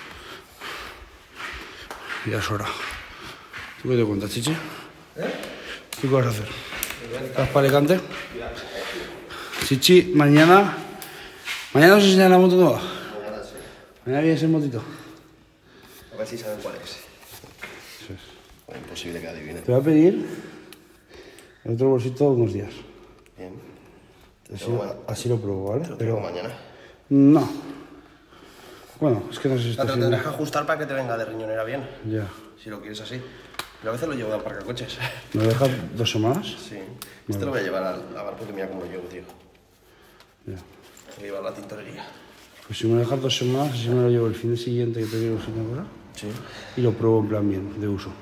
[SPEAKER 2] Ya es hora. ¿Tú qué te cuentas, Chichi?
[SPEAKER 1] ¿Eh?
[SPEAKER 2] ¿Tú qué vas a hacer? ¿Estás para Alicante? Chichi, mañana... ¿Mañana nos enseñan la moto nueva?
[SPEAKER 1] Mañana sí.
[SPEAKER 2] Mañana vienes en motito.
[SPEAKER 1] A ver si saben cuál es.
[SPEAKER 2] Eso es.
[SPEAKER 1] O imposible que adivinen.
[SPEAKER 2] Te voy a pedir el otro bolsito unos días.
[SPEAKER 1] Bien. Te
[SPEAKER 2] Así,
[SPEAKER 1] tengo ma-
[SPEAKER 2] así lo pruebo, ¿vale?
[SPEAKER 1] te lo
[SPEAKER 2] Pero
[SPEAKER 1] tengo mañana.
[SPEAKER 2] no. Bueno, es que no sé si
[SPEAKER 1] O
[SPEAKER 2] está
[SPEAKER 1] sea, te lo
[SPEAKER 2] haciendo...
[SPEAKER 1] tendrás que ajustar para que te venga de riñonera bien.
[SPEAKER 2] Ya.
[SPEAKER 1] Si lo quieres así. Yo a veces lo llevo al parcacoches.
[SPEAKER 2] ¿Me lo dejas dos semanas?
[SPEAKER 1] Sí. Este lo voy a llevar al lavar porque mira cómo lo llevo, tío.
[SPEAKER 2] Ya.
[SPEAKER 1] Voy a llevar la tintorería.
[SPEAKER 2] Pues si me lo dejas dos semanas, así me lo llevo el fin de siguiente que te digo sin cosa.
[SPEAKER 1] Sí.
[SPEAKER 2] Y lo pruebo en plan bien, de uso.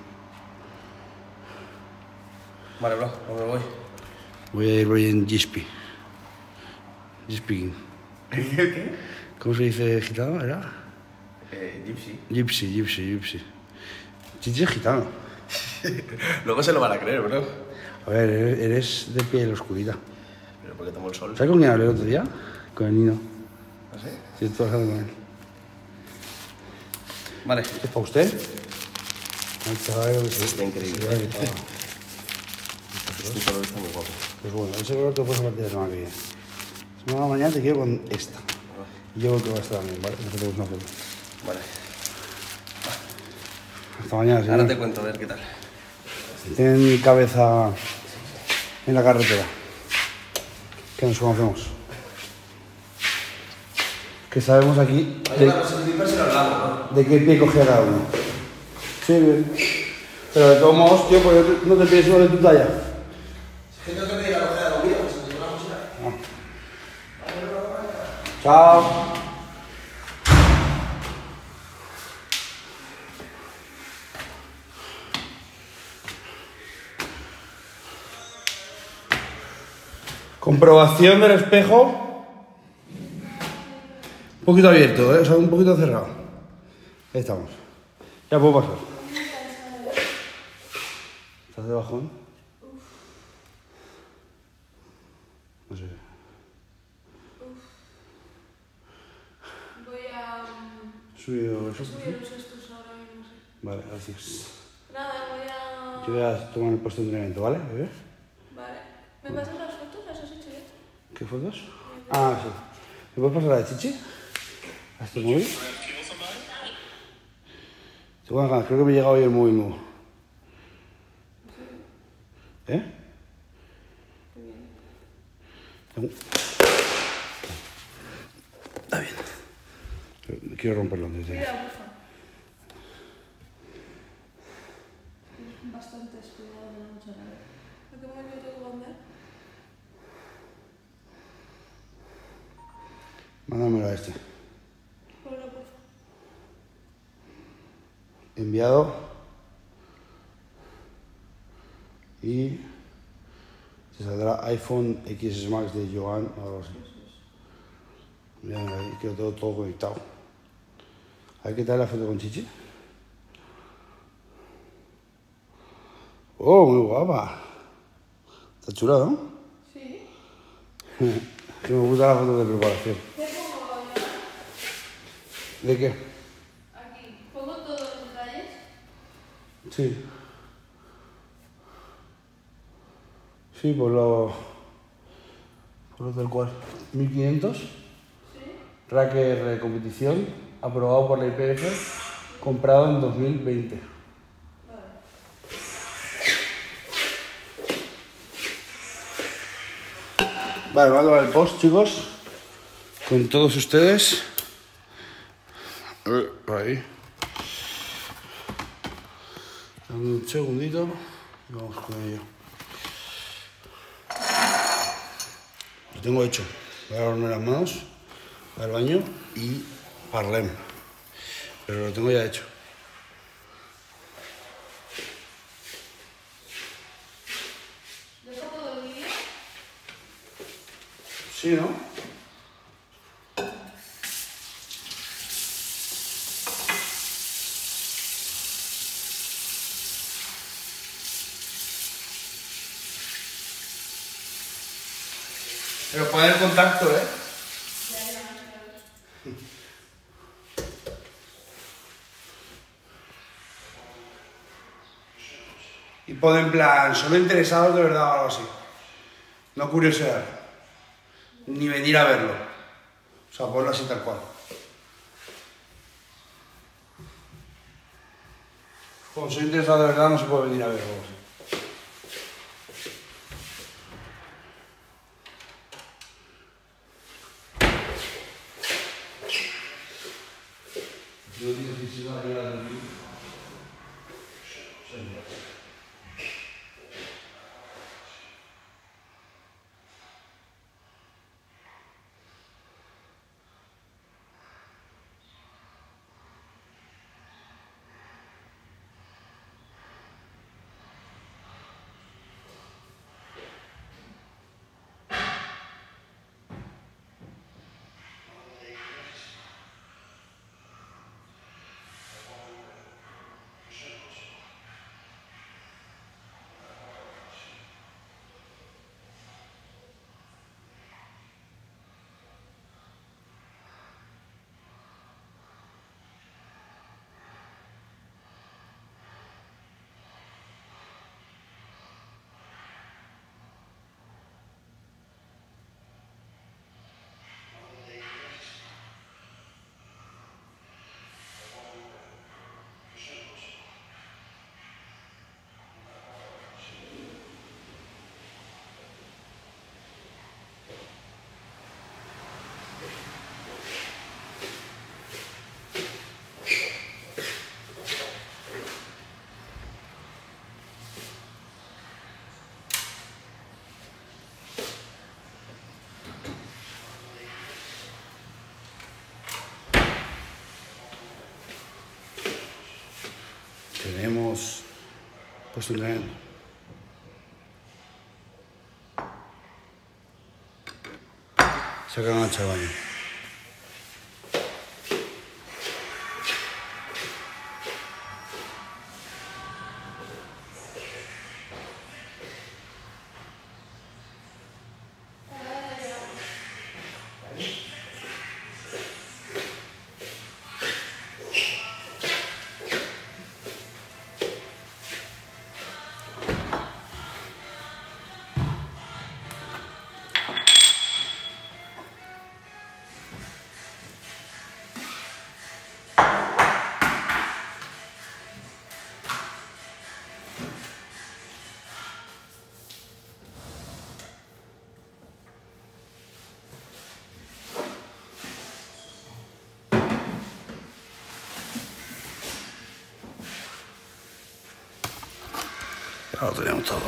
[SPEAKER 1] Vale, bro, pues me voy.
[SPEAKER 2] Voy a ir hoy en Gispi. Gispi.
[SPEAKER 1] ¿Qué?
[SPEAKER 2] ¿Cómo se dice gitano? ¿Era?
[SPEAKER 1] Eh, Gypsy.
[SPEAKER 2] Gypsy, gypsy, gypsy. Chichi es gitano.
[SPEAKER 1] Luego se lo van a creer, bro.
[SPEAKER 2] A ver, eres, eres de piel oscurita.
[SPEAKER 1] Pero porque tomo el sol.
[SPEAKER 2] ¿Sabes con quién hablé el otro día? Con el Nino.
[SPEAKER 1] ¿Ah, sí?
[SPEAKER 2] Sí, estoy trabajando con él.
[SPEAKER 1] Vale.
[SPEAKER 2] ¿Es para usted? Ay, chaval, que sí.
[SPEAKER 1] Está increíble.
[SPEAKER 2] Sí, ahí está.
[SPEAKER 1] Este color está muy guapo.
[SPEAKER 2] Pues bueno, ese color te lo puedes partir la semana que viene. La semana mañana te quiero con esta. Y yo creo que va a estar bien, ¿vale? No te una foto.
[SPEAKER 1] Vale.
[SPEAKER 2] Hasta mañana, señor.
[SPEAKER 1] Ahora te cuento a ver qué tal.
[SPEAKER 2] Tienen mi cabeza en la carretera. Que nos conocemos. Que sabemos aquí de, de qué pie cogía cada uno. Sí, bien. Pero de todos modos, tío, ¿por qué no te pides uno de tu talla?
[SPEAKER 1] Es que tengo que pedir la cogida de los míos, se te la música.
[SPEAKER 2] Chao. Comprobación del espejo. Un poquito abierto, ¿eh? O sea, un poquito cerrado. Ahí estamos. Ya puedo pasar. ¿Estás de bajón? No sé.
[SPEAKER 3] Voy a
[SPEAKER 2] Subido eso.
[SPEAKER 3] subir los estos ahora mismo. Sí.
[SPEAKER 2] Vale, gracias.
[SPEAKER 3] Nada, voy a...
[SPEAKER 2] Yo voy a tomar el puesto de entrenamiento, ¿vale? ¿Bebé?
[SPEAKER 3] Vale. ¿Me pasas las fotos? ¿Las has hecho ya?
[SPEAKER 2] ¿Qué fotos? Ah, sí. ¿Me puedes pasar la de Chichi? ¿A este móvil? Tengo unas ganas, creo que me llega hoy el móvil nuevo. ¿Eh? Tengo- Está bien. Pero quiero romperlo antes de...
[SPEAKER 3] Mira, porfa. Bastante descuidado de la mucha rabia. ¿A qué momento tengo que andar?
[SPEAKER 2] Mándamelo a este.
[SPEAKER 3] Ponlo, porfa.
[SPEAKER 2] Enviado. Y... se saldrá iPhone X S Max de Joan o algo así. Mira, ahí quedó todo, todo conectado. A ver qué tal la foto con Chichi. Oh, muy guapa. Está chula, ¿no?
[SPEAKER 3] Sí.
[SPEAKER 2] Que me gusta la foto de preparación.
[SPEAKER 3] ¿Qué pongo ya?
[SPEAKER 2] ¿De qué?
[SPEAKER 3] Aquí. ¿Pongo todos los detalles?
[SPEAKER 2] Sí. Sí, por lo... por lo del cual. mil quinientos.
[SPEAKER 3] Sí.
[SPEAKER 2] Racker de competición. Aprobado por la I P F. Comprado en dos mil veinte. Vale, vamos a tomar el post, chicos. Con todos ustedes. A ver, ahí. Dame un segundito y vamos con ello. Lo tengo hecho. Voy a lavarme las manos, al baño y parlem. Pero lo tengo ya hecho.
[SPEAKER 3] ¿Dejo todo el vídeo?
[SPEAKER 2] Sí, ¿no? Pero poner contacto, ¿eh? Y pon en plan, solo interesados de verdad o algo así. No curiosidad. Ni venir a verlo. O sea, ponlo así tal cual. Como soy interesado de verdad, no se puede venir a verlo. Yo digo que si va a llegar al fin. Tenemos puesto un tren. Saca una hacha al baño. Ya lo tenemos todo.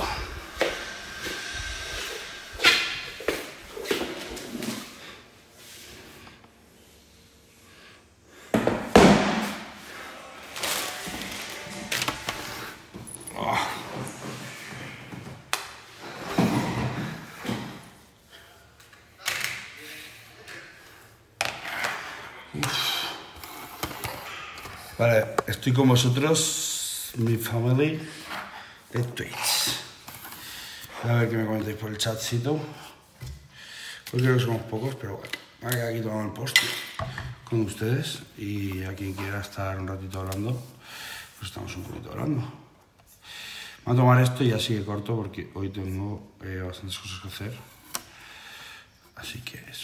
[SPEAKER 2] Vale, estoy con vosotros, mi family de Twitch. A ver qué me comentáis por el chatcito. Pues creo que somos pocos, pero bueno. Me voy a quedar aquí tomando el post con ustedes. Y a quien quiera estar un ratito hablando, pues estamos un poquito hablando. Voy a tomar esto y así que corto porque hoy tengo eh, bastantes cosas que hacer. Así que eso.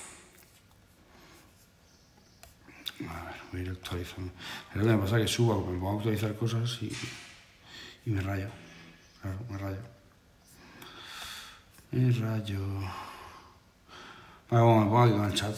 [SPEAKER 2] A ver, voy a ir actualizando. Es lo que me pasa que subo, me pongo a actualizar cosas y, y me rayo. Claro, me rayo. Me rayo. Vale, bueno, me pongo aquí con el chat.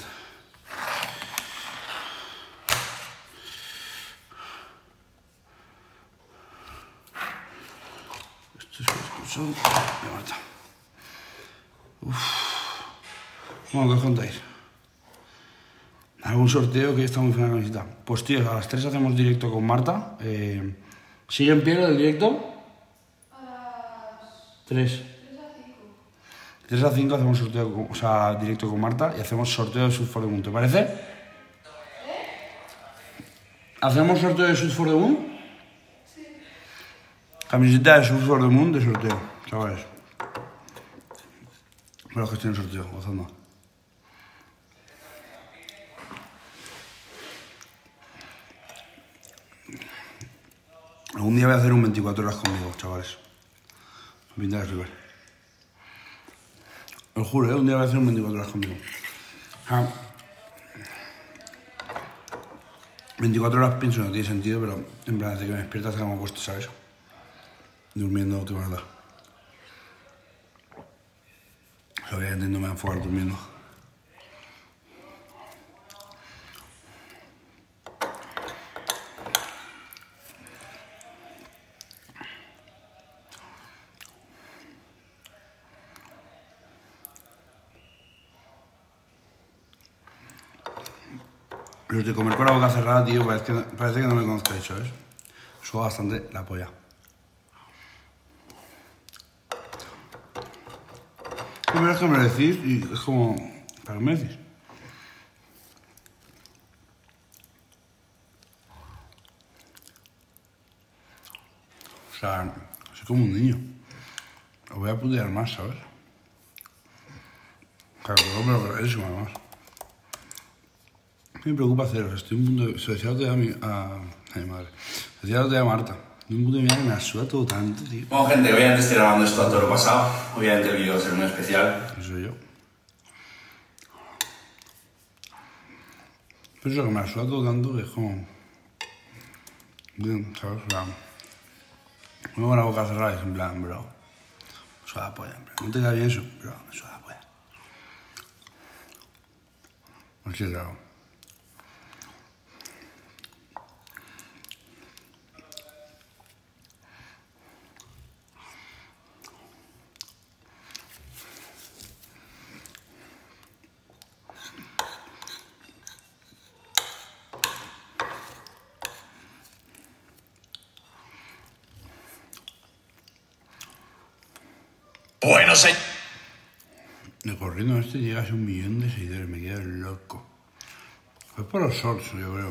[SPEAKER 2] Esto es excursión de Marta. Uff. Bueno, ¿qué os contáis? ¿Algún sorteo que está muy fina la camiseta? Pues tío, a las tres hacemos directo con Marta. Eh, ¿Sigue en pie lo del directo?
[SPEAKER 3] A las
[SPEAKER 2] tres. De tres a cinco hacemos sorteo, con, o sea, directo con Marta y hacemos sorteo de Shoot for the Moon. ¿Te parece? ¿Eh? ¿Hacemos sorteo de Shoot for the Moon? Sí. Camiseta de Shoot for the Moon de sorteo, chavales. Bueno, que estoy en el sorteo, gozando. Algún día voy a hacer un veinticuatro horas conmigo, chavales. Me pinta de flipas. Os juro, ¿eh? Un día voy a hacer un veinticuatro horas conmigo. Ah. veinticuatro horas pienso no tiene sentido, pero en plan, desde que me despiertas hasta que me acuesto, ¿sabes? Durmiendo, qué más da. Obviamente no me voy a enfocar durmiendo. Los de comer con la boca cerrada, tío, parece que, parece que no me conozcáis, ¿sabes? Suena bastante la polla. Primero es que me lo decís y es como... ¿Para qué me decís? O sea, soy como un niño. Os voy a putear más, ¿sabes? Claro, pero clarísimo, además. Me preocupa haceros, estoy en un punto de... Se decía a mi, a, a mi madre. Se decía a Marta. Estoy en un punto de mira que me la suda todo tanto, tío.
[SPEAKER 4] Bueno, gente, obviamente estoy grabando esto a todo lo pasado. Obviamente el vídeo va a ser muy especial.
[SPEAKER 2] Eso soy yo. Pero eso que me la suda todo tanto que es como... Bien, ¿sabes? O sea... Me pongo la boca cerrada y es en plan, bro. Me suda la polla, en plan. No te da bien eso, pero me suda la polla. Así es claro.
[SPEAKER 4] Bueno, sé.
[SPEAKER 2] De corriendo este llega a un millón de seguidores, me quedo loco. Es por los shorts, yo creo.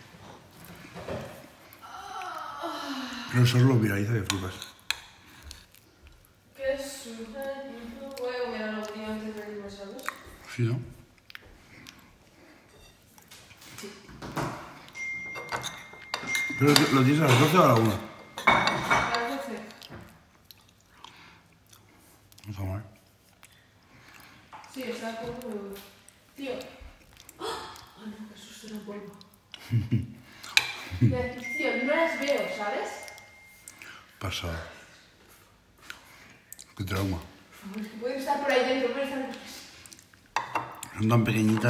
[SPEAKER 2] Los shorts los viraliza que flipas.
[SPEAKER 3] ¿Qué suda? No puedo comer algo, tío, antes de irme, ¿sabes?
[SPEAKER 2] Sí, ¿no? ¿Pero lo tienes a las doce o a la una?
[SPEAKER 3] A las doce.
[SPEAKER 2] No está mal.
[SPEAKER 3] Sí, está como... Tío. ¡Ah! ¡Ay, no, qué susto, era polvo! Tío, no las veo, ¿sabes?
[SPEAKER 2] Pasada. Qué trauma.
[SPEAKER 3] Es que pueden estar por ahí dentro, pueden estar...
[SPEAKER 2] Son tan pequeñitas.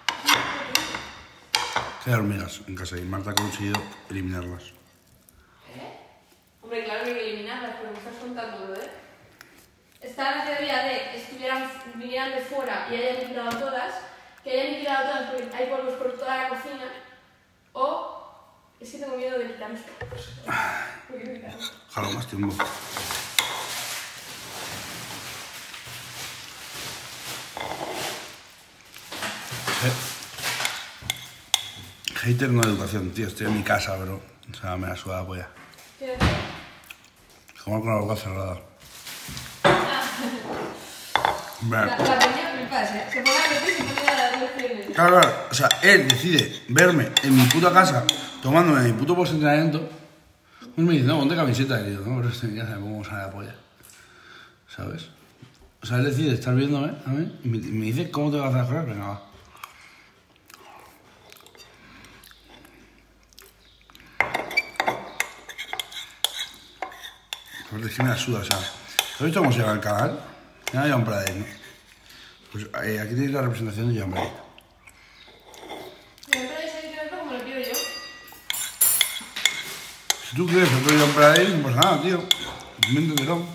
[SPEAKER 2] Que hay hormigas en casa y Marta ha conseguido eliminarlas.
[SPEAKER 3] ¿Eh? Hombre, claro que hay que eliminarlas, pero me estás contando, ¿eh? Está la teoría de que estuvieran, vinieran de fuera y hayan aniquilado todas, que hayan aniquilado todas porque hay polvos por toda la cocina, o es que tengo miedo de quitar los polvos. ¿Por qué quitarlos?
[SPEAKER 2] Jalo más tiempo. Hater no educación, tío. Estoy en mi casa, bro. O sea, me la suda la polla.
[SPEAKER 3] ¿Qué es?
[SPEAKER 2] Comer con la boca cerrada.
[SPEAKER 3] La, la peña me pasa, se pone a meter y se pone a dar lecciones.
[SPEAKER 2] Claro, claro. O sea, él decide verme en mi puta casa tomándome mi puto post-entrenamiento. Pues me dice, no, ponte camiseta. Y digo, no, pero este ya sabe cómo sale la polla. ¿Sabes? O sea, él decide estar viéndome a mí y me, y me dice, ¿cómo te vas a hacer correr? Venga, va. Pues es que me la suda, o sea. ¿Has visto cómo se llama el canal? Se llama Joan Pradell, ¿no? Pues eh, aquí tenéis la representación de Joan Pradell.
[SPEAKER 3] Me traes ahí que como lo quiero yo.
[SPEAKER 2] Si tú quieres otro Joan Pradell, no pasa nada, tío. Méntetelo.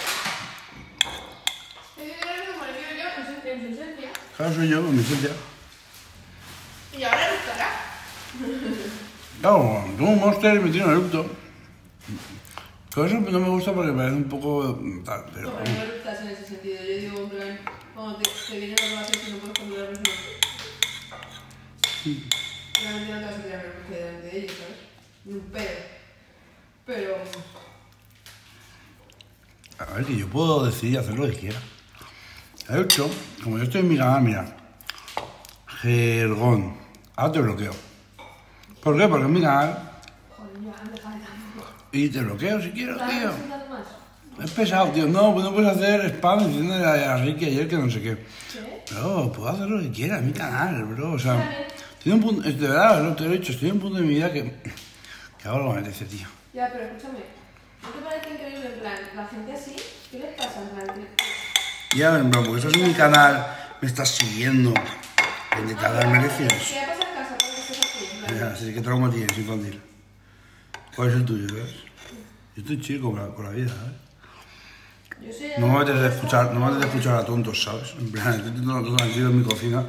[SPEAKER 3] Es que quiero como lo quiero yo, en su, en su esencia.
[SPEAKER 2] Claro, soy yo, en mi esencia.
[SPEAKER 3] Y ahora gustará.
[SPEAKER 2] Claro, tengo un monster y me tiro en eructo. Pero eso no me gusta porque me parece un poco tal, pero...
[SPEAKER 3] No, pero no estás en ese sentido. Yo digo, en plan, cuando te, te vienen los gases y no puedes controlar los demás. Realmente no te vas a tirar el delante de ellos, ¿sabes? Ni un pedo. Pero...
[SPEAKER 2] A ver, que yo puedo decidir hacer lo que quiera. De hecho, como yo estoy en mi canal, mira. Jergón. Ahora te bloqueo. ¿Por qué? Porque en mi canal.
[SPEAKER 3] Joder, ya, deja de tanto.
[SPEAKER 2] Y te bloqueo si quiero,
[SPEAKER 3] ¿Estás
[SPEAKER 2] tío.
[SPEAKER 3] presentando más?
[SPEAKER 2] Es pesado, tío. No, pues no puedes hacer spam diciendo a Ricky ayer que no sé qué.
[SPEAKER 3] ¿Qué?
[SPEAKER 2] Bro, puedo hacer lo que quiera en mi canal, bro. O sea, estoy en un punto. De verdad, no te lo he dicho. Estoy en un punto de mi vida que. que hago lo que me apetece, tío.
[SPEAKER 3] Ya, pero escúchame. ¿No te parece increíble, en plan, la gente así? ¿Qué les pasa, en plan? que-
[SPEAKER 2] Ya, en plan, porque estás en mi canal, me estás siguiendo. Intentar darme lecciones.
[SPEAKER 3] ¿Qué pasa en casa cuando estás aquí? En plan,
[SPEAKER 2] Ya, así que trauma tienes infantil. ¿Cuál es el tuyo, sabes? Yo estoy chico con la, con la vida, ¿sabes?
[SPEAKER 3] Yo soy
[SPEAKER 2] No me apetece escuchar, no me apetece escuchar a tontos, ¿sabes? En plan, estoy teniendo todo tranquilo en mi cocina.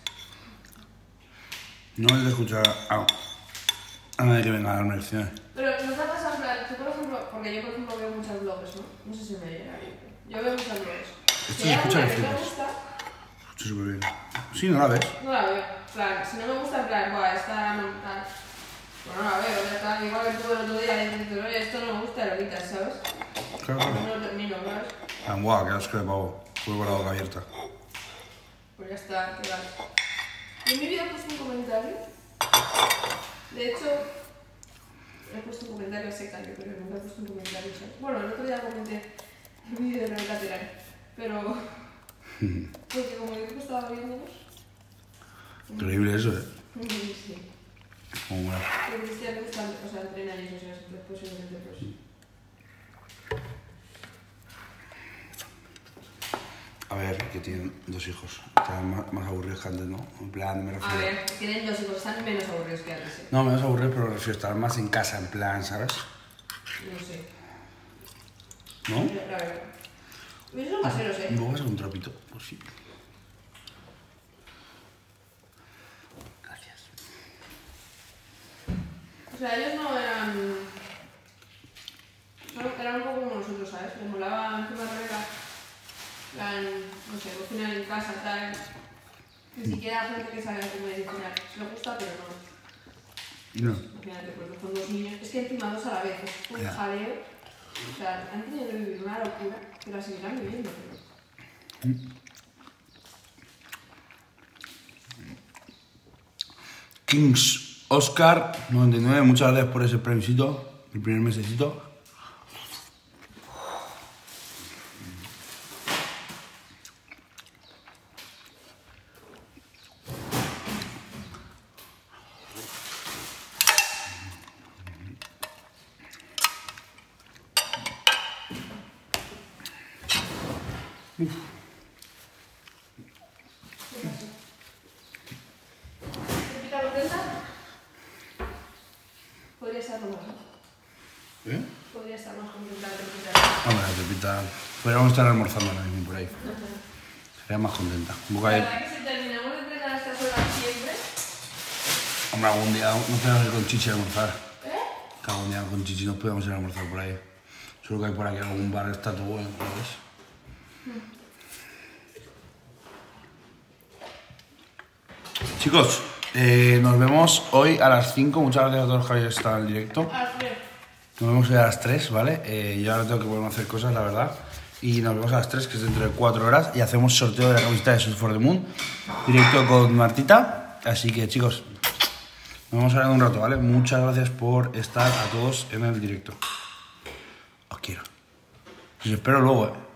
[SPEAKER 2] No me apetece escuchar a, a nadie que venga a darme lecciones.
[SPEAKER 3] Pero no te ha pasado, en plan, tú por ejemplo, porque yo por ejemplo veo muchos blogs, ¿no? No sé si me llega ahí. Yo veo muchos blogs.
[SPEAKER 2] Esto
[SPEAKER 3] Si hay
[SPEAKER 2] se escucha
[SPEAKER 3] alguna que me
[SPEAKER 2] lecciones.
[SPEAKER 3] gusta,
[SPEAKER 2] Escucha súper bien. Sí, no la ves.
[SPEAKER 3] no la veo. En plan, si no me gusta, en plan, buah, esta no, tal. Pues no la veo, ya está. Igual que tú el otro día dices, oye, esto no me gusta, lo quitas, ¿sabes?
[SPEAKER 2] Claro,
[SPEAKER 3] No
[SPEAKER 2] claro.
[SPEAKER 3] lo termino, ¿sabes?
[SPEAKER 2] Ah, guau, qué asco de pavo. Fue con la boca abierta.
[SPEAKER 3] Pues ya está, qué tal. Y en mi vida he puesto un comentario. De hecho, he puesto un comentario a seca, yo creo, nunca he puesto un comentario, ¿sabes? Bueno, el otro día comenté un vídeo de Rebeca Terán, pero. Porque como yo que estaba viéndolos.
[SPEAKER 2] Increíble eso, ¿eh?
[SPEAKER 3] Sí.
[SPEAKER 2] Como una...
[SPEAKER 3] Pero Cristian le gusta, o sea, entrenar y eso, o sea, después obviamente pues.
[SPEAKER 2] A ver, que tienen dos hijos. Están más, más aburridos que antes, ¿no? En plan, me refiero...
[SPEAKER 3] A ver, tienen dos hijos, están menos aburridos que antes, ¿eh?
[SPEAKER 2] No, menos aburridos, pero me refiero a estar más en casa, en plan, ¿sabes?
[SPEAKER 3] No sé.
[SPEAKER 2] ¿No?
[SPEAKER 3] Pero, a ver. Ellos son caseros, ¿eh?
[SPEAKER 2] ¿Me vas a un trapito? Pues sí. Gracias.
[SPEAKER 3] O sea, ellos no eran. no, eran un poco como nosotros, ¿sabes? Les molaba encima de Rebeca. Plan, no sé, cocinar en casa, tal. Ni siquiera gente que sabe comer y cocinar. Les gusta, pero no.
[SPEAKER 2] No.
[SPEAKER 3] Imagínate, porque con dos niños. Es que encima dos a la vez, es un
[SPEAKER 2] Ya.
[SPEAKER 3] jaleo. O sea, han tenido que vivir una locura que la seguirán viviendo, pero.
[SPEAKER 2] Kings Oscar noventa y nueve, muchas gracias por ese premisito, el primer mesecito.
[SPEAKER 3] ¿Pepita contenta? Podría estar más, ¿no?
[SPEAKER 2] ¿Eh?
[SPEAKER 3] Podría estar más contenta de Pepita.
[SPEAKER 2] Hombre, la Pepita, podríamos estar almorzando ahora mismo por ahí. Sería más contenta. Un
[SPEAKER 3] La
[SPEAKER 2] bocadillo.
[SPEAKER 3] verdad que si terminamos de entrenar a estas horas siempre.
[SPEAKER 2] Hombre, algún día nos podemos ir con Chichi a almorzar.
[SPEAKER 3] ¿Eh?
[SPEAKER 2] Que algún día con Chichi nos podemos ir a almorzar por ahí. Seguro que hay por aquí algún bar que está todo bueno, ¿sabes? Chicos, eh, nos vemos hoy a las cinco. Muchas gracias a todos los que habéis estado en el directo.
[SPEAKER 3] A las tres.
[SPEAKER 2] Nos vemos hoy a las tres, ¿vale? Eh, yo ahora tengo que volver a hacer cosas, la verdad. Y nos vemos a las tres, que es dentro de cuatro horas. Y hacemos sorteo de la camiseta de Shoot for the Moon. Directo con Martita. Así que, chicos, nos vemos ahora en un rato, ¿vale? Muchas gracias por estar a todos en el directo. Os quiero. Os espero luego, ¿eh?